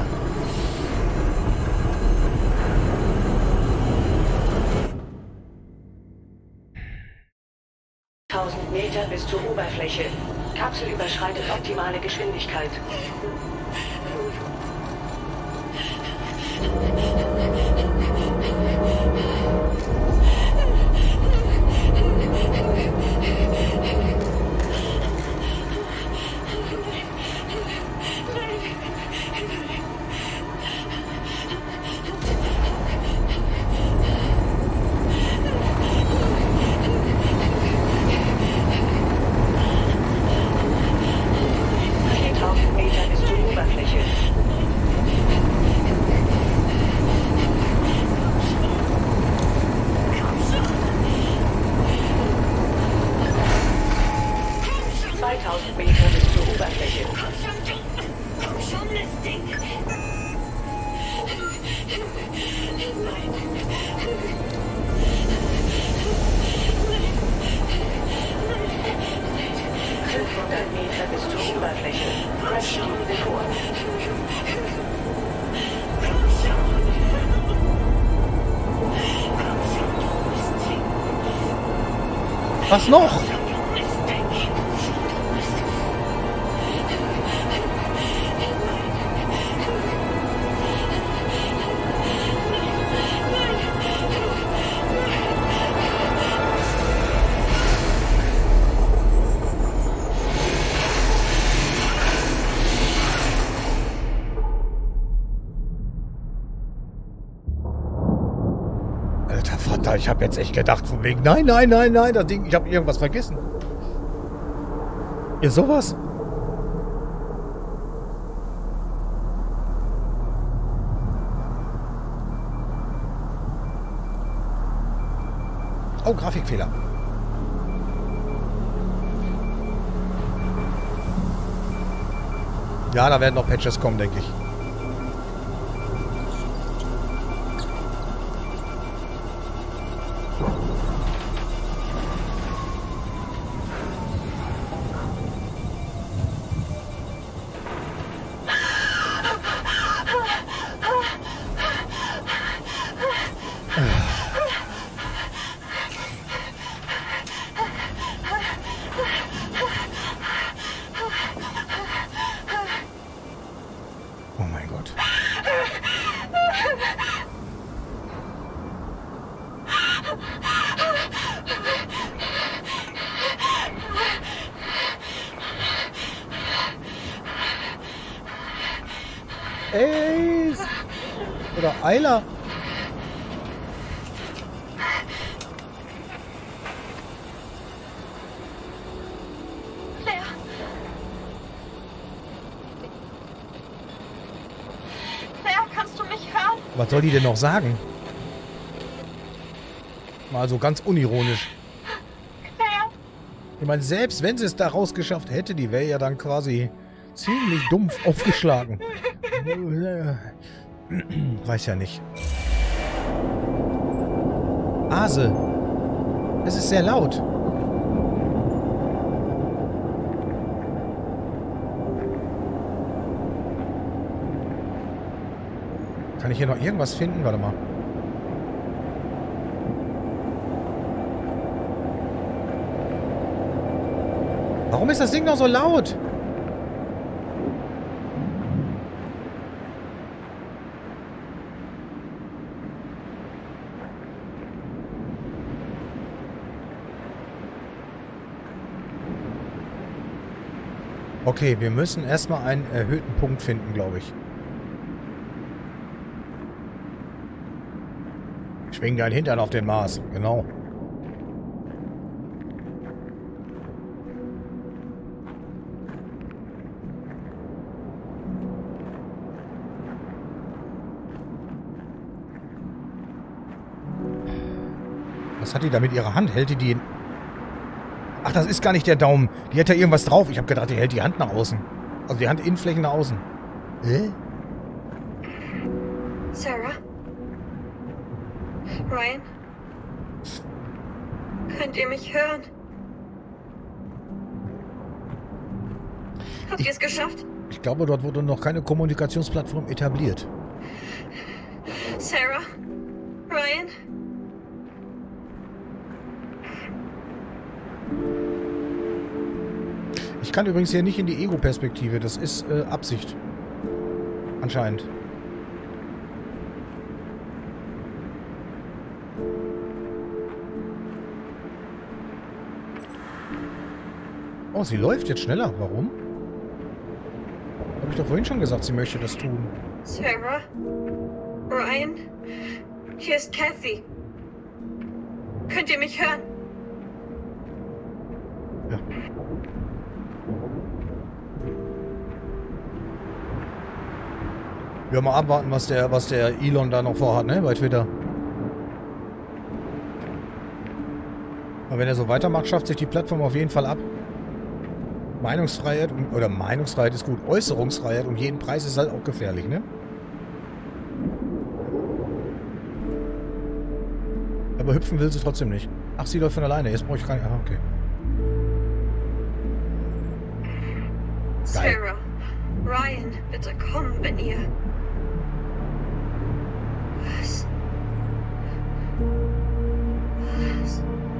Speaker 17: Meter bis zur Oberfläche. Kapsel überschreitet optimale Geschwindigkeit.
Speaker 2: Was noch? Alter Vater, ich habe jetzt echt gedacht von wegen, nein, nein, nein, nein, das Ding, ich habe irgendwas vergessen. Ihr sowas? Oh, Grafikfehler. Ja, da werden noch Patches kommen, denke ich. Ace! Oder Ayla.
Speaker 7: Claire! Claire, kannst du mich hören?
Speaker 2: Was soll die denn noch sagen? Mal so ganz unironisch.
Speaker 7: Claire!
Speaker 2: Ich meine, selbst wenn sie es da rausgeschafft hätte, die wäre ja dann quasi ziemlich dumpf aufgeschlagen. Weiß ja nicht. Ase. Es ist sehr laut. Kann ich hier noch irgendwas finden? Warte mal. Warum ist das Ding noch so laut? Okay, wir müssen erstmal einen erhöhten Punkt finden, glaube ich. Schwing deinen Hintern auf den Mars, genau. Was hat die da mit ihrer Hand? Hält die die... Ach, das ist gar nicht der Daumen. Die hat da irgendwas drauf. Ich habe gedacht, die hält die Hand nach außen. Also die Handinnenflächen nach außen.
Speaker 7: Sarah? Ryan? Könnt ihr mich hören? Habt ihr es geschafft?
Speaker 2: Ich glaube, dort wurde noch keine Kommunikationsplattform etabliert.
Speaker 7: Sarah? Ryan?
Speaker 2: Ich kann übrigens hier nicht in die Ego-Perspektive. Das ist Absicht. Anscheinend. Oh, sie läuft jetzt schneller. Warum? Habe ich doch vorhin schon gesagt, sie möchte das tun.
Speaker 7: Sarah? Ryan? Hier ist Kathy. Könnt ihr mich hören?
Speaker 2: Ja. Wir mal abwarten, was der Elon da noch vorhat, ne? Bei Twitter. Aber wenn er so weitermacht, schafft sich die Plattform auf jeden Fall ab. Meinungsfreiheit, oder Meinungsfreiheit ist gut, Äußerungsfreiheit um jeden Preis ist halt auch gefährlich, ne? Aber hüpfen will sie trotzdem nicht. Ach, sie läuft von alleine. Jetzt brauche ich keine... Ah, okay. Geil.
Speaker 7: Sarah, Ryan, bitte komm, wenn ihr... Was? Was?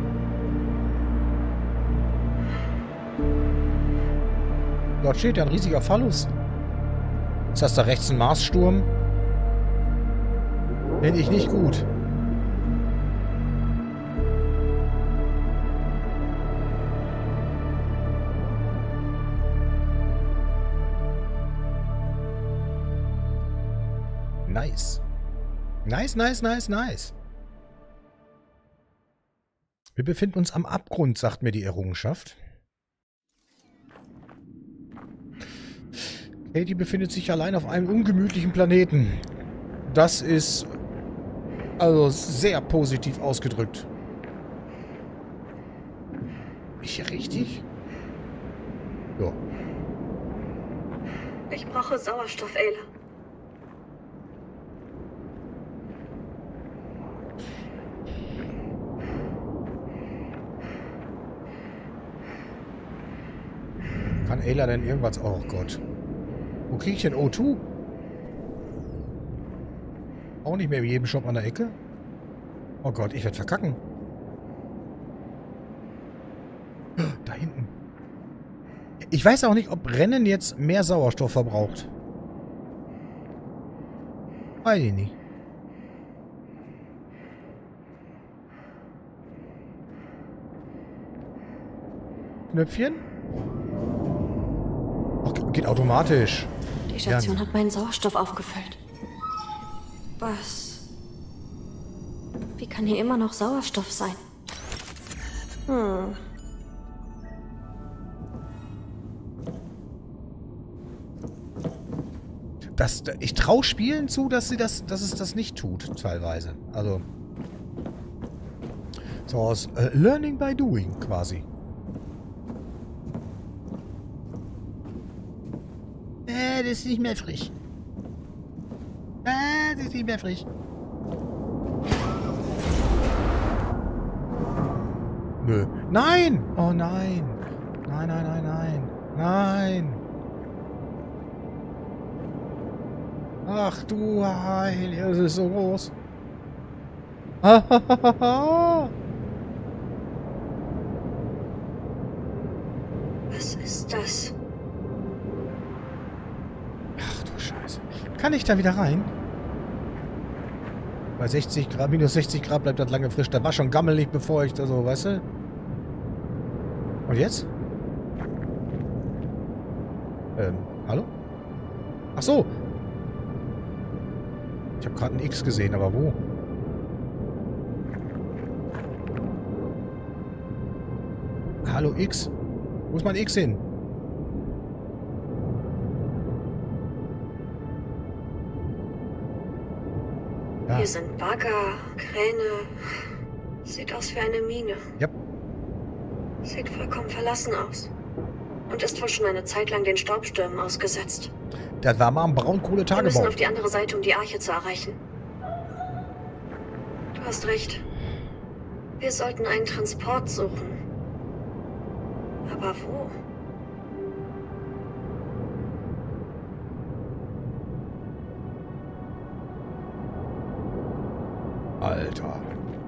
Speaker 2: Dort steht ja ein riesiger Phallus. Ist das da rechts ein Marssturm? Finde ich nicht gut. Nice. Nice, nice, nice, nice. Wir befinden uns am Abgrund, sagt mir die Errungenschaft. Katie befindet sich allein auf einem ungemütlichen Planeten. Das ist also sehr positiv ausgedrückt. Ist hier richtig? Ja.
Speaker 7: Ich brauche Sauerstoff, Ayla.
Speaker 2: Kann Ayla denn irgendwas... Oh Gott. Wo kriege ich denn O2? Auch nicht mehr wie jedem Shop an der Ecke? Oh Gott, ich werde verkacken. Da hinten. Ich weiß auch nicht, ob Rennen jetzt mehr Sauerstoff verbraucht. Weiß ich nicht. Knöpfchen? Ach, geht automatisch.
Speaker 7: Die Station
Speaker 2: Gerne.
Speaker 7: hat meinen Sauerstoff aufgefüllt. Was? Wie kann hier immer noch Sauerstoff sein?
Speaker 2: Ich traue Spielen zu, dass es das nicht tut, teilweise. Also. So aus Learning by Doing, quasi. Das ist nicht mehr frisch. Das ist nicht mehr frisch. Nö. Nein! Oh nein! Nein, nein, nein, nein. Nein! Ach du Heil, es ist so groß.
Speaker 7: Was ist das?
Speaker 2: Ach du Scheiße. Kann ich da wieder rein? Bei 60 Grad, minus 60 Grad bleibt das lange frisch. Da war schon gammelig befeucht, also, weißt du? Und jetzt? Hallo? Ach so. Ich habe gerade ein X gesehen, aber wo? Hallo X? Wo ist mein X hin? Ja.
Speaker 7: Hier sind Bagger, Kräne. Sieht aus wie eine Mine.
Speaker 2: Ja.
Speaker 7: Sieht vollkommen verlassen aus. Und ist wohl schon eine Zeit lang den Staubstürmen ausgesetzt.
Speaker 2: Das war mal ein
Speaker 7: Wir
Speaker 2: Braunkohletagebau.
Speaker 7: müssen auf die andere Seite, um die Arche zu erreichen. Du hast recht. Wir sollten einen Transport suchen. Aber wo?
Speaker 2: Alter.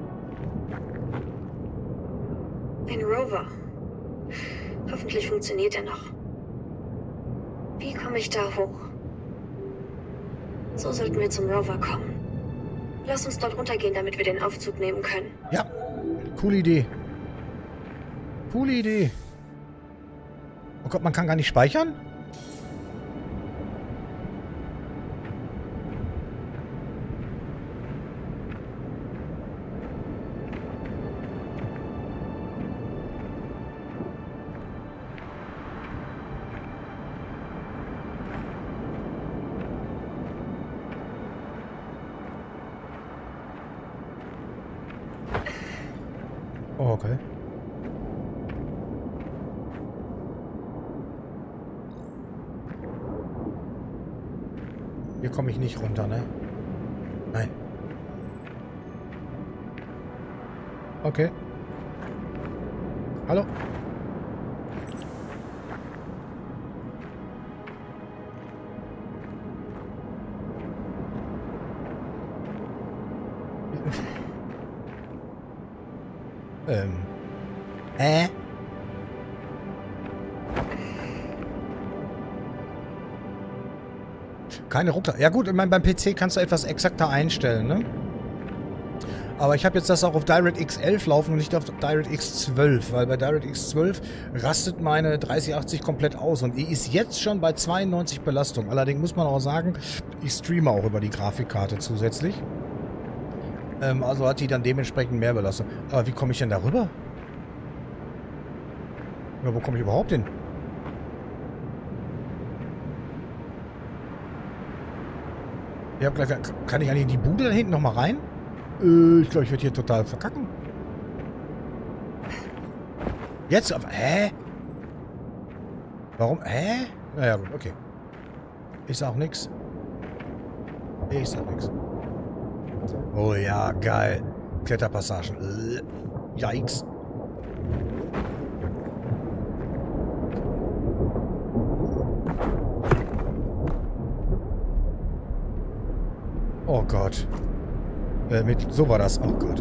Speaker 7: Ein Rover. Hoffentlich funktioniert er noch. Wie komme ich da hoch? So sollten wir zum Rover kommen. Lass uns dort runtergehen, damit wir den Aufzug nehmen können.
Speaker 2: Ja, coole Idee. Coole Idee. Oh Gott, man kann gar nicht speichern? Oh, okay. Hier komme ich nicht runter, ne? Nein. Okay. Hallo? Keine Ruckler. Ja gut, ich meine, beim PC kannst du etwas exakter einstellen, ne? Aber ich habe jetzt das auch auf DirectX 11 laufen und nicht auf DirectX 12, weil bei DirectX 12 rastet meine 3080 komplett aus und die ist jetzt schon bei 92 Belastung. Allerdings muss man auch sagen, ich streame auch über die Grafikkarte zusätzlich. Also hat die dann dementsprechend mehr Belastung. Aber wie komme ich denn da rüber? Ja, wo komme ich überhaupt hin? Ja, kann ich eigentlich in die Bude da hinten nochmal rein? Ich glaube, ich werde hier total verkacken. Jetzt? Hä? Warum? Hä? Naja, gut, okay. Ich sag nix. Ich sag nix. Oh ja, geil. Kletterpassagen. Yikes. Oh Gott. So war das. Oh Gott.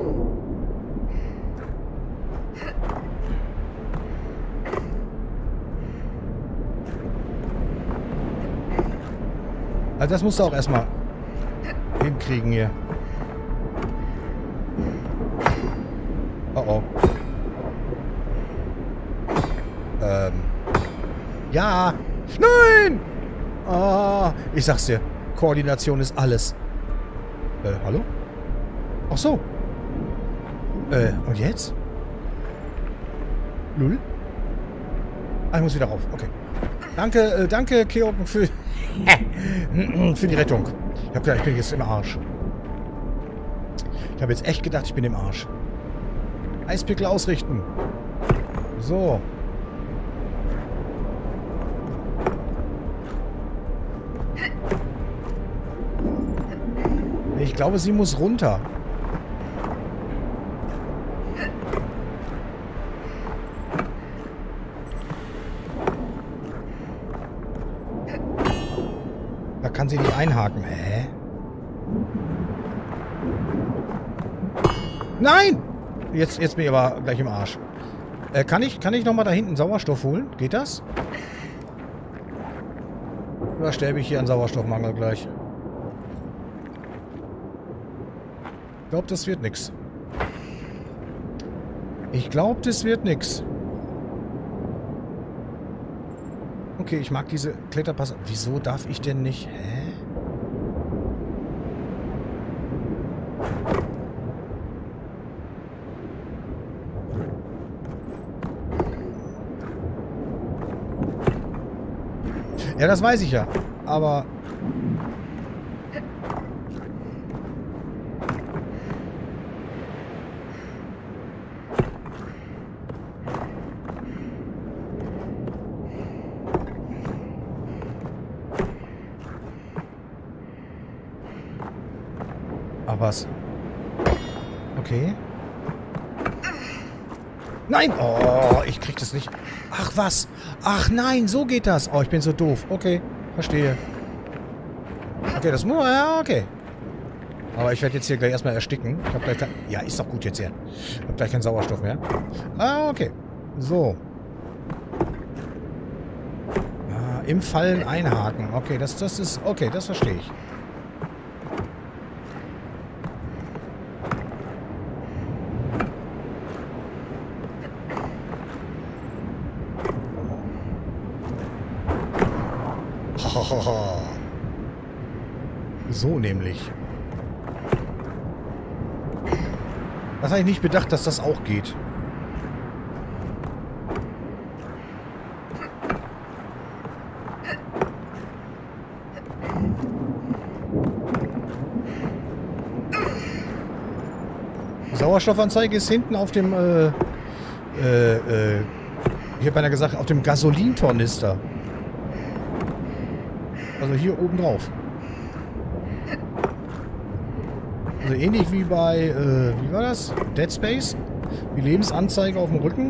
Speaker 2: Also das musst du auch erstmal hinkriegen hier. Oh oh. Ja. Nein! Ah, ich sag's dir. Koordination ist alles. Hallo? Ach so. Und jetzt? Lull? Ah, ich muss wieder rauf. Okay. Danke, Keoken, für die Rettung. Ich hab gedacht, ich bin jetzt im Arsch. Ich habe jetzt echt gedacht, ich bin im Arsch. Eispickel ausrichten. So. Ich glaube, sie muss runter. Da kann sie nicht einhaken. Hä? Nein! Jetzt bin ich aber gleich im Arsch. Kann ich nochmal da hinten Sauerstoff holen? Geht das? Oder sterbe ich hier an Sauerstoffmangel gleich? Ich glaube, das wird nix. Ich glaube, das wird nix. Okay, ich mag diese Kletterpass. Wieso darf ich denn nicht? Hä? Ja, das weiß ich ja. Aber... was? Okay. Nein! Oh, ich krieg das nicht. Ach, was? Ach, nein, so geht das. Oh, ich bin so doof. Okay, verstehe. Okay, das muss... Ja, okay. Aber ich werde jetzt hier gleich erstmal ersticken. Ich habe gleich kein... Ja, ist doch gut jetzt hier. Ich habe gleich keinen Sauerstoff mehr. Ah, okay. So. Ah, im Fallen einhaken. Okay, das ist... Okay, das verstehe ich. So nämlich. Das habe ich nicht bedacht, dass das auch geht. Die Sauerstoffanzeige ist hinten auf dem, ich habe einer gesagt, auf dem Gasolintornister. Also hier oben drauf. Also ähnlich wie bei, wie war das? Dead Space? Die Lebensanzeige auf dem Rücken.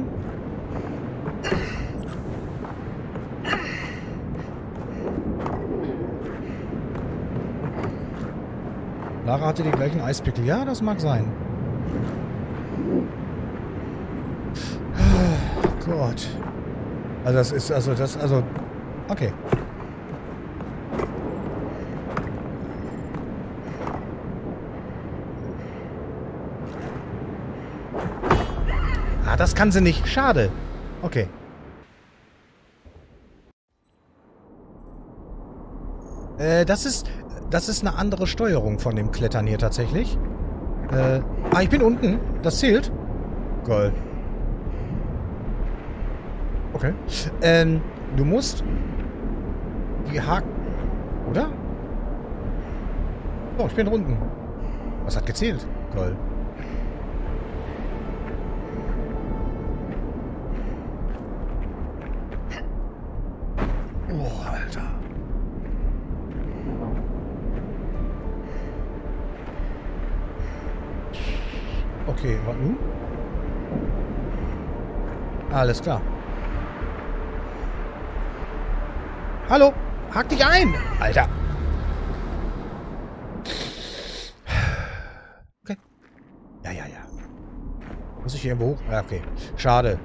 Speaker 2: Lara hatte die gleichen Eispickel. Ja, das mag sein. Oh Gott. Also das ist, also, okay. Das kann sie nicht. Schade. Okay. Das ist eine andere Steuerung von dem Klettern hier tatsächlich. Ich bin unten. Das zählt. Geil. Okay. Du musst die Haken... Oder? Oh, ich bin unten. Was hat gezählt? Geil. Oh, Alter. Okay, was nun? Alles klar. Hallo, hack dich ein, Alter. Okay. Ja. Muss ich hier irgendwo hoch? Ja, okay. Schade.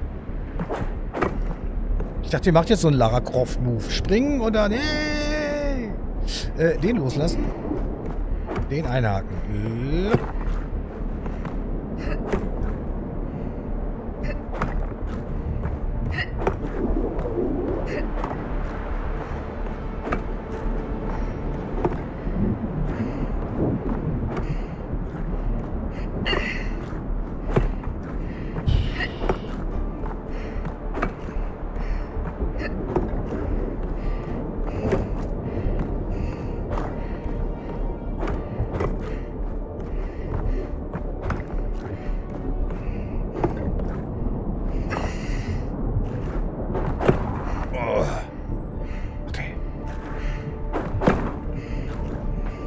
Speaker 2: Ich dachte, ihr macht jetzt so einen Lara Croft-Move. Springen oder... Nee. Den loslassen. Den einhaken.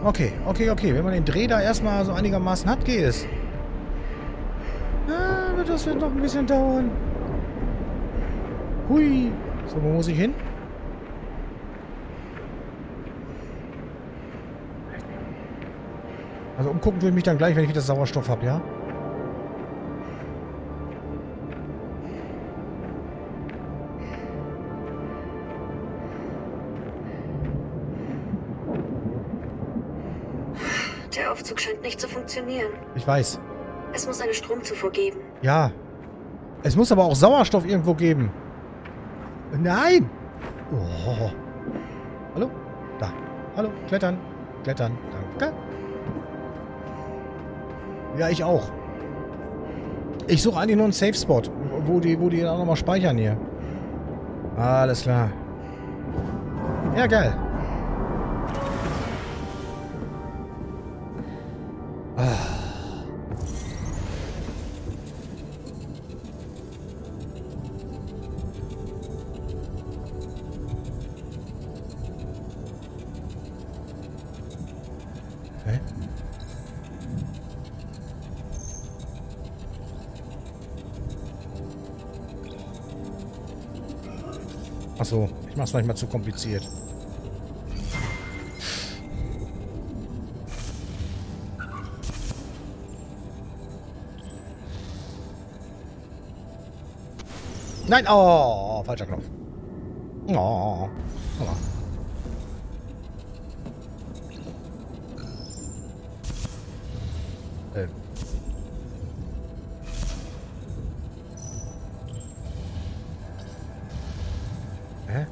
Speaker 2: Okay. Wenn man den Dreh da erstmal so einigermaßen hat, geht es. Ah, das wird noch ein bisschen dauern. Hui. So, wo muss ich hin? Also umgucken tue ich mich dann gleich, wenn ich wieder Sauerstoff habe, ja?
Speaker 7: Der Aufzug scheint nicht zu funktionieren.
Speaker 2: Ich weiß.
Speaker 7: Es muss eine Stromzufuhr geben.
Speaker 2: Ja. Es muss aber auch Sauerstoff irgendwo geben. Nein! Oh. Hallo? Da. Hallo, klettern. Klettern. Danke. Ja, ich auch. Ich suche eigentlich nur einen Safe Spot, wo die dann auch nochmal speichern hier. Alles klar. Ja, geil. Hä? Achso, ich mach's manchmal zu kompliziert. Nein! Oh, falscher Knopf. Oh. Oh. Hä?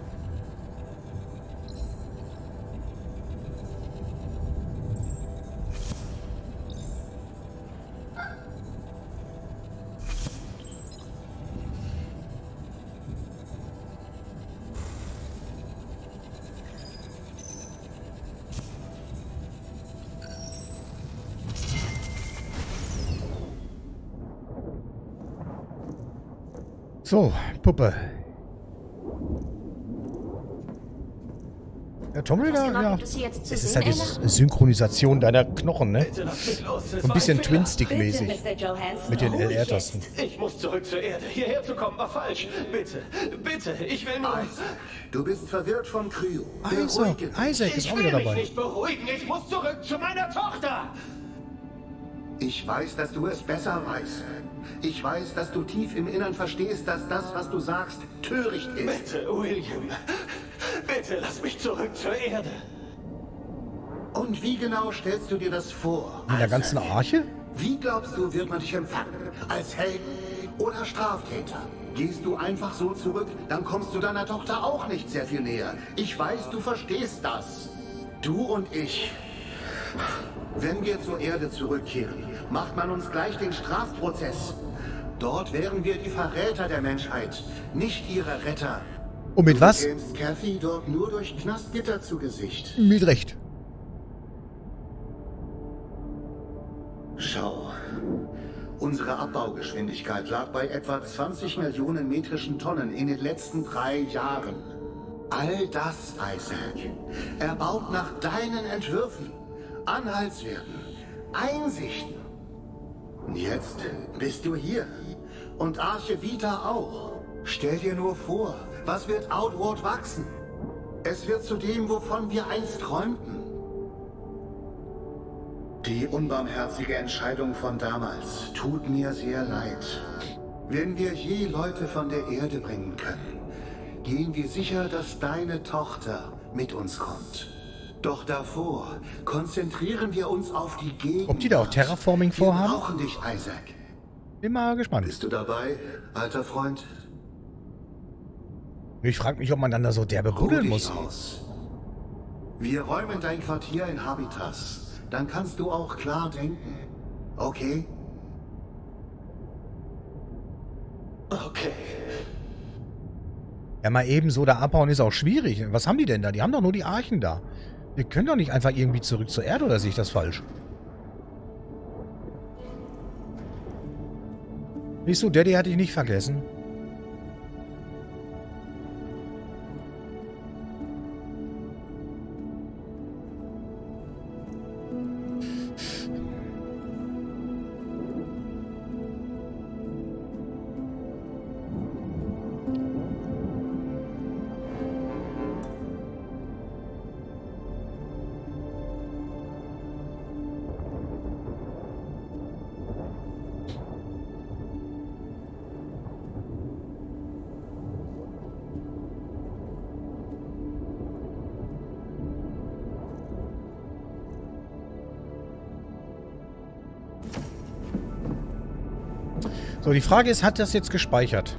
Speaker 2: So, Puppe. Ja, Tommel da? Ja. Es ist halt die Synchronisation deiner Knochen, ne? So ein bisschen Twin-Stick-mäßig. Mit den LR-Tasten.
Speaker 15: Ich muss zurück zur Erde. Hierher zu kommen war falsch. Bitte, bitte, ich will nur...
Speaker 11: Du bist verwirrt von Kryo.
Speaker 2: Isaac ist auch wieder
Speaker 15: Ich will mich
Speaker 2: dabei.
Speaker 15: nicht beruhigen. Ich muss zurück zu meiner Tochter.
Speaker 11: Ich weiß, dass du es besser weißt. Ich weiß, dass du tief im Innern verstehst, dass das, was du sagst, töricht ist.
Speaker 15: Bitte, William. Bitte, lass mich zurück zur Erde.
Speaker 11: Und wie genau stellst du dir das vor?
Speaker 2: In der ganzen Arche?
Speaker 11: Wie glaubst du, wird man dich empfangen? Als Helden oder Straftäter? Gehst du einfach so zurück, dann kommst du deiner Tochter auch nicht sehr viel näher. Ich weiß, du verstehst das. Du und ich. Wenn wir zur Erde zurückkehren, macht man uns gleich den Strafprozess. Dort wären wir die Verräter der Menschheit, nicht ihre Retter.
Speaker 2: Und mit was?
Speaker 11: Du bekämst Kathy dort nur durch Knastgitter zu Gesicht.
Speaker 2: Mit Recht.
Speaker 11: Schau. Unsere Abbaugeschwindigkeit lag bei etwa 20 Millionen metrischen Tonnen in den letzten 3 Jahren. All das, Isaac, erbaut nach deinen Entwürfen. Anhaltswerten, Einsichten. Und jetzt bist du hier. Und Arche Vita auch. Stell dir nur vor, was wird Outward wachsen? Es wird zu dem, wovon wir einst träumten. Die unbarmherzige Entscheidung von damals tut mir sehr leid. Wenn wir je Leute von der Erde bringen können, gehen wir sicher, dass deine Tochter mit uns kommt. Doch davor konzentrieren wir uns auf die Gegend.
Speaker 2: Ob die da auch Terraforming
Speaker 11: Wir
Speaker 2: vorhaben?
Speaker 11: brauchen dich, Isaac.
Speaker 2: Bin mal gespannt.
Speaker 11: Bist du dabei, alter Freund?
Speaker 2: Ich frage mich, ob man dann da so derbe
Speaker 11: Ruh
Speaker 2: buddeln
Speaker 11: dich
Speaker 2: muss.
Speaker 11: aus. Wir räumen dein Quartier in Habitas. Dann kannst du auch klar denken. Okay?
Speaker 15: Okay.
Speaker 2: Ja, mal eben so da abhauen ist auch schwierig. Was haben die denn da? Die haben doch nur die Archen da. Wir können doch nicht einfach irgendwie zurück zur Erde, oder sehe ich das falsch? Siehst du, Daddy hatte ich nicht vergessen. So, die Frage ist, hat das jetzt gespeichert?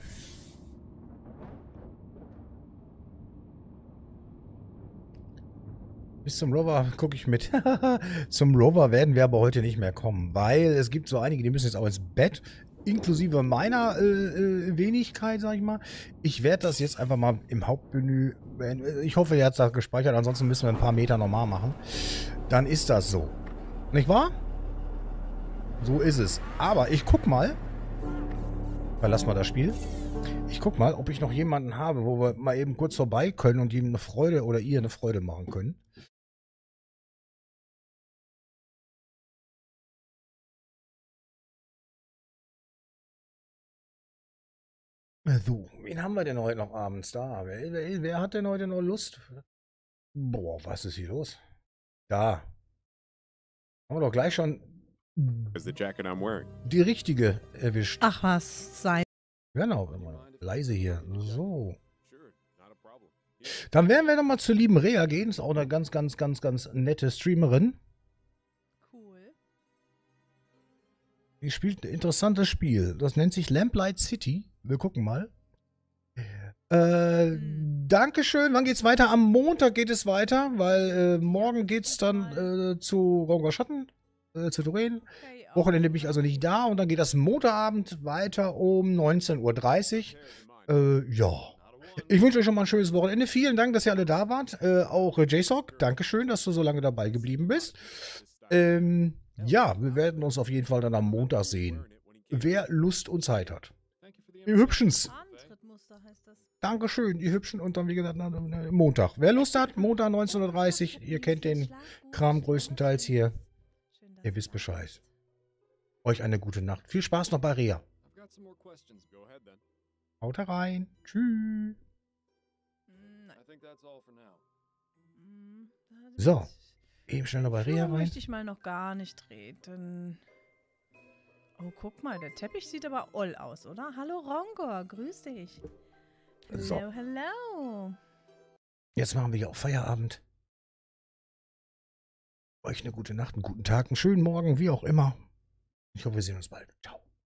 Speaker 2: Bis zum Rover gucke ich mit. Zum Rover werden wir aber heute nicht mehr kommen, weil es gibt so einige, die müssen jetzt auch ins Bett, inklusive meiner Wenigkeit, sag ich mal. Ich werde das jetzt einfach mal im Hauptmenü, ich hoffe, ihr habt das gespeichert, ansonsten müssen wir ein paar Meter normal machen. Dann ist das so. Nicht wahr? So ist es. Aber ich guck mal, verlass mal das Spiel. Ich guck mal, ob ich noch jemanden habe, wo wir mal eben kurz vorbei können und ihm eine Freude oder ihr eine Freude machen können. So, wen haben wir denn heute noch abends da? Wer hat denn heute noch Lust? Boah, was ist hier los? Da. Haben wir doch gleich schon die richtige erwischt.
Speaker 18: Ach was, sei.
Speaker 2: Genau, leise hier. So. Dann werden wir nochmal zur lieben Rea gehen. Ist auch eine ganz nette Streamerin.
Speaker 18: Cool.
Speaker 2: Die spielt ein interessantes Spiel. Das nennt sich Lamplight City. Wir gucken mal. Dankeschön. Wann geht's weiter? Am Montag geht es weiter, weil morgen geht's dann zu Raumgau Schatten, zu Doreen. Wochenende bin ich also nicht da und dann geht das Montagabend weiter um 19:30 Uhr. Ja. Ich wünsche euch schon mal ein schönes Wochenende. Vielen Dank, dass ihr alle da wart. Auch JSOC, Dankeschön, dass du so lange dabei geblieben bist. Ja, wir werden uns auf jeden Fall dann am Montag sehen. Wer Lust und Zeit hat. Ihr Hübschens. Dankeschön, ihr Hübschen. Und dann, wie gesagt, Montag. Wer Lust hat, Montag 19:30 Uhr. Ihr kennt den Kram größtenteils hier. Ihr wisst Bescheid. Euch eine gute Nacht. Viel Spaß noch bei Rea. Haut rein. Tschüss. So. Eben schnell noch bei Rea rein.
Speaker 18: Möchte ich mal noch gar nicht treten. Oh, guck mal, der Teppich sieht aber oll aus, oder? Hallo Rongor, grüß dich.
Speaker 2: So.
Speaker 18: Hello, hello.
Speaker 2: Jetzt machen wir hier auch Feierabend. Euch eine gute Nacht, einen guten Tag, einen schönen Morgen, wie auch immer. Ich hoffe, wir sehen uns bald. Ciao.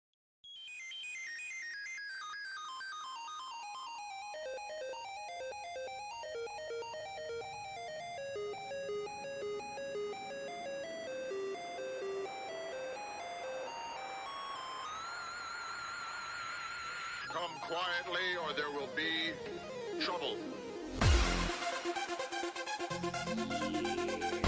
Speaker 19: Come quietly or there will be trouble.